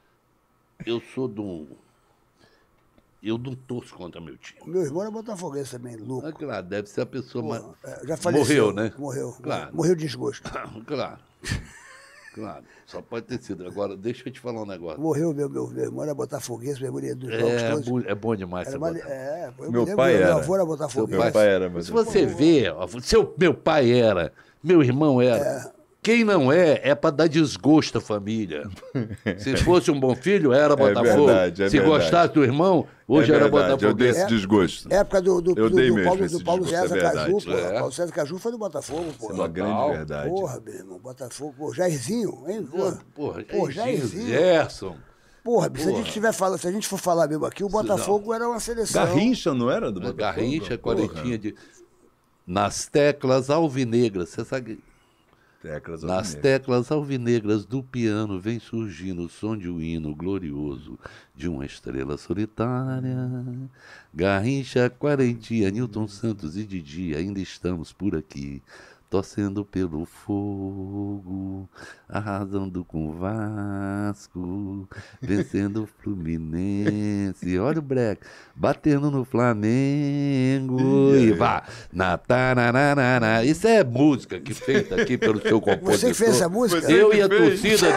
de um... Eu não torço contra meu time. o meu irmão era botafoguense também, louco. Ah, claro, deve ser a pessoa mais... Já faleceu. Morreu, né? Morreu. Claro. Morreu de desgosto. Claro. Claro. Só pode ter sido. Agora, deixa eu te falar um negócio. Morreu, meu irmão era botafoguense, meu irmão ia dos jogos todos. É bom demais Era essa mane- Botafogo. eu me Meu lembro, pai meu era. avô era Meu botafoguense. pai era, mas Se você vê, ó, meu pai era, meu irmão era. Quem não é pra dar desgosto à família. Se fosse um bom filho, era Botafogo. verdade, é Se verdade. gostasse do irmão, hoje era verdade, eu dei Botafogo. esse desgosto. Época Eu dei mesmo Paulo, esse do Paulo desgosto, César é verdade. Caju, pô. É. Paulo César Caju foi do Botafogo, pô. É uma grande Total. verdade. Porra, meu irmão, Botafogo. Pô, Jairzinho, hein? Porra, Pô, Jairzinho, Gerson. Porra, se a gente tiver falando, se a gente for falar mesmo aqui, o Botafogo era uma seleção. Garrincha não era do Botafogo? Garrincha, Porra. Quarentinha de... Nas teclas alvinegras, você sabe... Teclas Nas alvinegras. teclas alvinegras do piano vem surgindo o som de um hino glorioso de uma estrela solitária. Garrincha, Quarentinha, Newton Santos e Didi, ainda estamos por aqui. torcendo pelo Fogo, arrasando com o Vasco, vencendo o Fluminense, olha o breque, batendo no Flamengo, e vá, na. Isso é música que feita aqui pelo seu compositor. Você que fez essa música? Eu e a torcida.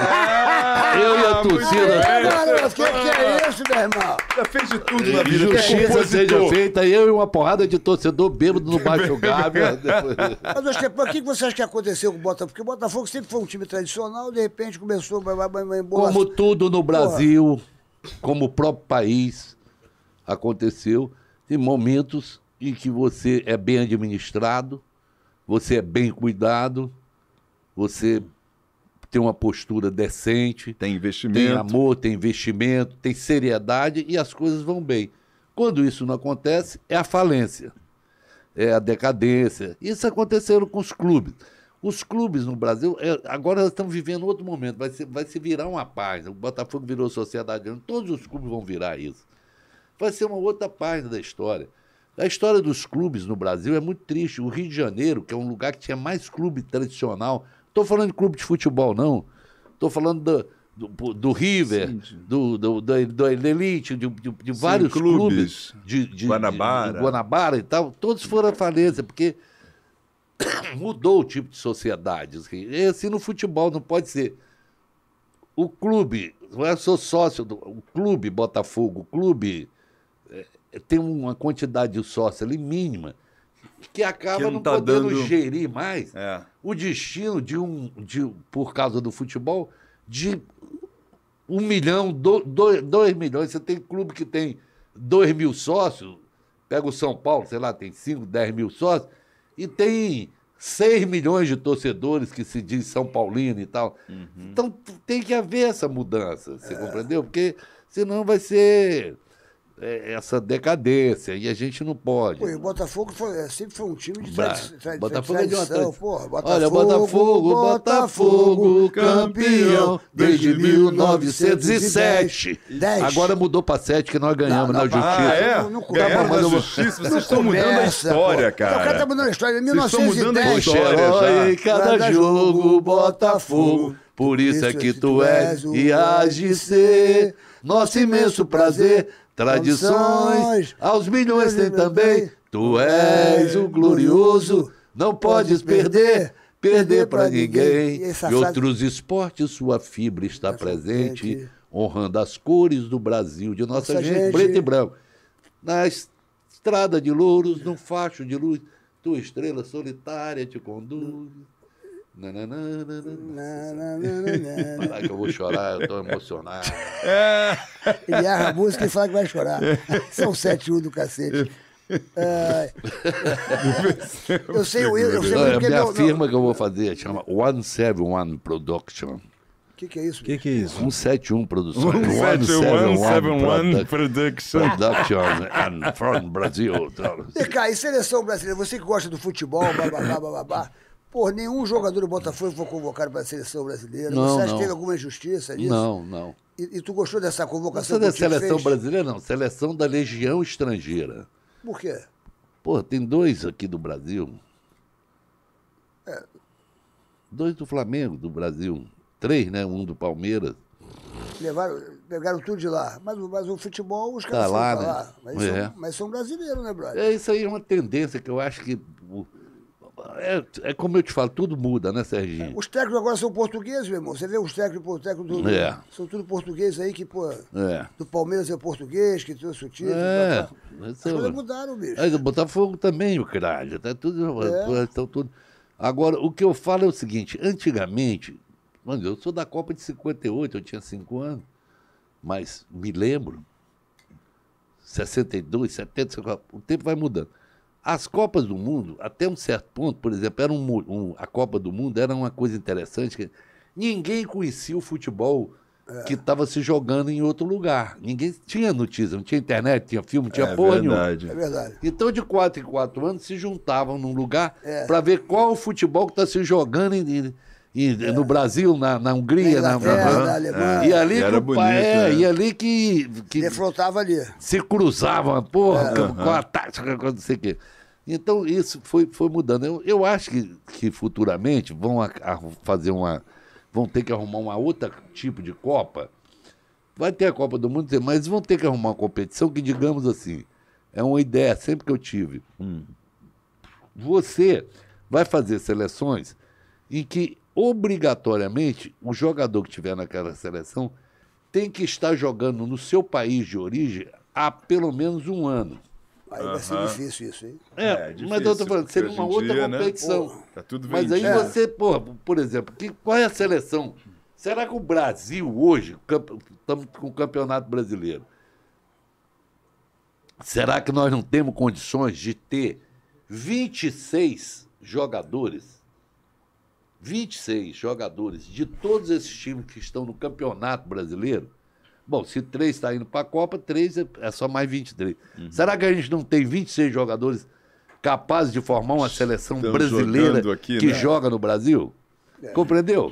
Eu e a torcida. O que é isso, meu irmão? Já fez de tudo na vida. Justiça seja feita, eu e uma porrada de torcedor bêbado no Baixo Gávea. Mas, Ostepão, o que você acha que aconteceu com o Botafogo? Porque o Botafogo sempre foi um time tradicional, de repente começou a embolar. Como tudo no Brasil, como o próprio país, aconteceu, tem momentos em que você é bem administrado, você é bem cuidado, você tem uma postura decente, Tem investimento. tem amor, tem investimento, tem seriedade e as coisas vão bem. Quando isso não acontece, é a falência, é a decadência. Isso aconteceu com os clubes. Os clubes no Brasil, agora estão vivendo outro momento, vai se virar uma página. O Botafogo virou sociedade, todos os clubes vão virar isso. Vai ser uma outra página da história. A história dos clubes no Brasil é muito triste. O Rio de Janeiro, que é um lugar que tinha mais clube tradicional, estou falando de clube de futebol, não. Estou falando do River, do Elite, de vários clubes. De Guanabara. De Guanabara e tal. Todos foram à falência, porque mudou o tipo de sociedade. E assim no futebol não pode ser. O clube, eu sou sócio do clube Botafogo, o clube tem uma quantidade de sócio ali mínima, que acaba Que não não tá podendo dando- gerir mais É. o destino por causa do futebol, de 1 milhão, 2 milhões. Você tem clube que tem 2 mil sócios, pega o São Paulo, sei lá, tem 5, 10 mil sócios, e tem 6 milhões de torcedores que se diz São Paulino e tal. Então tem que haver essa mudança, você compreendeu? Porque senão vai ser essa decadência, e a gente não pode. Pô, e o Botafogo sempre foi um time de Botafogo é de uma tradição. tradição. Porra, Olha, Botafogo, campeão desde 1907. 10. Agora mudou para 7, que nós ganhamos na justiça. Ah, é? Não Ganharam mas na eu vou- justiça. Vocês estão mudando a história, O cara cara. tá mudando a história. Em Vocês estão mudando a 1910. história. Herói em já. cada jogo, Botafogo. Por isso é que tu és e hás de ser nosso imenso prazer. Tradições aos milhões tem também. Tu és o glorioso, não podes perder pra ninguém. E essa Em frase- outros esportes, sua fibra está presente, honrando as cores do Brasil, de nossa Nossa gente, gente. preto e branco. Na estrada de louros, num facho de luz, tua estrela solitária te conduz. Parar que eu vou chorar, eu tô emocionado. Ele erra a música e fala que vai chorar. São 7-1 do cacete. Ai. Eu sei Olha, a porque minha firma que eu vou fazer chama 171 Production. O que é isso? O que é isso? 171 Produções. 171 Production. Production and from Brasil. Vem cá, e seleção brasileira? Você que gosta do futebol, babá. Pô, nenhum jogador do Botafogo foi convocado para a seleção brasileira. Não, Você acha não. que teve alguma injustiça nisso? Não. E tu gostou dessa convocação Não é da que o time seleção fez? brasileira, não. Seleção da Legião Estrangeira. Por quê? Pô, tem 2 aqui do Brasil. 2 do Flamengo, do Brasil. 3, né? 1 do Palmeiras. Pegaram tudo de lá. Mas o futebol, os Tá caras lá, foram pra né? lá. É. Mas são brasileiros, né, brother? Isso aí é uma tendência que eu acho que... É como eu te falo, tudo muda, né, Serginho? Os técnicos agora são portugueses, meu irmão. Você vê os técnicos do... É. São tudo portugueses aí que, pô... É. Do Palmeiras é português, que trouxe o título. É. As coisas mudaram, bicho. Aí do Botafogo também, o caralho. Tá tudo, É. estão tudo. Agora, o que eu falo é o seguinte: antigamente, mano, eu sou da Copa de 58, eu tinha 5 anos, mas me lembro, 62, 70, o tempo vai mudando. As Copas do Mundo, até um certo ponto, por exemplo, era a Copa do Mundo era uma coisa interessante, que ninguém conhecia o futebol que estava se jogando em outro lugar. Ninguém tinha notícia, não tinha internet, tinha filme, não tinha porra nenhuma. É verdade. Então, de 4 em 4 anos, se juntavam num lugar É. para ver qual o futebol que está se jogando no Brasil, na Hungria, Na Inglaterra, na Alemanha. E ali Era que o bonito, pai, né? e ali que Defrontava ali. se cruzavam, porra, com a tática, com não sei o quê. Então, isso foi mudando. Eu acho que futuramente fazer vão ter que arrumar uma outra tipo de Copa. Vai ter a Copa do Mundo, mas vão ter que arrumar uma competição que, digamos assim, é uma ideia sempre que eu tive. Você vai fazer seleções em que, obrigatoriamente, o jogador que estiver naquela seleção tem que estar jogando no seu país de origem há pelo menos um ano. Aí vai ser difícil isso, hein? Mas eu estou falando, seria uma outra competição. Né? Tá tudo Mas aí você, por exemplo, qual é a seleção? Será que o Brasil hoje, estamos com o Campeonato Brasileiro, será que nós não temos condições de ter 26 jogadores? 26 jogadores de todos esses times que estão no Campeonato Brasileiro? Bom, se 3 está indo para a Copa, 3 é só mais 23. Será que a gente não tem 26 jogadores capazes de formar uma seleção brasileira aqui, que né? joga no Brasil? Compreendeu?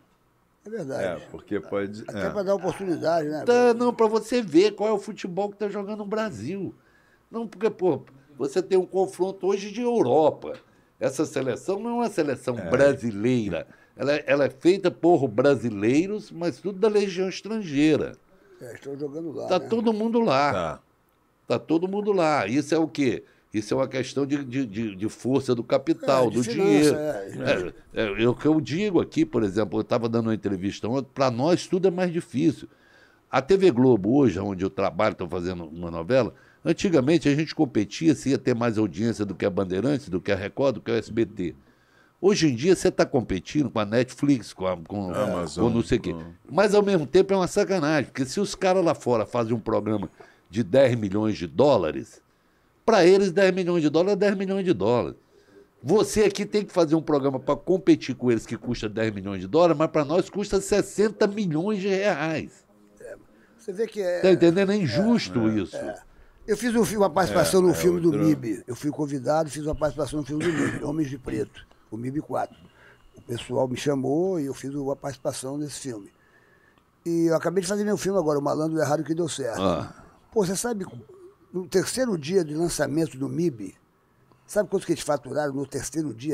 É verdade. Porque pode... Até para dar oportunidade, né? Não, para você ver qual é o futebol que está jogando no Brasil. Não, porque, pô, você tem um confronto hoje de Europa. Essa seleção não é uma seleção brasileira. Ela é feita por brasileiros, mas tudo da legião estrangeira. Estão jogando lá. Tá né? todo mundo lá. Tá todo mundo lá. Isso é o quê? Isso é uma questão de força do capital, de do finança, dinheiro. É o que eu digo aqui, por exemplo, eu estava dando uma entrevista ontem, para nós tudo é mais difícil. A TV Globo hoje, onde eu trabalho, estou fazendo uma novela, antigamente a gente competia se ia ter mais audiência do que a Bandeirantes, do que a Record, do que a SBT. Hoje em dia você está competindo com a Netflix, com Amazon, não sei o quê. Mas ao mesmo tempo é uma sacanagem, porque se os caras lá fora fazem um programa de 10 milhões de dólares, para eles 10 milhões de dólares é 10 milhões de dólares. Você aqui tem que fazer um programa para competir com eles que custa 10 milhões de dólares, mas para nós custa 60 milhões de reais. Você vê que é... Tá entendendo? É injusto isso. Eu fiz uma participação no filme do MIB. Eu fui convidado e fiz uma participação no filme do MIB, Homens de Preto, o MIB 4. O pessoal me chamou e eu fiz uma participação nesse filme. E eu acabei de fazer meu filme agora, O Malandro do Errado que Deu Certo. Pô, você sabe, no terceiro dia de lançamento do MIB, sabe quanto que eles faturaram no terceiro dia?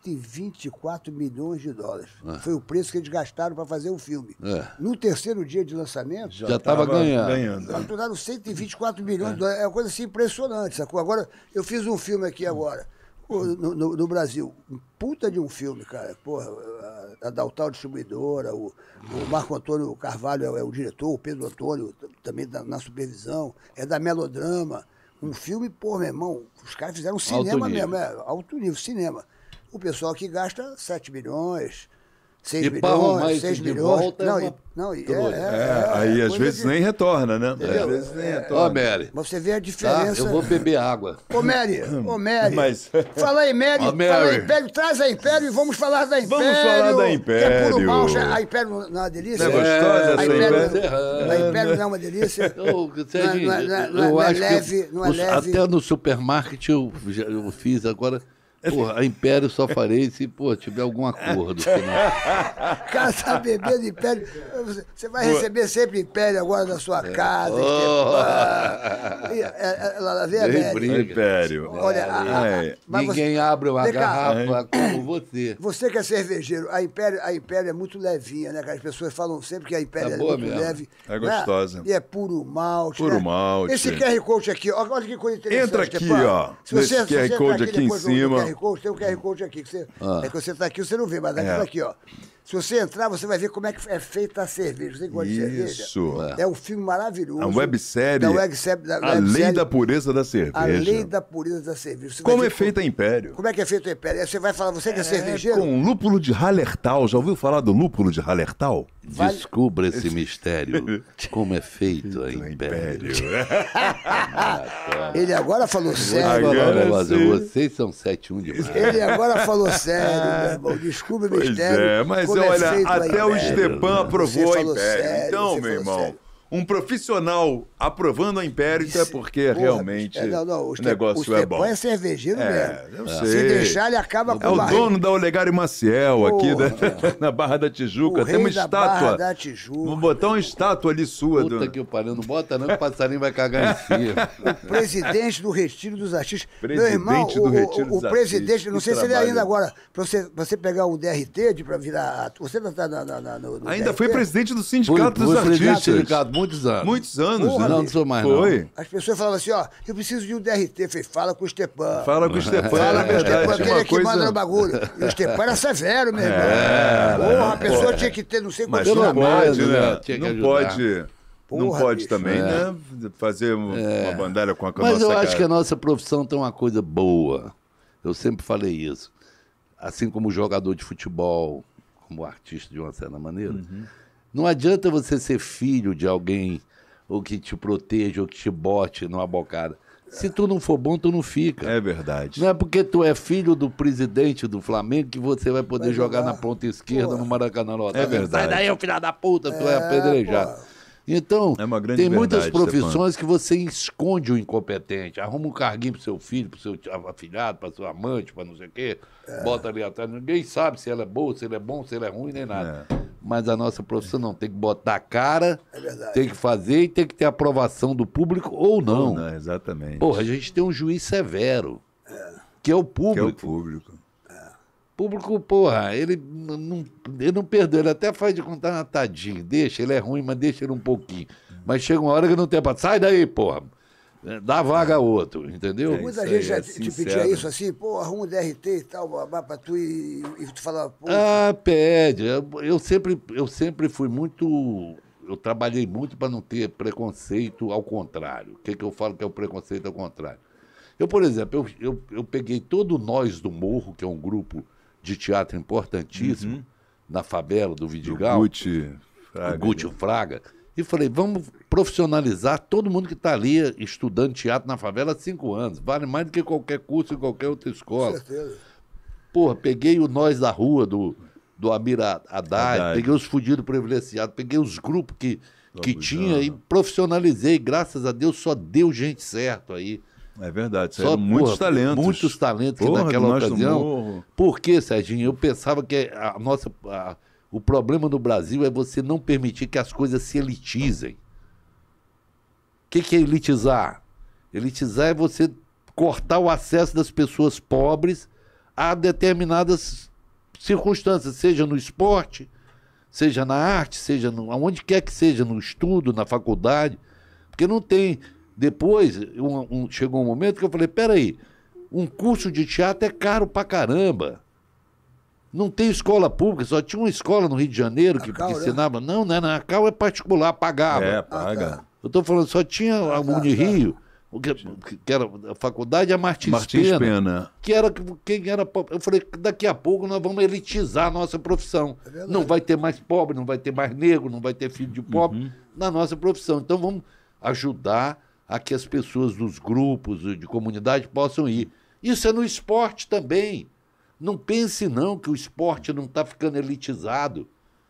124 milhões de dólares. Foi o preço que eles gastaram para fazer o filme. No terceiro dia de lançamento... Já estava ganhando. Faturaram 124 milhões de dólares. É uma coisa assim impressionante, sacou? Agora, eu fiz um filme aqui agora, no Brasil. Um puta de um filme, cara. Porra, a Daltal Distribuidora, o Marco Antônio Carvalho é o diretor, o Pedro Antônio também na supervisão, é da Melodrama. Um filme, pô, meu irmão, os caras fizeram cinema mesmo, alto nível, cinema. O pessoal aqui gasta 7 milhões, 6 milhões, 6 milhões. Aí às vezes nem retorna, né? Às vezes nem retorna. Ó, Mary. Mas você vê a diferença. Eu vou beber água. Ô, Mary. Mas... Fala aí, Mary. Ó, Mary. Fala aí, Império. Traz a Império e vamos falar da Império. Vamos falar da Império. Que é puro mal. A Império não é uma delícia? Não é gostosa essa a Império? Império? A Império não é uma delícia? Eu acho leve, que não é leve. até no supermarket eu fiz agora. Porra, a Império só farei se, tiver algum acordo. O cara tá bebendo Império. Você vai receber sempre Império agora na sua casa. Ela vê a Mary. Império. Olha, ninguém abre uma garrafa como você. Você que é cervejeiro, a Império é muito levinha, né, cara? As pessoas falam sempre que a Império é muito mesmo. leve. É gostosa. E é puro malte. Puro né? malte. Esse QR Code aqui, olha que coisa interessante. Entra aqui, Stefano. ó. Se você Nesse QR Code aqui em cima. Tem um QR Code aqui. É que você está aqui, você não vê, mas aqui, ó. Se você entrar, você vai ver como é que é feita a cerveja. Você gosta de cerveja? Isso. É um filme maravilhoso. A websérie. A Lei da Pureza da Cerveja. A Lei da Pureza da Cerveja. Como é feita a Império? Como é que é feito a Império? Aí você vai falar, você que é cervejeiro? Com lúpulo de Hallertau. Já ouviu falar do lúpulo de Hallertau? Descubra esse mistério. Como é feito a Império. Ele agora falou sério. Vocês são 7-1 demais. Ele agora falou sério, meu irmão. Descubra o mistério. Mas como olha, é feito a até o Império. Stepan aprovou a Império. Sério, então, meu irmão, um profissional aprovando a Impérito é porque realmente o negócio é bom. O Estepan é cervejeiro mesmo. Eu Se sei. deixar, ele acaba com É o barriga. dono da Olegário Maciel aqui na Barra da Tijuca. O Tem uma rei da estátua. Barra da Tijuca. Vou botar uma estátua ali sua. Puta que o pariu, não bota não que o passarinho vai cagar em cima. O presidente do Retiro dos Artistas. Meu Presidente irmão, do Retiro o dos presidente, Artistas, não que sei se ele trabalho. ainda agora, pra você pegar um DRT pra virar. Você não tá no Ainda DRT? foi presidente do Sindicato dos Fui presidente do Artistas. sindicato muitos anos. Muitos anos, Porra, né? Não sou mais Foi. não. As pessoas falavam assim, ó, eu preciso de um DRT. Eu falei, fala com o Stepan. Fala com o Stepan, Fala é com o Stepan, verdade. porque ele Uma é que manda coisa... no bagulho. E o Stepan era severo, meu irmão. Porra, a pessoa tinha que ter não sei Mas quantos não Pelo pode, menos, né? né? Tinha que Não ajudar. pode... Não Porra, pode bicho. também, né? Fazer uma bandalha com a Mas nossa eu acho cara. que a nossa profissão tem uma coisa boa. Eu sempre falei isso. Assim como jogador de futebol, como artista de uma certa maneira, não adianta você ser filho de alguém ou que te proteja ou que te bote numa bocada. Se tu não for bom, tu não fica. É verdade. Não é porque tu é filho do presidente do Flamengo que você vai poder jogar na ponta esquerda no Maracanã lotado. É verdade. Sai daí, ô filho da puta, tu é apedrejado. Então, É uma grande tem muitas verdade, profissões que você esconde o incompetente. Arruma um carguinho pro seu filho, pro seu afilhado, pra sua amante, pra não sei o quê. Bota ali atrás. Ninguém sabe se ela é boa, se ele é bom, se ele é ruim, nem nada. Mas a nossa profissão não. Tem que botar a cara, tem que fazer e tem que ter aprovação do público ou não. Não, exatamente. Porra, a gente tem um juiz severo, que é o Que é público. o público. O público, porra, ele não perdoa, ele até faz de contar, tadinho, deixa, ele é ruim, mas deixa ele um pouquinho. Mas chega uma hora que não tem pra... Sai daí, porra, dá vaga a outro, entendeu? Muita isso gente aí, já é te sincero. pedia isso assim, pô, arruma um DRT e tal, babá, pra tu e tu falava, pô, Ah, pede. Eu sempre fui muito... Eu trabalhei muito para não ter preconceito ao contrário. O que eu falo que é o preconceito ao contrário? Eu, por exemplo, eu peguei todo o Nós do Morro, que é um grupo de teatro importantíssimo, na favela do Vidigal, Gucci, Fraga. o Gucci Fraga, e falei, vamos profissionalizar todo mundo que está ali estudando teatro na favela há 5 anos. Vale mais do que qualquer curso em qualquer outra escola. certeza. Porra, peguei o Nós da Rua, do Amir Haddad, Haddad. peguei os fudidos privilegiados, peguei os grupos que Abujamra. tinha e profissionalizei. Graças a Deus só deu gente certo aí. É verdade, Só, saíram muitos porra, talentos. Muitos talentos que Porra, naquela do Nós do ocasião. Morro. Por quê, Serginho? Eu pensava que o problema no Brasil é você não permitir que as coisas se elitizem. O que é elitizar? Elitizar é você cortar o acesso das pessoas pobres a determinadas circunstâncias, seja no esporte, seja na arte, seja aonde quer que seja, no estudo, na faculdade. Porque não tem... Depois, chegou um momento que eu falei, peraí, um curso de teatro é caro pra caramba. Não tem escola pública, só tinha uma escola no Rio de Janeiro que Cal, né? ensinava. Não, a Cal é particular, pagava. É, paga. Eu estou falando, só tinha a Unirio, que era a faculdade, a Martins Pena. Que era quem era pobre. Eu falei, daqui a pouco nós vamos elitizar a nossa profissão. Não vai ter mais pobre, não vai ter mais negro, não vai ter filho de pobre na nossa profissão. Então vamos ajudar a que as pessoas dos grupos de comunidade possam ir. Isso é no esporte também. Não pense não que o esporte não está ficando elitizado.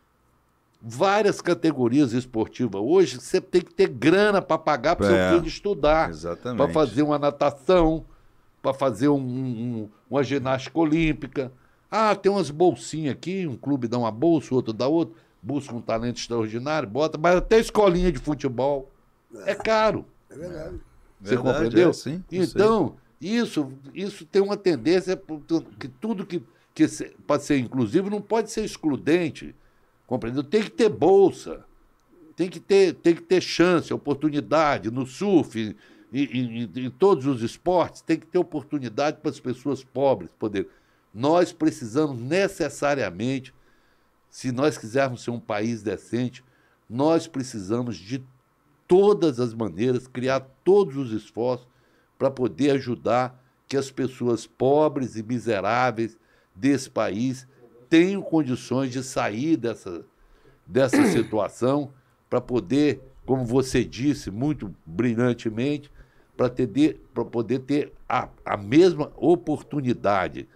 Várias categorias esportivas. Hoje você tem que ter grana para pagar para o seu filho estudar. Exatamente. Para fazer uma natação, para fazer uma ginástica olímpica. Ah, tem umas bolsinhas aqui, um clube dá uma bolsa, outro dá outra. Busca um talento extraordinário, bota, mas até escolinha de futebol. É caro. É verdade. Você Verdade, compreendeu? é, sim, eu Então, isso tem uma tendência que tudo que pode ser inclusivo não pode ser excludente. Compreendeu? Tem que ter bolsa, tem que ter chance, oportunidade no surf, em todos os esportes, tem que ter oportunidade para as pessoas pobres poderem. Nós precisamos necessariamente, se nós quisermos ser um país decente, nós precisamos de todas as maneiras, criar todos os esforços para poder ajudar que as pessoas pobres e miseráveis desse país tenham condições de sair dessa situação para poder, como você disse muito brilhantemente, para poder ter a mesma oportunidade,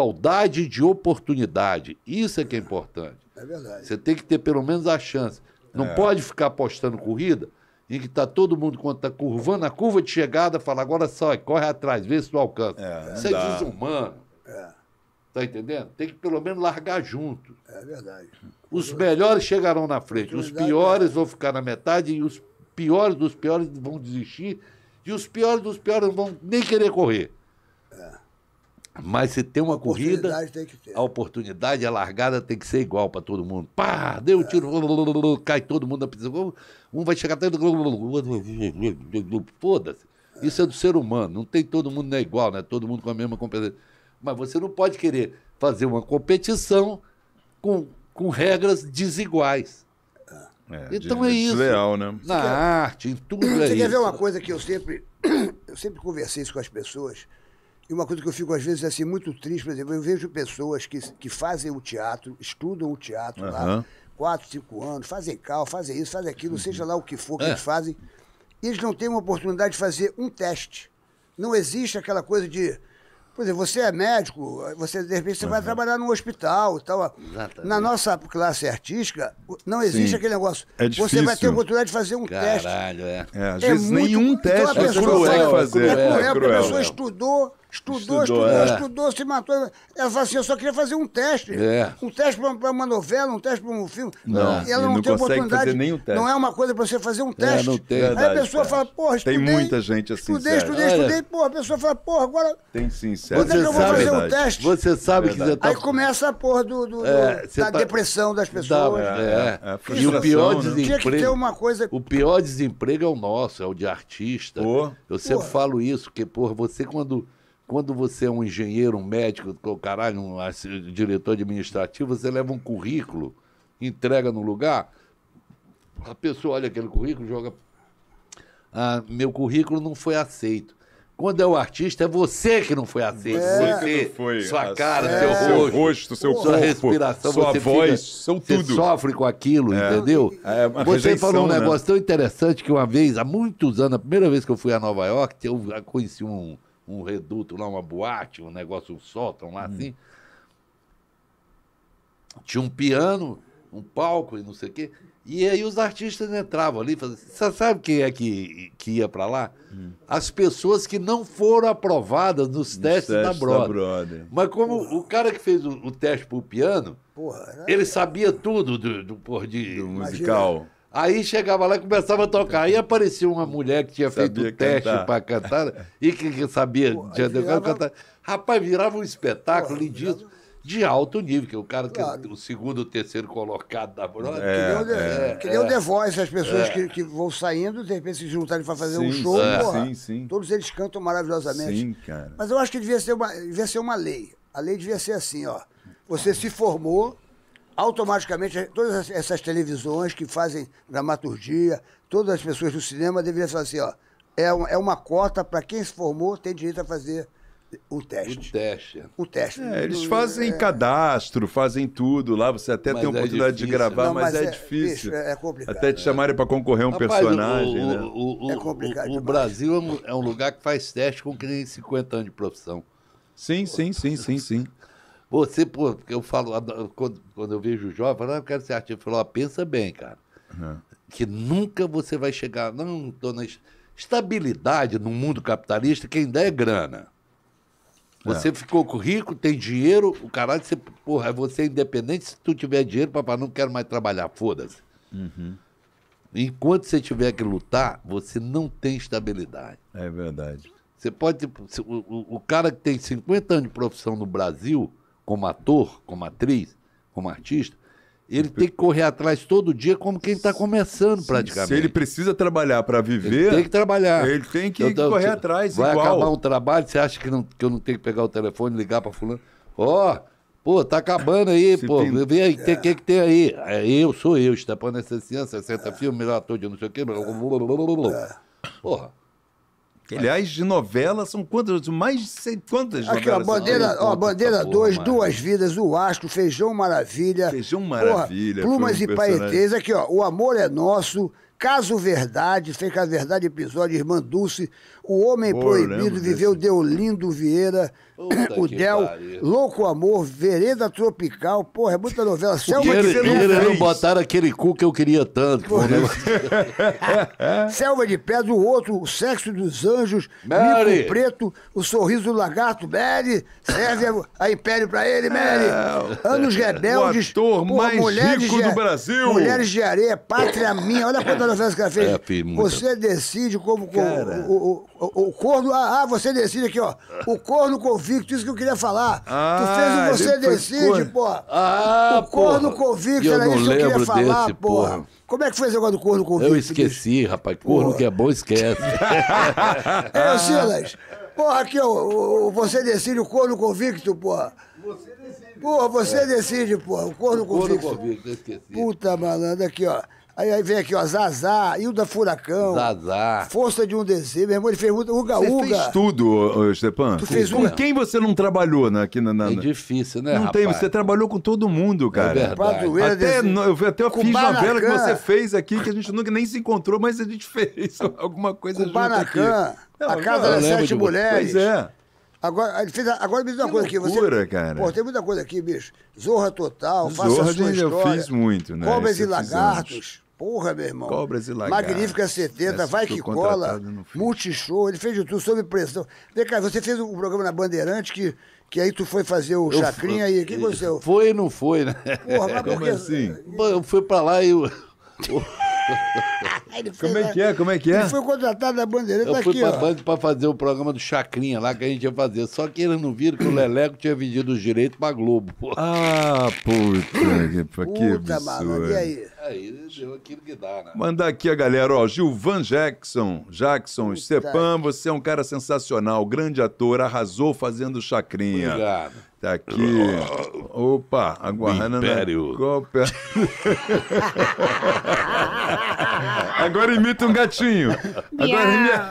igualdade de oportunidade. Isso é que é importante. É verdade. Você tem que ter pelo menos a chance. Não pode ficar apostando corrida em que está todo mundo, quando está curvando a curva de chegada, fala, agora sai, corre atrás, vê se tu alcança. Isso é desumano. Tá entendendo? Tem que pelo menos largar junto. É verdade. Os melhores chegarão na frente, os piores vão ficar na metade e os piores dos piores vão desistir e os piores dos piores não vão nem querer correr. Mas se tem uma corrida, tem que ter. a oportunidade, a largada tem que ser igual para todo mundo. Pá, deu um tiro, cai todo mundo na pista. Um vai chegar até... Foda-se. Isso é do ser humano. Não tem todo mundo não é igual, né? Todo mundo com a mesma competência. Mas você não pode querer fazer uma competição com regras desiguais. Então é isso. Desleal, né? Na arte, em tudo é isso. Você quer ver uma coisa que eu sempre conversei isso com as pessoas, e uma coisa que eu fico às vezes assim muito triste, por exemplo, eu vejo pessoas que fazem o teatro, estudam o teatro lá, 4, 5 anos, fazem cal, fazem isso, fazem aquilo, seja lá o que for que eles fazem, e eles não têm uma oportunidade de fazer um teste. Não existe aquela coisa de... Por exemplo, você é médico, de repente você vai trabalhar num hospital e tal. Exatamente. Na nossa classe artística, não existe aquele negócio. É Você vai ter a difícil. oportunidade de fazer um teste. Caralho, Às vezes nenhum teste então a você pessoa consegue fala, fazer. É cruel, porque a cruel. pessoa estudou, se matou. Ela fala assim, eu só queria fazer um teste. Um teste para uma novela, um teste para um filme. Não, e ela e não não tem consegue oportunidade. fazer nenhum teste. Não é uma coisa para você fazer um teste. não tem. Aí a Verdade, pessoa fala, porra, Tem estudei. muita gente assim, Estudei, sério. porra, a pessoa fala, porra, agora... Tem sim, sério. Quando é que eu vou sabe- fazer o Verdade. teste? Você sabe que você tá... Aí começa a porra você da tá- depressão das pessoas. a E o pior frustração, né? Tinha que ter desemprego... uma coisa... O pior desemprego é o nosso, é o de artista. Eu sempre falo isso, porque, porra, você quando você é um engenheiro, um médico, um diretor administrativo, você leva um currículo, entrega no lugar, a pessoa olha aquele currículo e joga... meu currículo não foi aceito. Quando é o artista, é você que não foi aceito. Você, não foi sua cara, aceito. seu Seu rosto, rosto, seu sua corpo, respiração, sua você voz, fica, seu você tudo. sofre com aquilo, entendeu? É uma Você rejeição, falou um né? negócio tão interessante que uma vez, há muitos anos, a primeira vez que eu fui a Nova York, eu conheci um reduto lá, uma boate, um negócio, um sótão lá assim. Tinha um piano, um palco e não sei o quê. E aí os artistas entravam ali e faziam... Você sabe quem é que ia pra lá? As pessoas que não foram aprovadas nos testes da Broadway. Mas como o cara que fez o teste pro piano, ele sabia tudo do musical. Aí chegava lá e começava a tocar. Aí aparecia uma mulher que tinha feito Sabia o teste cantar. para cantar e que sabia cantar. Rapaz, virava um espetáculo lindíssimo, de alto nível, que o cara, o segundo ou terceiro colocado da Broadway. Que nem o The Voice, as pessoas que vão saindo, de repente se juntarem para fazer um Sim, show, porra, sim. todos eles cantam maravilhosamente. Sim, cara. Mas eu acho que devia ser uma lei. A lei devia ser assim, ó. Você se formou, automaticamente, todas essas televisões que fazem dramaturgia, todas as pessoas do cinema deveriam falar assim, ó, é uma cota para quem se formou, tem direito a fazer o teste. O teste. Eles fazem cadastro, fazem tudo lá, você até Mas tem a é oportunidade de difícil, gravar, Não, mas mas é é- difícil. bicho, é complicado. Até te chamarem para concorrer a um Rapaz, personagem, né? É complicado o demais. Brasil é um lugar que faz teste com quem tem 50 anos de profissão. Sim. Você, pô, porque eu falo, quando eu vejo o jovem, eu falo, eu quero ser artista. Eu falo, ó, pensa bem, cara, que nunca você vai chegar, não tô na estabilidade no mundo capitalista, quem dá é grana. Você ficou rico, tem dinheiro, o caralho, você é independente, se tu tiver dinheiro, papai, não quero mais trabalhar, foda-se. Enquanto você tiver que lutar, você não tem estabilidade. É verdade. Você pode. O cara que tem 50 anos de profissão no Brasil, como ator, como atriz, como artista, ele tem que correr atrás todo dia como quem está começando praticamente. Se ele precisa trabalhar para viver, Ele tem que trabalhar. ele tem que correr atrás vai igual. acabar um trabalho, você acha que eu não tenho que pegar o telefone e ligar para fulano? Pô, tá acabando aí, Se pô, pin- vê aí, o que tem aí? Sou eu, Stepan Essência, 60 filmes, melhor ator de não sei o quê. Porra. Aliás, de novela, são quantas? Mais de sei quantas Aqui, ó, novelas? Bandeira Porra, 2, mano. Duas Vidas, O Astro, Feijão Maravilha. Feijão Maravilha, Plumas foi e um personagem. Paetês. Aqui, ó, O Amor é Nosso, Caso Verdade, fez Caso Verdade, episódio, Irmã Dulce, O Homem Pô, Proibido, lembro viveu desse. Deolindo Vieira, Puta o que Del, pariu. Louco Amor, Vereda Tropical, porra, é muita novela. Selva que de você não Pedra, fez? Não botaram aquele cu que eu queria tanto. Que foi um negócio- Selva de Pedra, o outro, O Sexo dos Anjos, Mary. Mico Preto, O Sorriso do Lagarto, Mary, serve a Império pra ele, Mary. Anos Rebeldes, o ator mais rico do de- Brasil. Mulheres de Areia, Pátria Minha, olha quantas novelas que ela fez. É, fiz muita. Você decide como o corno, você decide aqui, ó, o corno convicto, isso que eu queria falar. Ah, Tu fez o Você ele fez Decide, corno. pô. Ah, O corno porra. convicto, Eu era não isso que eu queria lembro falar, desse, porra. porra. Como é que foi esse negócio do corno convicto? Eu esqueci, rapaz. Corno que é bom, esquece. É, ô Silas. Porra, aqui, ó, você decide o corno convicto, porra. Porra, você decide, porra, o corno Corno convicto. convicto, eu esqueci. Puta malandro, aqui, ó. Aí vem aqui, ó, Zazá, Hilda Furacão. Zazá. Força de um Desejo. Meu irmão, ele fez muito. Uga Você Uga. fez tudo, ô, Stepan. Tu fez com uma? quem você não trabalhou aqui na... É difícil, né, Não rapaz? tem, você trabalhou com todo mundo, cara. verdade. Padroeira Até, desse- eu fiz Kubanacan. novela que você fez aqui, que a gente nunca nem se encontrou, mas a gente fez alguma coisa junto aqui. Kubanacan, Não, A Casa eu das lembro Sete de você. Mulheres. Pois é. Agora, ele fez, agora me diz uma Que coisa aqui. loucura, Você, cara. Pô, tem muita coisa aqui, bicho. Zorra Total, Faça Zorra, a Sua gente, eu História. fiz muito, né? Cobras Isso e fizemos. Lagartos. Porra, meu irmão. Cobras e Lagartos. Magnífica 70, Essa Vai fui Que Cola, contratado, não fiz. Multishow, ele fez de tudo, Sob Pressão. Vem cá, você fez um programa na Bandeirante que aí tu foi fazer o Chacrinha aí. O que aconteceu? Foi e não foi, né? Porra, mas por Como quê? assim? Pô, eu fui pra lá e Ele fez, Como é que é? Como é que é? Ele foi contratado na Bandeirante, eu tá fui aqui, pra ó. Band pra fazer o programa do Chacrinha lá que a gente ia fazer. Só que eles não viram que o Leleco tinha vendido os direitos pra Globo, pô. Ah, puta, que Puta, malandro, absurdo. e aí? Aí deu aquilo que dá, né? Mandar aqui a galera, ó, Gilvan Jackson, Stepan, você é um cara sensacional, grande ator, arrasou fazendo Chacrinha. Obrigado. Tá aqui. Opa, aguardando Império. Agora imita um gatinho. Agora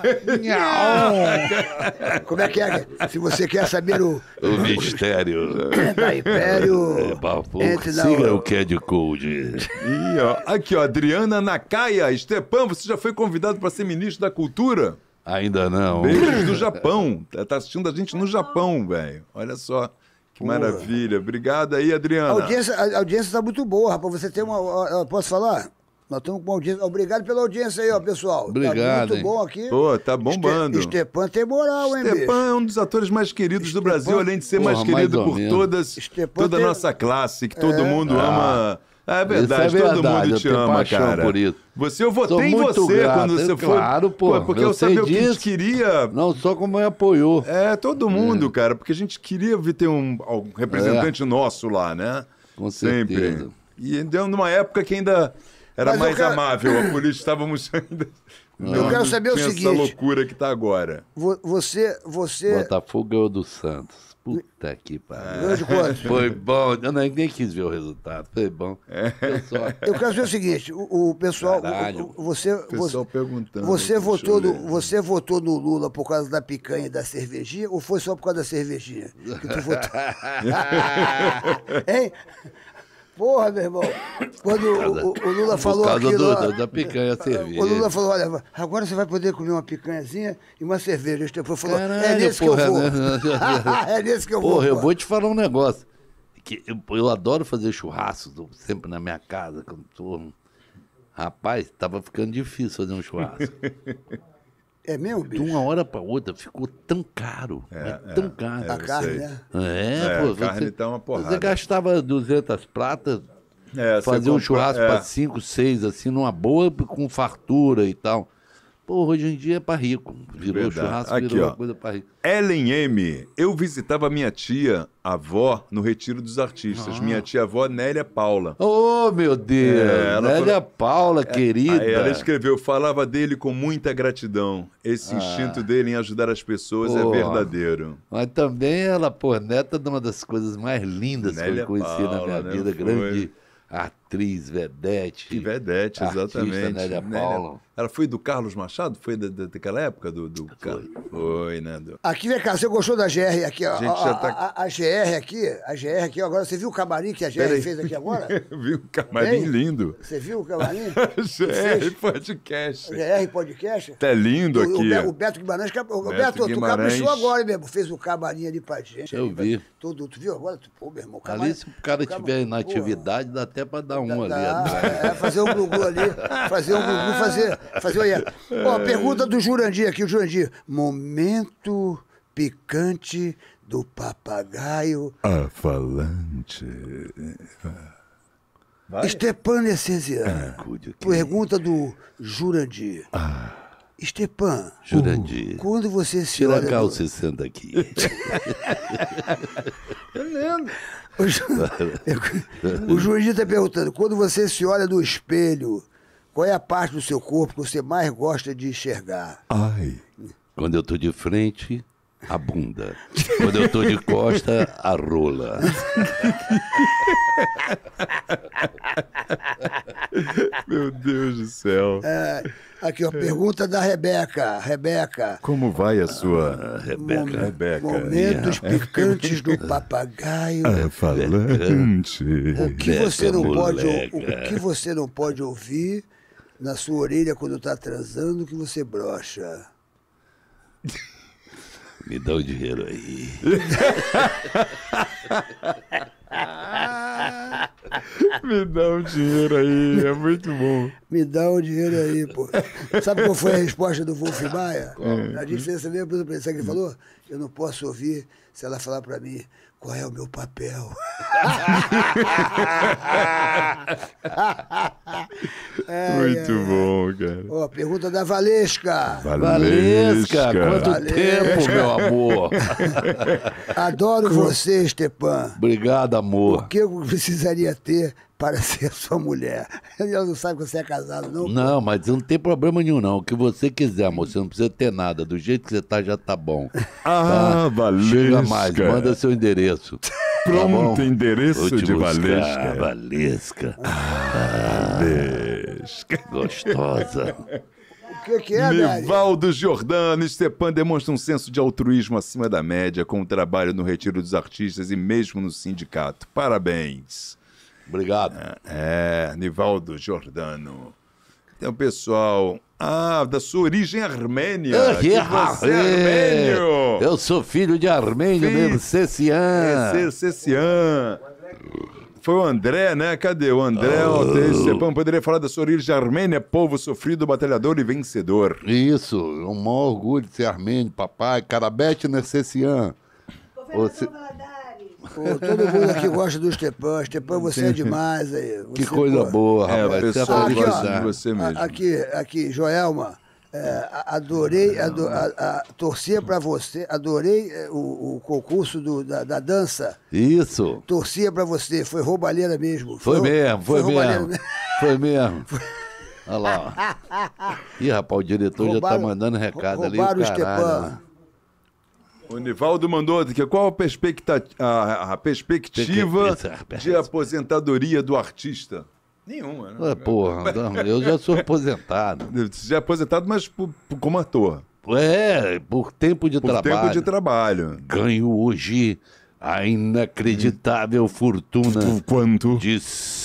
Como é que é? Se você quer saber o O mistério. da Império, É, bafo. entre na Siga o Cad Code. Ih, ó. Aqui, ó, Adriana Nakaya. Stepan, você já foi convidado para ser ministro da Cultura? Ainda não. Beijos do Japão. Tá assistindo a gente no Japão, velho. Olha só. Que maravilha. Obrigado aí, a Adriana. audiência tá muito boa, rapaz. Você tem uma. Posso falar? Nós estamos com uma audiência. Obrigado pela audiência aí, ó, pessoal. Obrigado, Tá muito hein? bom aqui. Pô, tá bombando. Stepan tem moral, hein, bicho? Stepan é um dos atores mais queridos do Stepan- Brasil, além de ser mais Porra, querido mais ou por menos. Stepan toda a tem- nossa classe, que todo mundo ama. É verdade, Isso é todo verdade, mundo eu te tenho ama, paixão cara. por isso. Eu votei em muito você grato, quando você foi. claro, pô, Porque eu eu sabia sei o que a gente disso. queria. Não, só como me apoiou. É, todo mundo, cara, porque a gente queria ter um representante nosso lá, né? Com Sempre. certeza. E deu numa época que ainda era Mas eu mais quero- amável, a política estávamos ainda. Eu quero saber o tinha seguinte. essa loucura que tá agora. Você. Botafogo ganhou do Santos. Puta que pariu. Ganhou de quanto? Foi bom. Eu nem quis ver o resultado. Foi bom. Eu só... Eu quero saber o seguinte, o pessoal, Caralho. você Pessoal perguntando. você deixa votou eu no, ler. você votou no Lula por causa da picanha e da cervejinha ou foi só por causa da cervejinha que tu votou? Hein? Porra, meu irmão. Quando o Lula falou Por causa aquilo, ó, da picanha cerveja. o Lula falou, olha, agora você vai poder comer uma picanhazinha e uma cerveja. O Estevão falou, é Caralho, nesse que porra, eu vou. né? É nesse que eu vou. Porra, eu pô. vou te falar um negócio. Que eu adoro fazer churrasco, tô sempre na minha casa. Quando tô... Rapaz, tava ficando difícil fazer um churrasco. É mesmo, De bicho? uma hora pra outra ficou tão caro. Tão caro. A carne, sei. né? Pô, a carne tá uma porrada. Você gastava 200 pratas, É, você fazia um compra- churrasco é. pra 5, 6, assim, numa boa, com fartura e tal. Pô, hoje em dia é pra rico. Virou Verdade. churrasco, Aqui, virou ó. uma coisa pra rico. Ellen M. Eu visitava minha tia, avó, no Retiro dos Artistas. Minha tia-avó, Nélia Paula. Oh, meu Deus! ela Nélia Paula, querida. Aí ela escreveu, falava dele com muita gratidão. Esse instinto dele em ajudar as pessoas é Porra. verdadeiro. Mas também ela, pô, neta de uma das coisas mais lindas Nélia que eu conheci na Paula, minha né? vida. Foi. Grande atriz vedete. Que vedete, artista, exatamente. Nélia Paula. Ela foi do Carlos Machado? Foi daquela época? Foi, né? Aqui, vem cá, você gostou da GR aqui? Ó, A gente já tá- a GR aqui, agora você viu o camarim que a GR Peraí. fez aqui agora? Viu um camarim Hein? lindo. Você viu o camarim? GR Podcast. GR Podcast? Tá lindo O aqui. Beto Guimarães, Beto, tu Guimarães. caprichou agora, hein, mesmo? Fez o camarim ali pra gente. Eu vi. Tu viu agora? Pô, meu irmão, Ali, se o cara estiver na atividade, dá até pra dar um ali atrás. fazer um glu-glu ali, fazer olha. Ó, pergunta do Jurandir aqui, o Jurandir. Momento picante do papagaio Falante. Stepan Necesiano. Pergunta do Jurandir. Stepan, Jurandir. quando você se Tira a olha... calça e senta aqui. O Jurandir está perguntando, quando você se olha no espelho, qual é a parte do seu corpo que você mais gosta de enxergar? Ai. Quando eu tô de frente, a bunda. Quando eu tô de costa, a rola. Meu Deus do céu. Aqui, ó, pergunta da Rebeca. Como vai a sua Rebeca? Momentos picantes do papagaio. Falante. O que você não pode, moleca. o que você não pode ouvir na sua orelha quando tá transando que você brocha? Me dá o dinheiro aí. Me dá um dinheiro aí, é muito bom. Me dá o dinheiro aí, pô. Sabe qual foi a resposta do Wolf Maia? A gente fez essa mesma pergunta, sabe o que ele falou? Eu não posso ouvir se ela falar pra mim qual é o meu papel. Muito bom, cara. Ó, pergunta da Valesca. Valesca, quanto tempo, meu amor. Adoro você, Stepan. Obrigado, amor. O que eu precisaria ter para ser sua mulher? Ela não sabe que você é casado, não? Não, mas não tem problema nenhum, não. O que você quiser, amor. Você não precisa ter nada. Do jeito que você tá, já tá bom. Valesca. Chega mais, manda seu endereço. Pronto, tá bom? endereço Vou te de buscar, Valesca. Valesca. Valesca. Gostosa. O que é, Dani? Nivaldo Giordano, Stepan demonstra um senso de altruísmo acima da média com o trabalho no Retiro dos Artistas e mesmo no sindicato. Parabéns. Obrigado. Nivaldo Giordano. Tem o pessoal... da sua origem armênia. Que Que você é armênio. Eu sou filho de armênio mesmo, Cessian. Cessian. Foi o André, né? Cadê o André? Stepan poderia falar da sua origem armênia, povo sofrido, batalhador e vencedor. Isso, é um maior orgulho de ser armênio, papai. Carabete Nercessian. Você... Pô, todo mundo aqui gosta do Stepan. Stepan, você é demais aí. Que Você, coisa pô. boa, O rapaz. Você pessoal pode gosta gostar. de você mesmo. Aqui, Joelma, adorei, torcia pra você, adorei o concurso da dança. Isso. Torcia pra você, foi roubalheira mesmo. Foi mesmo. roubalheira Foi mesmo. Olha lá. Ó. Ih, rapaz, o diretor já tá mandando recado ali. Roubaram o Caralho, Stepan. né? O Nivaldo mandou aqui. Qual a perspectiva de aposentadoria do artista? Nenhuma, né? Porra, não, eu já sou aposentado. Você já é aposentado, mas como ator. Por tempo de Por trabalho. tempo de trabalho. Ganho hoje a inacreditável fortuna Quanto? de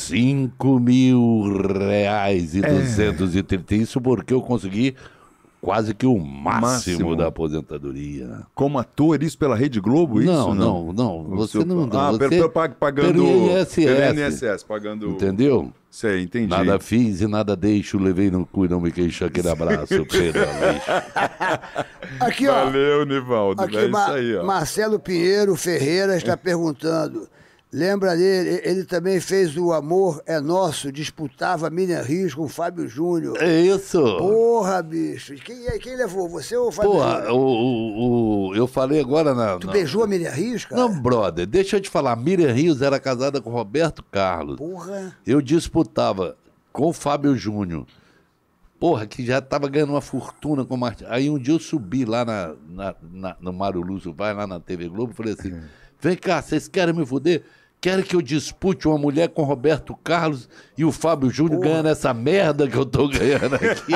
R$5.230. Isso porque eu consegui quase que o máximo da aposentadoria. Como ator, isso pela Rede Globo? Isso, Não. Você não. Você pagando. Pelo INSS. Pelo INSS, pagando. Entendeu? Sei, entendi. Nada fiz e nada deixo, levei no cu, não me queixo. Aquele abraço, Pedro Aleixo. Aqui, ó. Valeu, Nivaldo. Aqui, É isso aí, ó. Marcelo Pinheiro Ferreira está perguntando. Lembra dele? Ele também fez o Amor é Nosso, disputava Miriam Rios com o Fábio Júnior. É isso. Porra, bicho. Quem levou? Você ou o Fábio Porra, Júnior? eu falei agora na... Tu beijou a Miriam Rios, cara? Não, brother, deixa eu te falar. Miriam Rios era casada com Roberto Carlos. Porra. Eu disputava com o Fábio Júnior. Porra, que já tava ganhando uma fortuna com Martin. Aí um dia eu subi lá no Mário Lúcio, vai lá na TV Globo, falei assim, vem cá, vocês querem me fuder? querem que eu dispute uma mulher com Roberto Carlos e o Fábio Júnior ganhando essa merda que eu tô ganhando aqui.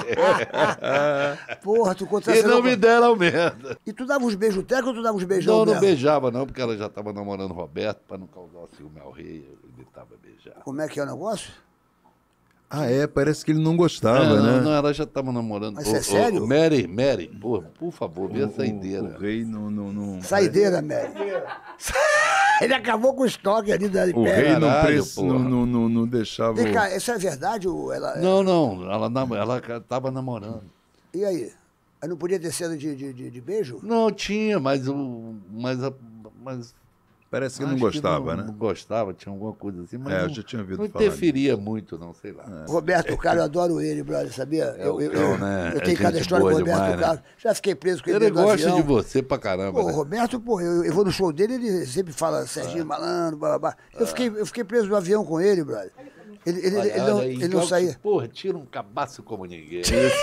Porra, tu E contracenou. não me deram merda. E tu dava uns beijos técnicos ou tu dava uns beijão Não, não mesmo? beijava não, porque ela já tava namorando o Roberto, pra não causar ciúme ao rei, eu evitava beijar. Como é que é o negócio? Ah, é? Parece que ele não gostava, né? Não, ela já tava namorando. Mas é sério? Mary, por favor, vê a O saideira. rei não... Saideira, Mary. Ele acabou com o estoque ali da O rei não, Caralho, porra. não deixava... Vem cá, isso é verdade? Ou ela... Não, ela tava namorando. E aí? Aí não podia ter cena de beijo? Não, tinha, mas Parece que não acho gostava, não, né? não gostava, tinha alguma coisa assim, mas É, eu não, já tinha ouvido não falar interferia muito, não, sei lá. Roberto Carlos, eu adoro ele, brother, sabia? É o cão, né? Eu É tenho cada gente história com o boa Roberto demais, né? Carlos. Já fiquei preso com ele Ele dentro do gosta avião. de você pra caramba, Pô, o né? Roberto, pô, eu vou no show dele, ele sempre fala Serginho Malandro, babá. Eu fiquei preso no avião com ele, brother. Ele não saía. Porra, tira um cabaço como ninguém.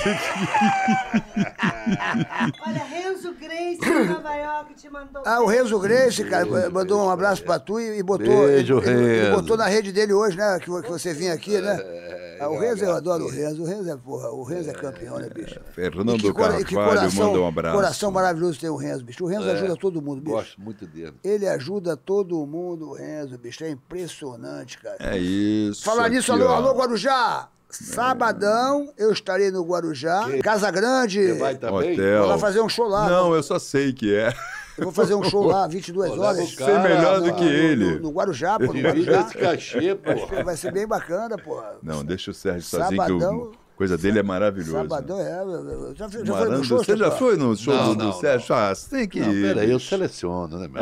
Olha, Renzo Grace de Nova York te mandou. Ah, o Renzo Grace, cara, mandou um abraço pra tu e botou. Beijo, ele Renzo. botou na rede dele hoje, né? Que você vinha aqui, né? Ah, o Renzo, eu adoro o Renzo. O Renzo é, porra, o Renzo é campeão, né, bicho? Fernando E que Carvalho manda um abraço. Coração maravilhoso tem o Renzo, bicho. O Renzo ajuda todo mundo, bicho. Gosto muito dele. Ele ajuda todo mundo, o Renzo, bicho. É impressionante, cara. É isso. Falar nisso, aqui, alô, ó. alô, Guarujá! Sabadão, eu estarei no Guarujá, Casa Grande. Você vai também? Hotel. Vou lá fazer um show lá. Não, eu só sei que é. Eu vou fazer um show lá, 22 Pô, leva horas. o cara, Sei melhor do No- que no- ele. No Guarujá, pô, no Divide Guarujá. esse cachê, Acho que porra. vai ser bem bacana, pô. Não, deixa o Sérgio sozinho, Sabadão- que a coisa dele é maravilhosa. Sabadão já foi no Malandro, show, você já pô? foi no show Não, do não, Sérgio? Ah, você tem que Não, ir. peraí, eu bicho. seleciono, né, meu?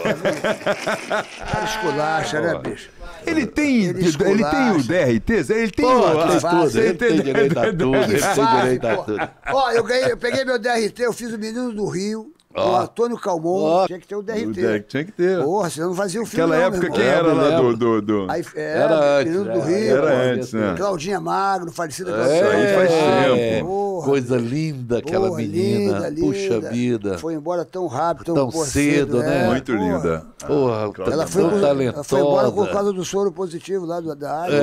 Cara, esculacha, né, bicho? Ele tem o esculacha. DRT? Ele tem Pô, o... tem fácil, tudo, ele tem direito a tudo, ele tem Fácil, direito a pô. tudo. Ó, eu peguei meu DRT, eu fiz o Menino do Rio, o Ó. Antônio Calmon, Ó. tinha que ter o O DRT. tinha que ter. Porra, senão não fazia o filme Aquela não, época, meu quem irmão. era lá lembro. do... Aí, Era antes, Menino do né? Rio, Era pô. antes, né? Claudinha Magno, falecida Isso aí faz tempo. Porra. Coisa linda aquela Porra, menina. linda, Puxa linda. vida. Foi embora tão rápido, Tão pô, cedo, né? Muito porra. linda. Porra, Ela foi, tão ela foi embora por talentosa. causa do soro positivo lá da área.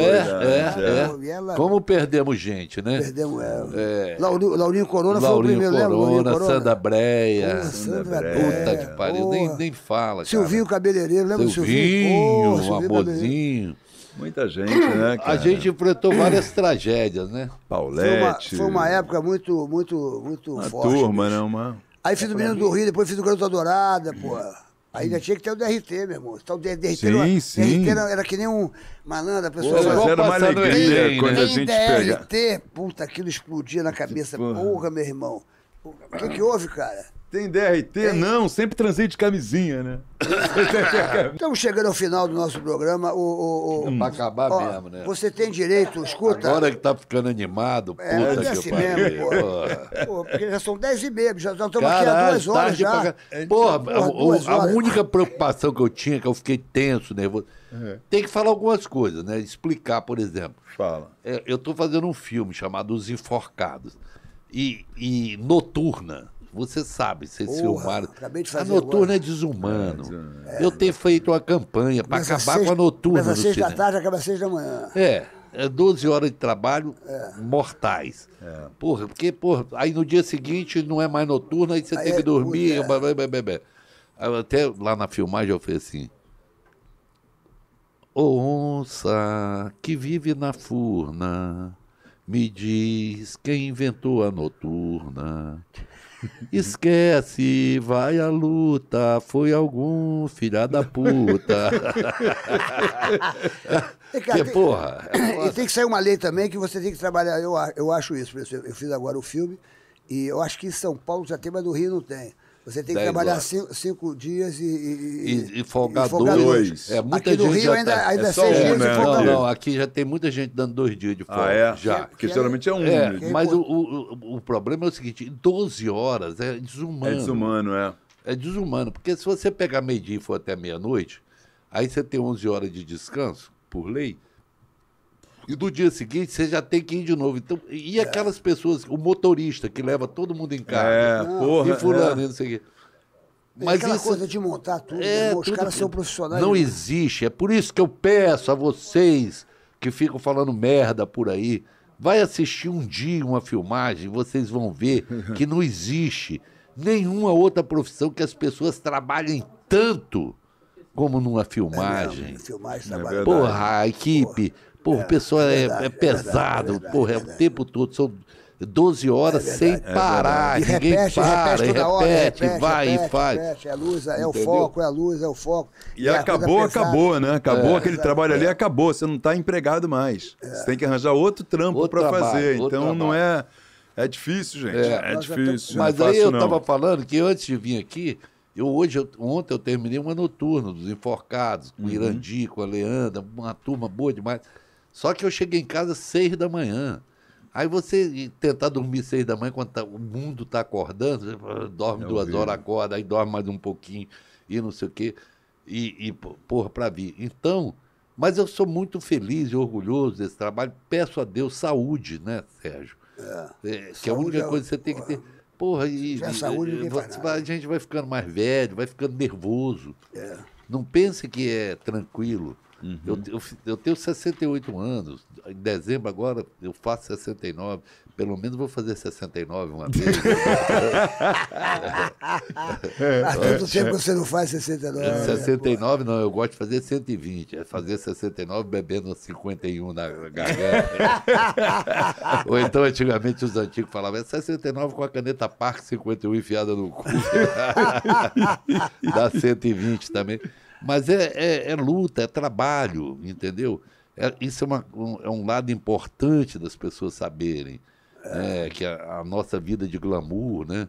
E ela, Como perdemos gente, né? perdemos ela. É. Laurinho Corona foi o Laurinho primeiro, lembra? Laurinho Corona, Sandra Breia. Porra, Sandra Puta Breia, que pariu, porra. nem fala, cara. Silvinho Cabeleireiro, lembra do Silvinho? Silvinho, Porra, Silvinho Cabeleireiro. amorzinho. Muita gente, né, cara? A gente enfrentou várias tragédias, né? Paulette. Foi uma época muito Uma forte. turma, bicho. né? Uma... Aí fiz o Menino do Rio, depois fiz o Garota Dourada, pô. Aí ainda tinha que ter o DRT, meu irmão. Então, o DRT, Sim. DRT era que nem um malandro, a pessoa Pô, fala, Mas era uma passar no alegria Enem, quando né? a tem gente pega. DRT, puta, aquilo explodia na cabeça. Porra, meu irmão. O que houve, cara? Tem DRT? Não, sempre transei de camisinha, né? Estamos chegando ao final do nosso programa. Pra acabar Ó, mesmo, né? Você tem direito, escuta. Agora que tá ficando animado, puta É que assim pariu. mesmo, pô. Porra. Pô, porque já são 10h30, já estamos aqui há Caralho, 2 horas tarde já. pra Porra, Porra, 2 a horas. única preocupação que eu tinha, que eu fiquei tenso, nervoso, tem que falar algumas coisas, né? Explicar, por exemplo. Fala. Eu estou fazendo um filme chamado Os Enforcados. E Noturna. Você sabe, vocês Porra, filmaram. acabei de A fazer Noturna agora. é desumano. Eu tenho feito uma campanha para Começa acabar às com a Noturna Começa às no 6 da cinema. tarde, acaba às 6 da manhã. É 12 horas de trabalho mortais. Porra, porque, aí no dia seguinte não é mais noturna, aí você Aí tem é que dormir. puta, Aí até lá na filmagem eu falei assim: Ô onça que vive na furna, me diz quem inventou a noturna. Esquece, vai à luta, foi algum filha da puta. E, cara, Que porra. E tem que sair uma lei também que você tem que trabalhar. Eu acho isso. Por exemplo, eu fiz agora o filme e eu acho que em São Paulo já tem, mas no Rio não tem. Você tem que 10 trabalhar horas. 5 dias e folgar folgar dois. É, muita aqui no gente Rio já ainda, tá- ainda é é só 6 um, dias né? e folgar Não, aqui já tem muita gente dando 2 dias de folga. Ah, é? Já. Porque geralmente é um. É, mas o problema é o seguinte: 12 horas é desumano. É desumano, é. É desumano, porque se você pegar meio-dia e for até meia-noite, aí você tem 11 horas de descanso, por lei, e no dia seguinte você já tem que ir de novo. Então, e aquelas pessoas, o motorista que leva todo mundo em casa, É, porra. e fulano, e não sei o quê. Mas aquela isso coisa de montar tudo, né? Os tudo caras são profissionais. Não demais. existe. É por isso que eu peço a vocês que ficam falando merda por aí, vai assistir um dia uma filmagem, vocês vão ver que não existe nenhuma outra profissão que as pessoas trabalhem tanto como numa filmagem. Filmagem, verdade. Porra, a equipe, o pessoal é pesado, porra, é o tempo todo, são 12 horas sem parar, E ninguém para, repete toda hora, vai e faz. repete, é a luz, é o Entendeu? foco, é a luz, é o foco. E a acabou, coisa pesada. acabou, né? Acabou aquele trabalho ali, acabou. Você não está empregado mais. Você tem que arranjar outro trampo Outro para trabalho, fazer. outro Então não trabalho. é difícil, gente. É Nós já difícil. Mas não é aí fácil, eu não. estava falando que antes de vir aqui, ontem eu terminei uma noturna dos Enforcados, com o Irandi, com a Leandra, uma turma boa demais. Só que eu cheguei em casa às 6 da manhã. Aí você tentar dormir 6 da manhã, quando o mundo está acordando, você dorme 2 horas, acorda, aí dorme mais um pouquinho e não sei o quê. Porra, para vir. Então, mas eu sou muito feliz e orgulhoso desse trabalho. Peço a Deus saúde, né, Sérgio? Que é a única coisa que você tem que ter. Porra, saúde, ninguém faz nada. a gente vai ficando mais velho, vai ficando nervoso. Não pense que é tranquilo. Eu tenho 68 anos. Em dezembro agora eu faço 69. Pelo menos vou fazer 69 uma vez. Há tanto tempo que você não faz 69. 69 não, eu gosto de fazer 120. É fazer 69 bebendo 51 na garganta. Ou então, antigamente, os antigos falavam 69 com a caneta Park 51 enfiada no cu. Dá 120 também. Mas é luta, é trabalho, entendeu? Isso é um lado importante das pessoas saberem. Que a nossa vida de glamour, né?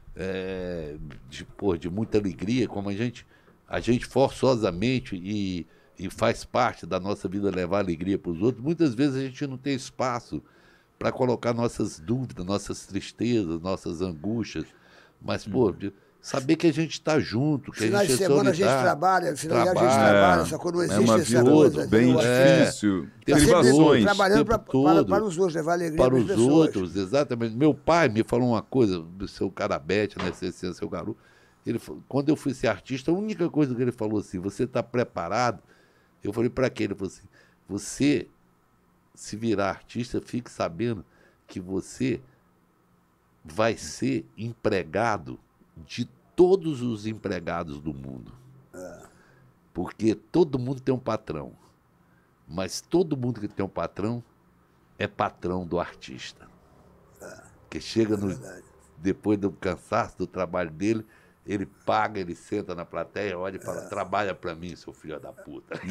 De muita alegria, como a gente forçosamente e faz parte da nossa vida levar alegria para os outros, muitas vezes a gente não tem espaço para colocar nossas dúvidas, nossas tristezas, nossas angústias. Mas, saber que a gente está junto, que Finais a gente de é semana a gente solidário. trabalha, final de a gente trabalha, só quando não existe uma essa vida coisa. bem entendeu? difícil. Tá sempre Privações. trabalhando tempo todo. para os outros, levar alegria Para para as os pessoas. outros, exatamente. Meu pai me falou uma coisa, do seu Carabete, né, seu Garu. Quando eu fui ser artista, a única coisa que ele falou assim, você está preparado? Eu falei, para quê? Ele falou assim, você, se virar artista, fique sabendo que você vai ser empregado de todos os empregados do mundo. Porque todo mundo tem um patrão. Mas todo mundo que tem um patrão é patrão do artista. Que chega depois do cansaço do trabalho dele, ele paga, ele senta na plateia, olha e fala, trabalha pra mim, seu filho da puta.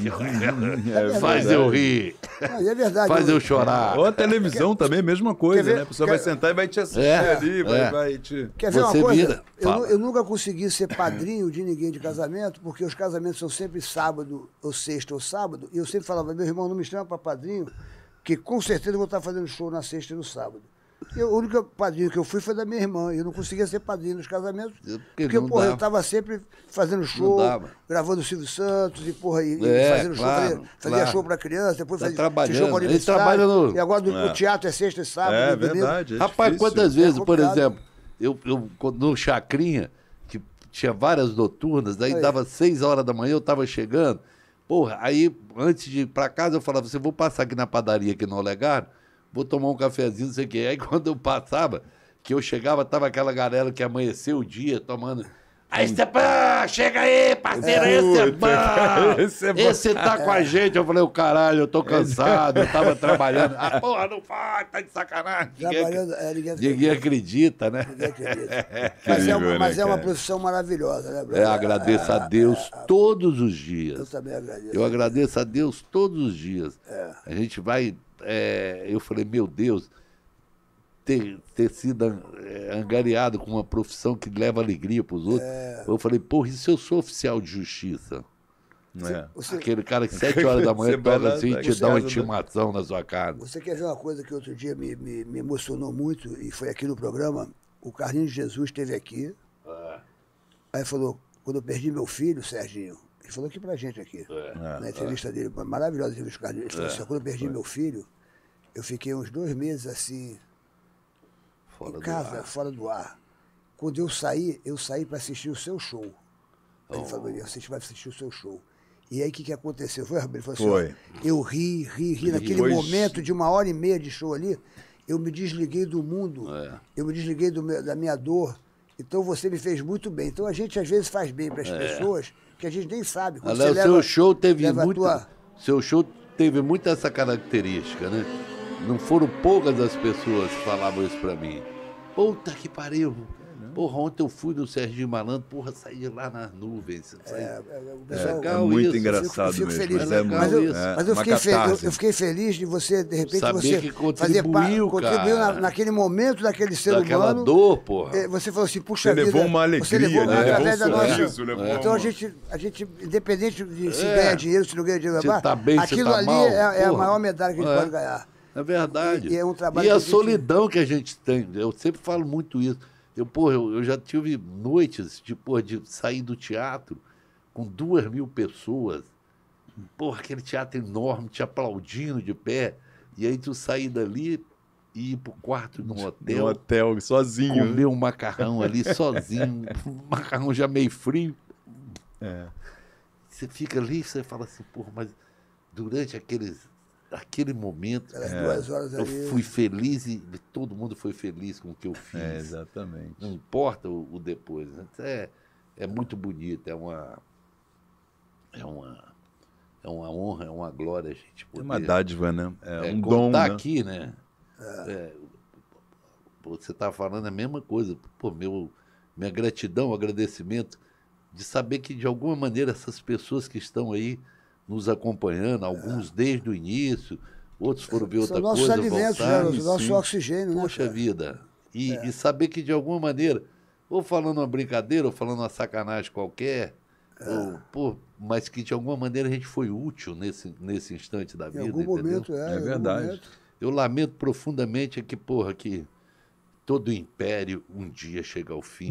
Faz eu rir. Não, e é verdade. Faz eu chorar. Ou a televisão também, mesma coisa, ver- né? A pessoa vai sentar e vai te assistir ali, vai te... Quer ver Você uma coisa? vira, Eu, fala. eu nunca consegui ser padrinho de ninguém de casamento, porque os casamentos são sempre sábado, ou sexta, ou sábado, e eu sempre falava, meu irmão, não me chama para padrinho, que com certeza eu vou estar fazendo show na sexta e no sábado. O único padrinho que eu fui foi da minha irmã, e eu não conseguia ser padrinho nos casamentos, porque não porra, dava. eu estava sempre fazendo show, dava. gravando o Silvio Santos, e porra, e É, fazendo show, claro, fazia claro. show para criança, depois Tá fazia trabalhando. show para Ele universitário, trabalha no- e agora o teatro é sexta e sábado, É e domingo. verdade, é Rapaz, difícil. quantas vezes, por complicado. exemplo, eu no Chacrinha, que tinha várias noturnas, daí Aí. dava 6 horas da manhã, eu estava chegando. Porra, aí antes de ir para casa, eu falava, você vou passar aqui na padaria aqui no Olegário, vou tomar um cafezinho, não sei o quê. Aí quando eu passava, que eu chegava, tava aquela galera que amanheceu o dia tomando. Aí, Stepan, chega aí, parceiro, esse é bom. esse é bom. Esse tá com a gente. Eu falei, o caralho, eu tô cansado, eu tava trabalhando. Ah, porra, não faz, tá de sacanagem. Trabalhando, Ninguém acredita, né? Ninguém acredita. Incrível, Mas né, é uma cara? profissão maravilhosa, né, Bruno? Agradeço a Deus todos os Eu dias. também agradeço. Eu agradeço a Deus todos os dias. A gente vai. Eu falei, meu Deus, ter sido angariado com uma profissão que leva alegria para os outros. Eu falei, porra, e se eu sou oficial de justiça? Você, Aquele cara que 7 horas da manhã Você vai toca lá, assim e tá te em dá uma casa, né? intimação na sua casa. você quer ver uma coisa que outro dia me emocionou muito, e foi aqui no programa? O Carlinhos de Jesus esteve aqui. Aí falou, quando eu perdi meu filho, Serginho, ele falou aqui pra gente aqui, na entrevista dele, uma maravilhosa entrevista do Carlinhos. Ele falou assim, quando eu perdi meu filho, eu fiquei uns 2 meses assim, Fora em do casa, ar. fora do ar. Quando eu saí para assistir o seu show. Ele falou, você vai assistir o seu show. E aí, o que aconteceu? Foi, Rabelo? Ele falou Foi. assim, ó, eu ri. Naquele Depois- momento de 1h30 de show ali, eu me desliguei do mundo, eu me desliguei da minha dor. Então, você me fez muito bem. Então, a gente, às vezes, faz bem para as pessoas que a gente nem sabe. Quando Aliás, você o seu leva- show teve leva a muito. tua- Seu show teve muito essa característica, né? Não foram poucas as pessoas que falavam isso pra mim. Puta que pariu. Porra, ontem eu fui no Serginho Malandro, porra, saí lá nas nuvens. o pessoal- legal muito isso. engraçado Eu fico mesmo. feliz. Mas é mas muito- eu, mas eu uma fiquei catarse. eu fiquei feliz de você, de repente, Saber você que contribuiu, cara. naquele momento daquele ser Daquela humano. dor, porra. Você falou assim, puxa Você vida. levou uma Você alegria, levou né? através Levou da um nossa. sorriso, levou Então uma- a gente, independente de se É. ganha dinheiro, se não ganha dinheiro, Você tá bem, você aquilo tá ali mal, é a porra. maior medalha que a gente É. pode ganhar. É verdade. E é um trabalho E que a a gente- solidão que a gente tem. Eu sempre falo muito isso. Eu já tive noites de sair do teatro com 2.000 pessoas. Porra, aquele teatro enorme, te aplaudindo de pé. E aí tu sair dali e ir pro quarto num No hotel, hotel, sozinho. comer um macarrão ali sozinho, um macarrão já meio frio. Você fica ali e você fala assim, porra, mas durante aquele momento, Aquelas 2 horas eu ali. fui feliz e todo mundo foi feliz com o que eu fiz. Exatamente. Não importa o depois. Né? É muito bonito, é uma honra, é uma glória a gente É poder uma dádiva, né? É um contar dom, né? aqui, né? Você está falando a mesma coisa. Pô, minha gratidão, agradecimento de saber que, de alguma maneira, essas pessoas que estão aí nos acompanhando, alguns desde o início, outros foram ver outra São nossos coisa, alimentos, né? voltaram. O nosso oxigênio, né? Poxa cara? vida. E saber que, de alguma maneira, ou falando uma brincadeira, ou falando uma sacanagem qualquer, mas que, de alguma maneira, a gente foi útil nesse instante da Em vida, algum entendeu? momento, É em algum verdade. momento. Eu lamento profundamente que todo império um dia chega ao fim.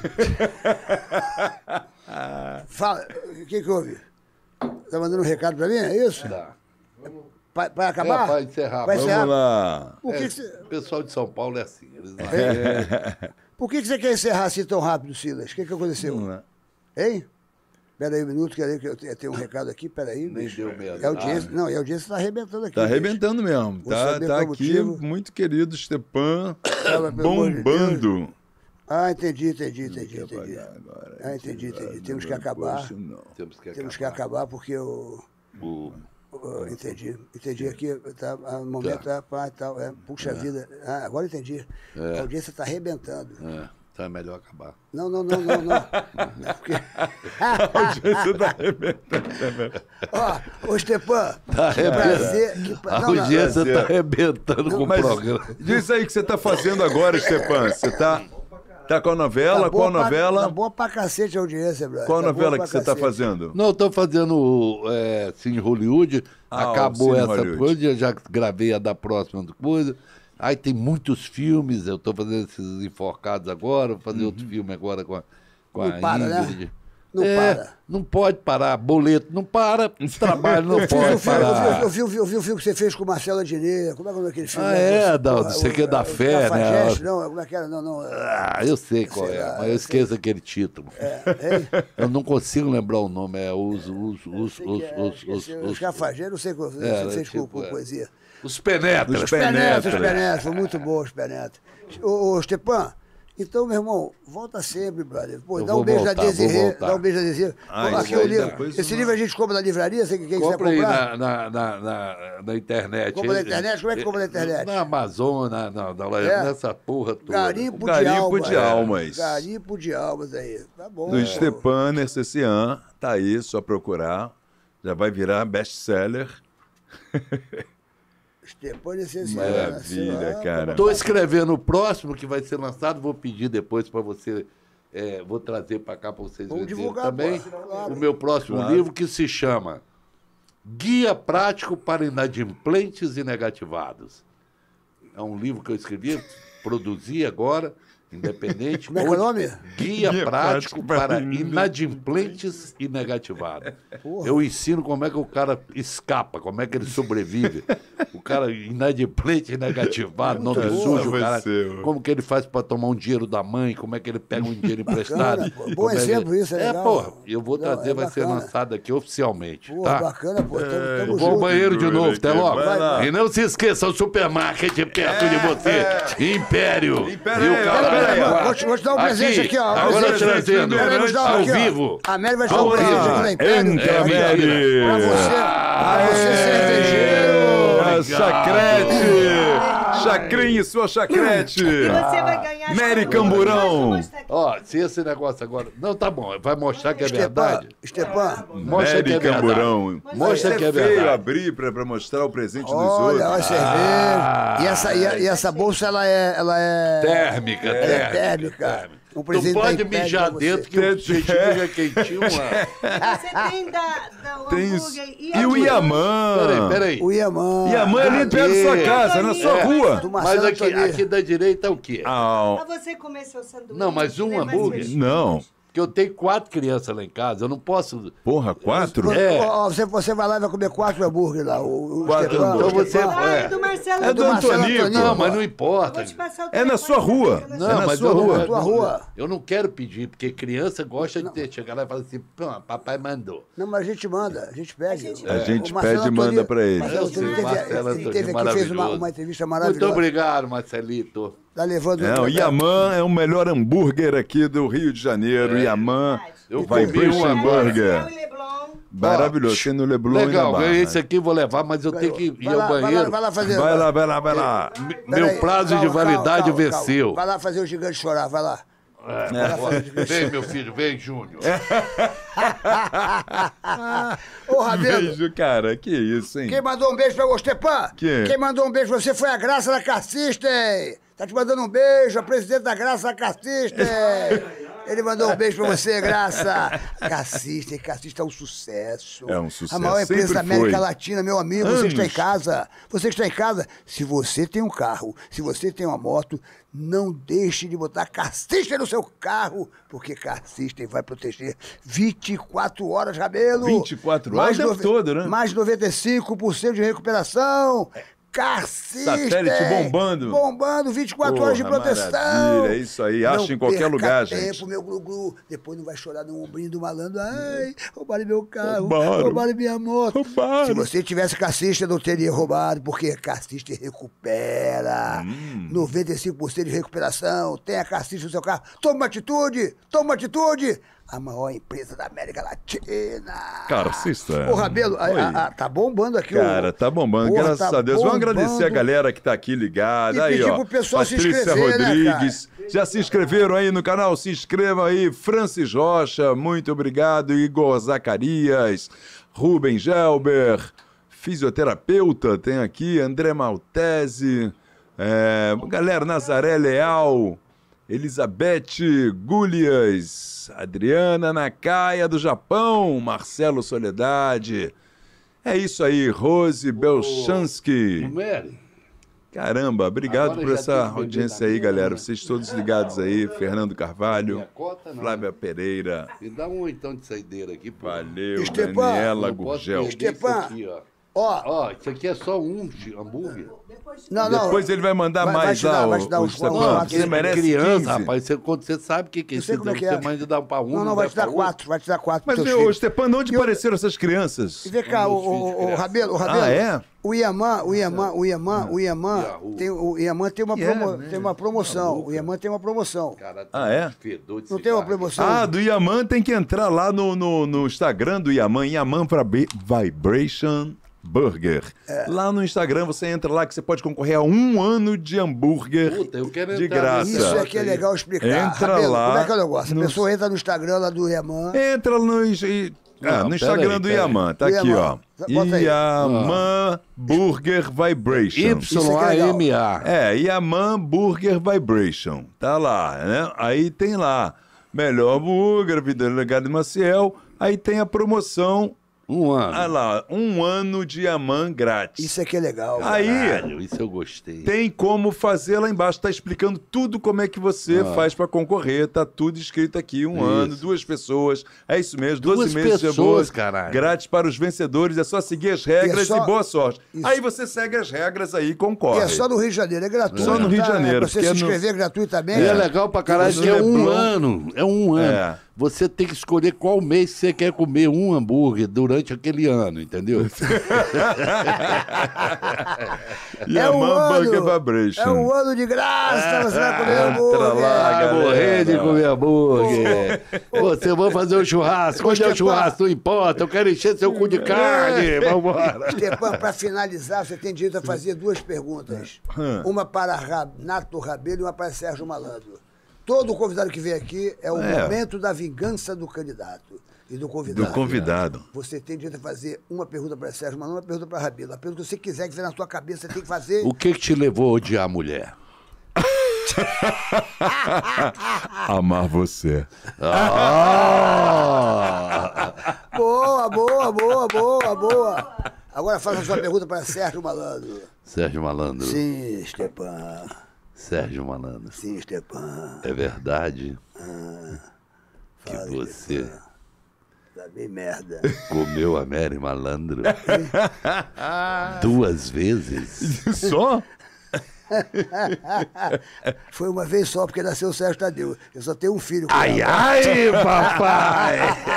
Fala, o que houve? Tá mandando um recado pra mim, é isso? Tá. Para acabar? Para encerrar. Vai encerrar? Vamos lá. Por que, É, que você, o pessoal de São Paulo é assim. Eles não... por que você quer encerrar assim tão rápido, Silas? O que aconteceu? Vamos lá. Hein? Espera aí um minuto, que eu tenho um recado aqui, espera aí. Nem bicho. deu medo. É a audiência, não, e a audiência está arrebentando aqui. Tá bicho. arrebentando mesmo. Vou Tá, saber tá qual aqui, motivo. muito querido Stepan, Fala, pelo amor de bombando. Ah, entendi. Agora, Ah, entendi. Temos que acabar. Poxa, não. Temos Que acabar porque o... Entendi aqui, tá, no momento tal, puxa vida. Ah, agora entendi. A audiência está arrebentando. Então é melhor acabar. Não. Porque... A audiência tá arrebentando. Ô, Stepan, Tá que prazer. A audiência está arrebentando com o Mas programa. diz aí o que você tá fazendo agora, Stepan. Você tá com a novela? Qual novela? Tá boa pra cacete a audiência, brother. Qual Tá novela boa que pra você tá cacete. fazendo? Não, estou fazendo Cine Hollywood. Ah, Acabou o Cine essa Hollywood. coisa, eu já gravei a da próxima coisa. Aí tem muitos filmes, eu estou fazendo esses Enforcados agora, vou fazer outro filme agora com a Não para, né? Ingrid. Não para. Não pode parar, boleto não para, trabalho não pode parar. Eu vi o filme que você fez com o Marcelo Adnet. Como é que é aquele filme? Ah, é, você que é da fé, né? Cafajeste, não, como é que era? Não. Ah, eu sei qual Sei é, lá, mas eu esqueço aquele título. Hein? Eu não consigo lembrar o nome, Os Cafajeste, não sei o que você fez com poesia. Os Penetras. Os Penetras. Foi muito bom os Penetras. Ô, Stepan, então, meu irmão, volta sempre, brother. Pô, Eu dá um vou beijo voltar, na Desirê. vou voltar. Dá um beijo na Desirê. Aqui é o livro. depois Esse livro a gente compra na livraria, você quem quiser Compra aí comprar. na internet. Compra na internet? Como é que compra na internet? Na Amazon, nessa porra toda. Garimpo, Garimpo de de Almas. Almas. Garimpo de Almas aí. Tá bom. Do Stepan Nercessian, tá aí, só procurar. Já vai virar best-seller. Stepan Essencial. Maravilha, cara. Estou escrevendo o próximo que vai ser lançado, vou pedir depois para você, vou trazer para cá para vocês Vamos verem divulgar, também. pô, claro. O meu próximo livro que se chama Guia Prático para Inadimplentes e Negativados. É um livro que eu escrevi, produzi agora independente. Como é que é o nome? Guia prático para inadimplentes e negativados. Eu ensino como é que o cara escapa, como é que ele sobrevive. O cara inadimplente e negativado, nome sujo, o cara, como que ele faz para tomar um dinheiro da mãe, como é que ele pega um dinheiro emprestado. Bacana, pô. Bom exemplo isso, é legal. Porra, eu vou trazer, vai ser bacana. lançado aqui oficialmente. Pô, Tá? bacana, pô. Eu vou ao banheiro de novo, até logo. E não se esqueça, o supermarket perto de você. Império. E o Vou te dar um presente aqui, ó. Agora trazendo, ao aqui, ó. vivo. A Mary vai te dar um presente aqui da Império. Entra, Mary. Pra você, cervejeiro. Chacrete! Chacrinha, sua chacrete! E você vai ganhar... Mary Camburão. Ó, se esse negócio agora... Não, tá bom, vai mostrar que é verdade. Stepan. Mostra que é Mary verdade. Camburão. Mostra que é feio verdade. abrir pra mostrar o presente dos Olha, outros. olha a cerveja. E essa bolsa, ela é... Térmica, térmica. Um Tu presente da pode Império mijar pra você. dentro que o jeitinho fica quentinho lá. Você tem da Tem hambúrguer e o Iamã. Peraí. O Iamã. Iamã é ali perto da sua casa, na sua rua. Do Mas Marcelo aqui, Antonieta. aqui da direita é o quê? Ah, Pra você comer seu sanduíche. Não, mas um né, mais hambúrguer? fresquinho. não. Porque eu tenho 4 crianças lá em casa, eu não posso... Porra, 4? É. Ó, você vai lá e vai comer 4 hambúrgueres lá. O 4 Stepan, hambúrguer. o Então você- Stepan. Ah, é do Marcelo. É do Marcelo Antonico. Antonico. Não, mas não Eu importa. vou te passar o É na telefone sua dele, rua. que eu Não, É na mas sua eu não- rua. Tua rua. Eu não quero pedir, porque criança gosta de ter. Chega lá e fala assim, pô, papai mandou. Não, mas a gente manda, a gente pede. A gente O Marcelo pede e manda Antonieta- pra ele. Marcelo Antonieta Marcelo ele teve Antonieta, aqui, fez uma maravilhoso. entrevista Muito maravilhosa. obrigado, Marcelito. Tá levando... Não, o Iamã é o melhor hambúrguer aqui do Rio de Janeiro. Iamã Eu comi Vibration um agora. Burger. Marcelo e Leblon. Maravilhoso. Tem no Leblon e na Legal, Barra. ganhei esse aqui, vou levar, mas eu tenho que ir ao banheiro. Vai lá fazer... Vai lá, vai lá, vai lá. Meu Peraí, prazo de calma, validade calma, venceu. calma. Vai lá fazer o gigante chorar, vai lá. Vem, meu filho, vem, Júnior. Ô, Rabelo, Beijo, cara. Que isso, hein? quem mandou um beijo pra você, Stepan? Quem? Quem mandou um beijo pra você foi a Graça da Cassisten. Tá te mandando um beijo, a presidente da Graça da Cassisten. Ele mandou um beijo pra você, Graça. Cassisten é um sucesso. É um sucesso, A maior empresa sempre da América foi. Latina, meu amigo. Você que está em Anos. casa. Você que está em casa, se você tem um carro, se você tem uma moto, não deixe de botar Cassisten no seu carro, porque Cassisten vai proteger 24 horas, Rabelo. 24 horas o tempo todo, né? Mais de 95% de recuperação. Cassisten. Satélite bombando. Bombando, 24 horas de Porra, proteção. maravilha, é isso aí, acha Não em qualquer perca lugar, tempo, gente. meu glu-glu. Depois não vai chorar no ombrinho do malandro. Ai, roubaram meu carro, Roubaram. roubaram minha moto. Roubaram. Se você tivesse Cassisten, não teria roubado, porque Cassisten recupera. 95% de recuperação. Tenha Cassisten no seu carro. Toma uma atitude, toma uma atitude. A maior empresa da América Latina. Cara, assista. Ô, Rabelo, Oi. tá bombando aqui Cara, tá bombando, Porra, graças tá a Deus. Vamos agradecer a bombando. galera que tá aqui ligada. E Aí, pedir ó. pro pessoal se Patrícia inscrever, né, Rodrigues. Já se inscreveram aí no canal? Se inscrevam aí. Francis Rocha, muito obrigado. Igor Zacarias, Rubem Gelber, fisioterapeuta, tem aqui, André Maltese, galera, Nazaré Leal, Elizabeth Gullias, Adriana Nakaya do Japão, Marcelo Soledade. É isso aí, Rose Belchansky. Mary, Caramba, obrigado Agora por já essa tem que beber audiência na aí, minha, galera. né? Vocês todos ligados aí, Fernando Carvalho, minha cota não. Flávia Pereira, Me dá um então de saideira aqui, pô. valeu, Stepan, Daniela Não posso Gurgel. perder isso Stepan. aqui, ó. Ó, Ó, isso aqui é só um hambúrguer. não. Depois ele vai mandar Vai mais te dar, lá, vai te dar o uns Stepan, quatro, porque ele merece criança, 15. rapaz, quando você sabe o que é Eu isso, sei como é que é. você manda dar um pra um, Não, vai te dar pra 4, vai te dar 4. Mas, ô, Stepan, de onde apareceram essas crianças? E vem cá, o Rabelo, Ah, é? o Iamã tem uma, né? tem uma promoção. O Iamã tem uma promoção. Cara, Ah, é? fedor de Não tem uma cigarro. promoção? Ah, do Yaman tem que entrar lá no Instagram do Yaman, Yaman Vibration Burger. Lá no Instagram você entra lá que você pode concorrer a 1 ano de hambúrguer Puta, eu quero de entrar graça. nesse Isso é que é legal explicar. Entra Rabelo, lá como é que é o negócio? no- A pessoa entra no Instagram lá do Iamã. Entra no, Não, no Instagram pera do aí. Yaman, tá Do aqui, ó. Yaman. Bota aí. Yaman Burger Vibration. YAMA. Yaman Burger Vibration. Tá lá, né? Aí tem lá, melhor hambúrguer, vida legada de Maciel. Aí tem a promoção, Um ano. Olha lá, 1 ano de Yaman grátis. Isso aqui é legal. Aí, Caralho, isso eu gostei. tem como fazer lá embaixo, tá explicando tudo como é que você faz pra concorrer, tá tudo escrito aqui, 1 ano, 2 pessoas, é isso mesmo, 12 meses de pessoas, boa, caralho. grátis para os vencedores, é só seguir as regras E é só- e boa sorte. Isso. Aí você segue as regras aí e E concorre. é só no Rio de Janeiro, é gratuito. Só no Rio de tá? Janeiro, Pra você porque se é no- inscrever gratuitamente. E é legal pra caralho, No que é 1 Leblon. ano. É 1 ano. É. Você tem que escolher qual mês você quer comer um hambúrguer durante aquele ano, entendeu? Yaman Burger Vibration. É um ano de graça, você vai comer Entra hambúrguer. lá, Vai morrer de comer hambúrguer. Você vai fazer um churrasco. Onde é o churrasco? Não importa. Eu quero encher seu cu de carne. Vambora. Stepan, para finalizar, você tem direito a fazer 2 perguntas. Uma para Nato Rabelo e uma para Sérgio Malandro. Todo convidado que vem aqui é o momento da vingança do candidato e do convidado. Do convidado. Você tem direito a fazer uma pergunta para Sérgio Malandro e uma pergunta para Rabelo. A pergunta que você quiser que venha na sua cabeça, você tem que fazer. O que te levou a odiar a mulher? Amar você. Boa. Agora faça a sua pergunta para Sérgio Malandro. Sérgio Malandro. Sim, Stepan. Sérgio Malandro. Sim, Stepan. É verdade que Fala, você Tá bem merda. comeu a Mary Malandro 2 vezes? Só? Foi uma vez só, porque nasceu o Sérgio Tadeu. Eu só tenho um filho com Ai, ela. ai, papai!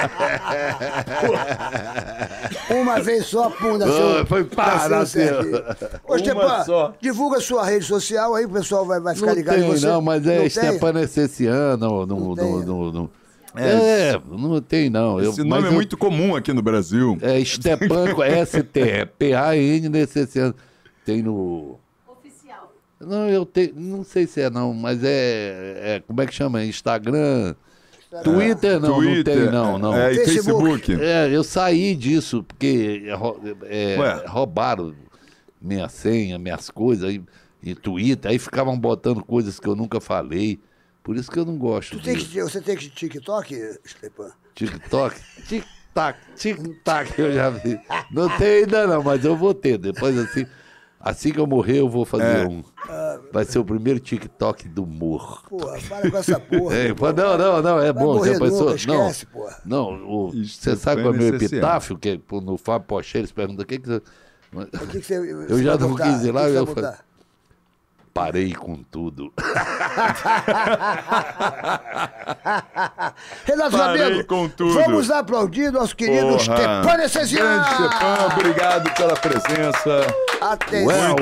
Uma vez só, pum, nasceu. Oh, foi pá, nasceu o nasceu. Serginho. Ô, Uma Stepan, só. divulga sua rede social aí, o pessoal vai ficar Não ligado em tem, você. não, mas é Não tem? Stepan Esseciano. Não tem. Não tem, não. Esse nome é muito comum aqui no Brasil. É Stepan, STPAN Esseciano. Tem no... Oficial. Não, eu tenho. Não sei se é não, mas como é que chama? Instagram. Twitter não, Twitter, não. É, e Facebook. Facebook. Eu saí disso, porque Ué. roubaram minha senha, minhas coisas, e Twitter, aí ficavam botando coisas que eu nunca falei. Por isso que eu não gosto Você tem que TikTok, Stepan? TikTok. Tic-tac, eu já vi. Não tem ainda não, mas eu vou ter. Depois assim que eu morrer, eu vou fazer um. Vai ser o primeiro TikTok do humor. Porra, para com essa porra. Não, é bom. morrer Já pensou? nunca, esquece, porra. Não, Isso você sabe foi qual é o meu necessário. epitáfio? Que no Fábio Poché, eles perguntam o que você... O que você Eu já não quis ir lá, eu falei. Parei com tudo. Renato Parei Rabelo, com tudo. vamos aplaudir nosso querido Stepan Esseciano. Grande Stepan, obrigado pela presença. Atenção,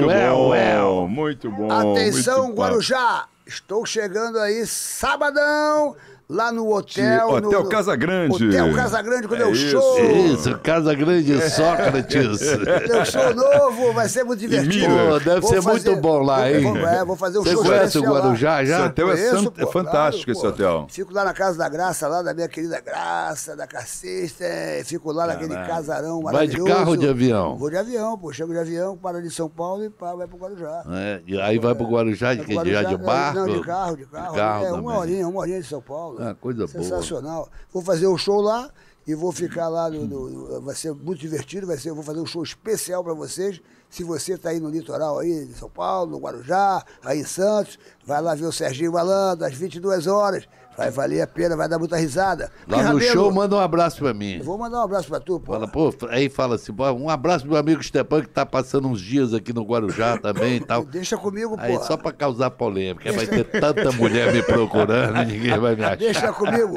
Muito bom. atenção, muito bom. Guarujá. Estou chegando aí sabadão, lá no hotel. Hotel Casa Grande. Hotel Casa Grande, com o meu isso. show. Isso, Casa Grande Sócrates. Meu show novo, vai ser muito divertido. Pô, deve Vou ser muito bom lá, hein? Vou fazer um Você show conhece o especial lá. Guarujá Esse já? hotel é, Conheço, é pô, fantástico, claro, esse pô. hotel. Fico lá na casa da Graça, lá da minha querida Graça, da Cacista. Fico lá naquele casarão Vai de maravilhoso. carro ou de avião? Vou de avião, pô. Chego de avião, paro ali em São Paulo e vai pro Guarujá. E aí vai pro Guarujá de Vai pro quê? Já de Guarujá, barco? Não, de carro. Uma horinha de São Paulo. Ah, coisa boa. Sensacional. Vou fazer um show lá e vou ficar lá vai ser muito divertido, eu vou fazer um show especial para vocês. Se você está aí no litoral aí de São Paulo, no Guarujá, aí em Santos, vai lá ver o Serginho Malandro às 22 horas. Vai valer a pena, vai dar muita risada. Lá Porque, no Rabelo, show, manda um abraço pra mim. eu vou mandar um abraço para tu, pô. Fala, pô, aí fala assim, pô, um abraço pro meu amigo Stepan, que tá passando uns dias aqui no Guarujá também e tal. Deixa comigo, pô. Aí só pra causar polêmica, vai ter tanta mulher me procurando, ninguém vai me achar. Deixa comigo.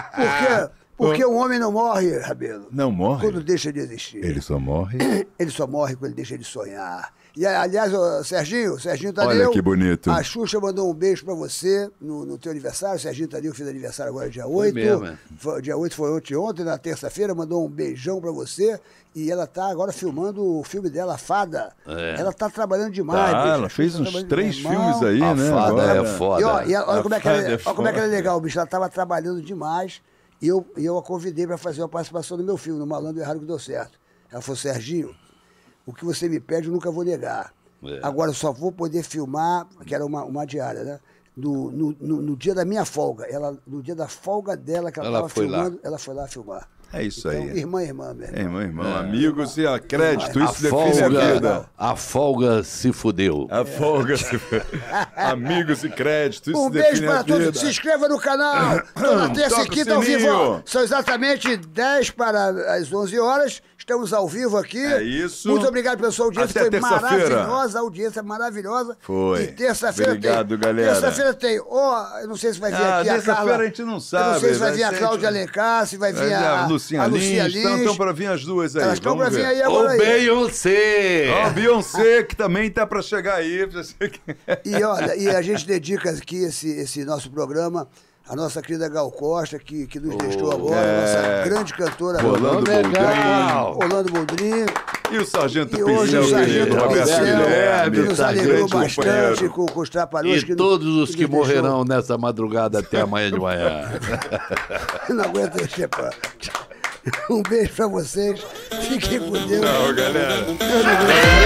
Porque o homem não morre, Rabelo. Não morre? Quando deixa de existir. Ele só morre. Ele só morre quando ele deixa de sonhar. E, aliás, ô, Serginho Tadeu. Olha que bonito. A Xuxa mandou um beijo pra você no teu aniversário. Serginho Tadeu fez aniversário agora dia 8. mesmo, é. Dia 8 foi ontem, na terça-feira, mandou um beijão pra você. E ela tá agora filmando o filme dela, a Fada. Ela tá trabalhando demais. bicho. ela A fez Xuxa tá uns trabalhando 3 demais. filmes aí, A né? Fada agora. é foda. Olha como é que ela, Fada é olha como é que ela é foda. legal, bicho. Ela tava trabalhando demais. E eu a convidei para fazer uma participação no meu filme, no Malandro e Errado que deu certo. Ela falou, Serginho, o que você me pede eu nunca vou negar. Agora eu só vou poder filmar, que era uma diária, né? No dia da minha folga. No dia da folga dela, que ela estava foi lá. filmando, ela foi lá filmar. É isso Então, aí. irmã, mesmo. Irmão, amigos e crédito, A isso define a vida. folga se fudeu. A folga se amigos e crédito, isso Um beijo define para a vida. todos. Se inscreva no canal. Toda terça e Toca o quinta ao vivo. sininho. São exatamente 10 para as 11 horas. Estamos ao vivo aqui. É isso. Muito obrigado pela sua audiência. Até Foi terça-feira. maravilhosa. A audiência maravilhosa. Foi. E terça-feira Obrigado, galera. Terça-feira tem. Eu não sei se vai vir aqui a terça-feira Carla. a gente não sabe. Eu não sei se vai né? vir a Gente, Cláudia Alencar, se vai vir a Lucinha Lins. Estão para vir as duas aí. Elas estão Vamos para vir ver. aí Ô, agora. Aí. Beyoncé! Ó, Beyoncé, que também tá para chegar aí. E olha, e a gente dedica aqui esse nosso programa à nossa querida Gal Costa, que nos deixou agora, nossa grande cantora Rolando Legal. Rolando Boldrin. E o Sargento E hoje Pincel, o Sargento querido, Roberto Pincel, Guilherme, que nos alegrou grande bastante companheiro. com os trapalhões. E todos os que nos deixou- morrerão nessa madrugada até amanhã de manhã. Não aguento encher pano. Um beijo pra vocês. Fiquem com Deus. Tchau, galera. Deus nos abençoe.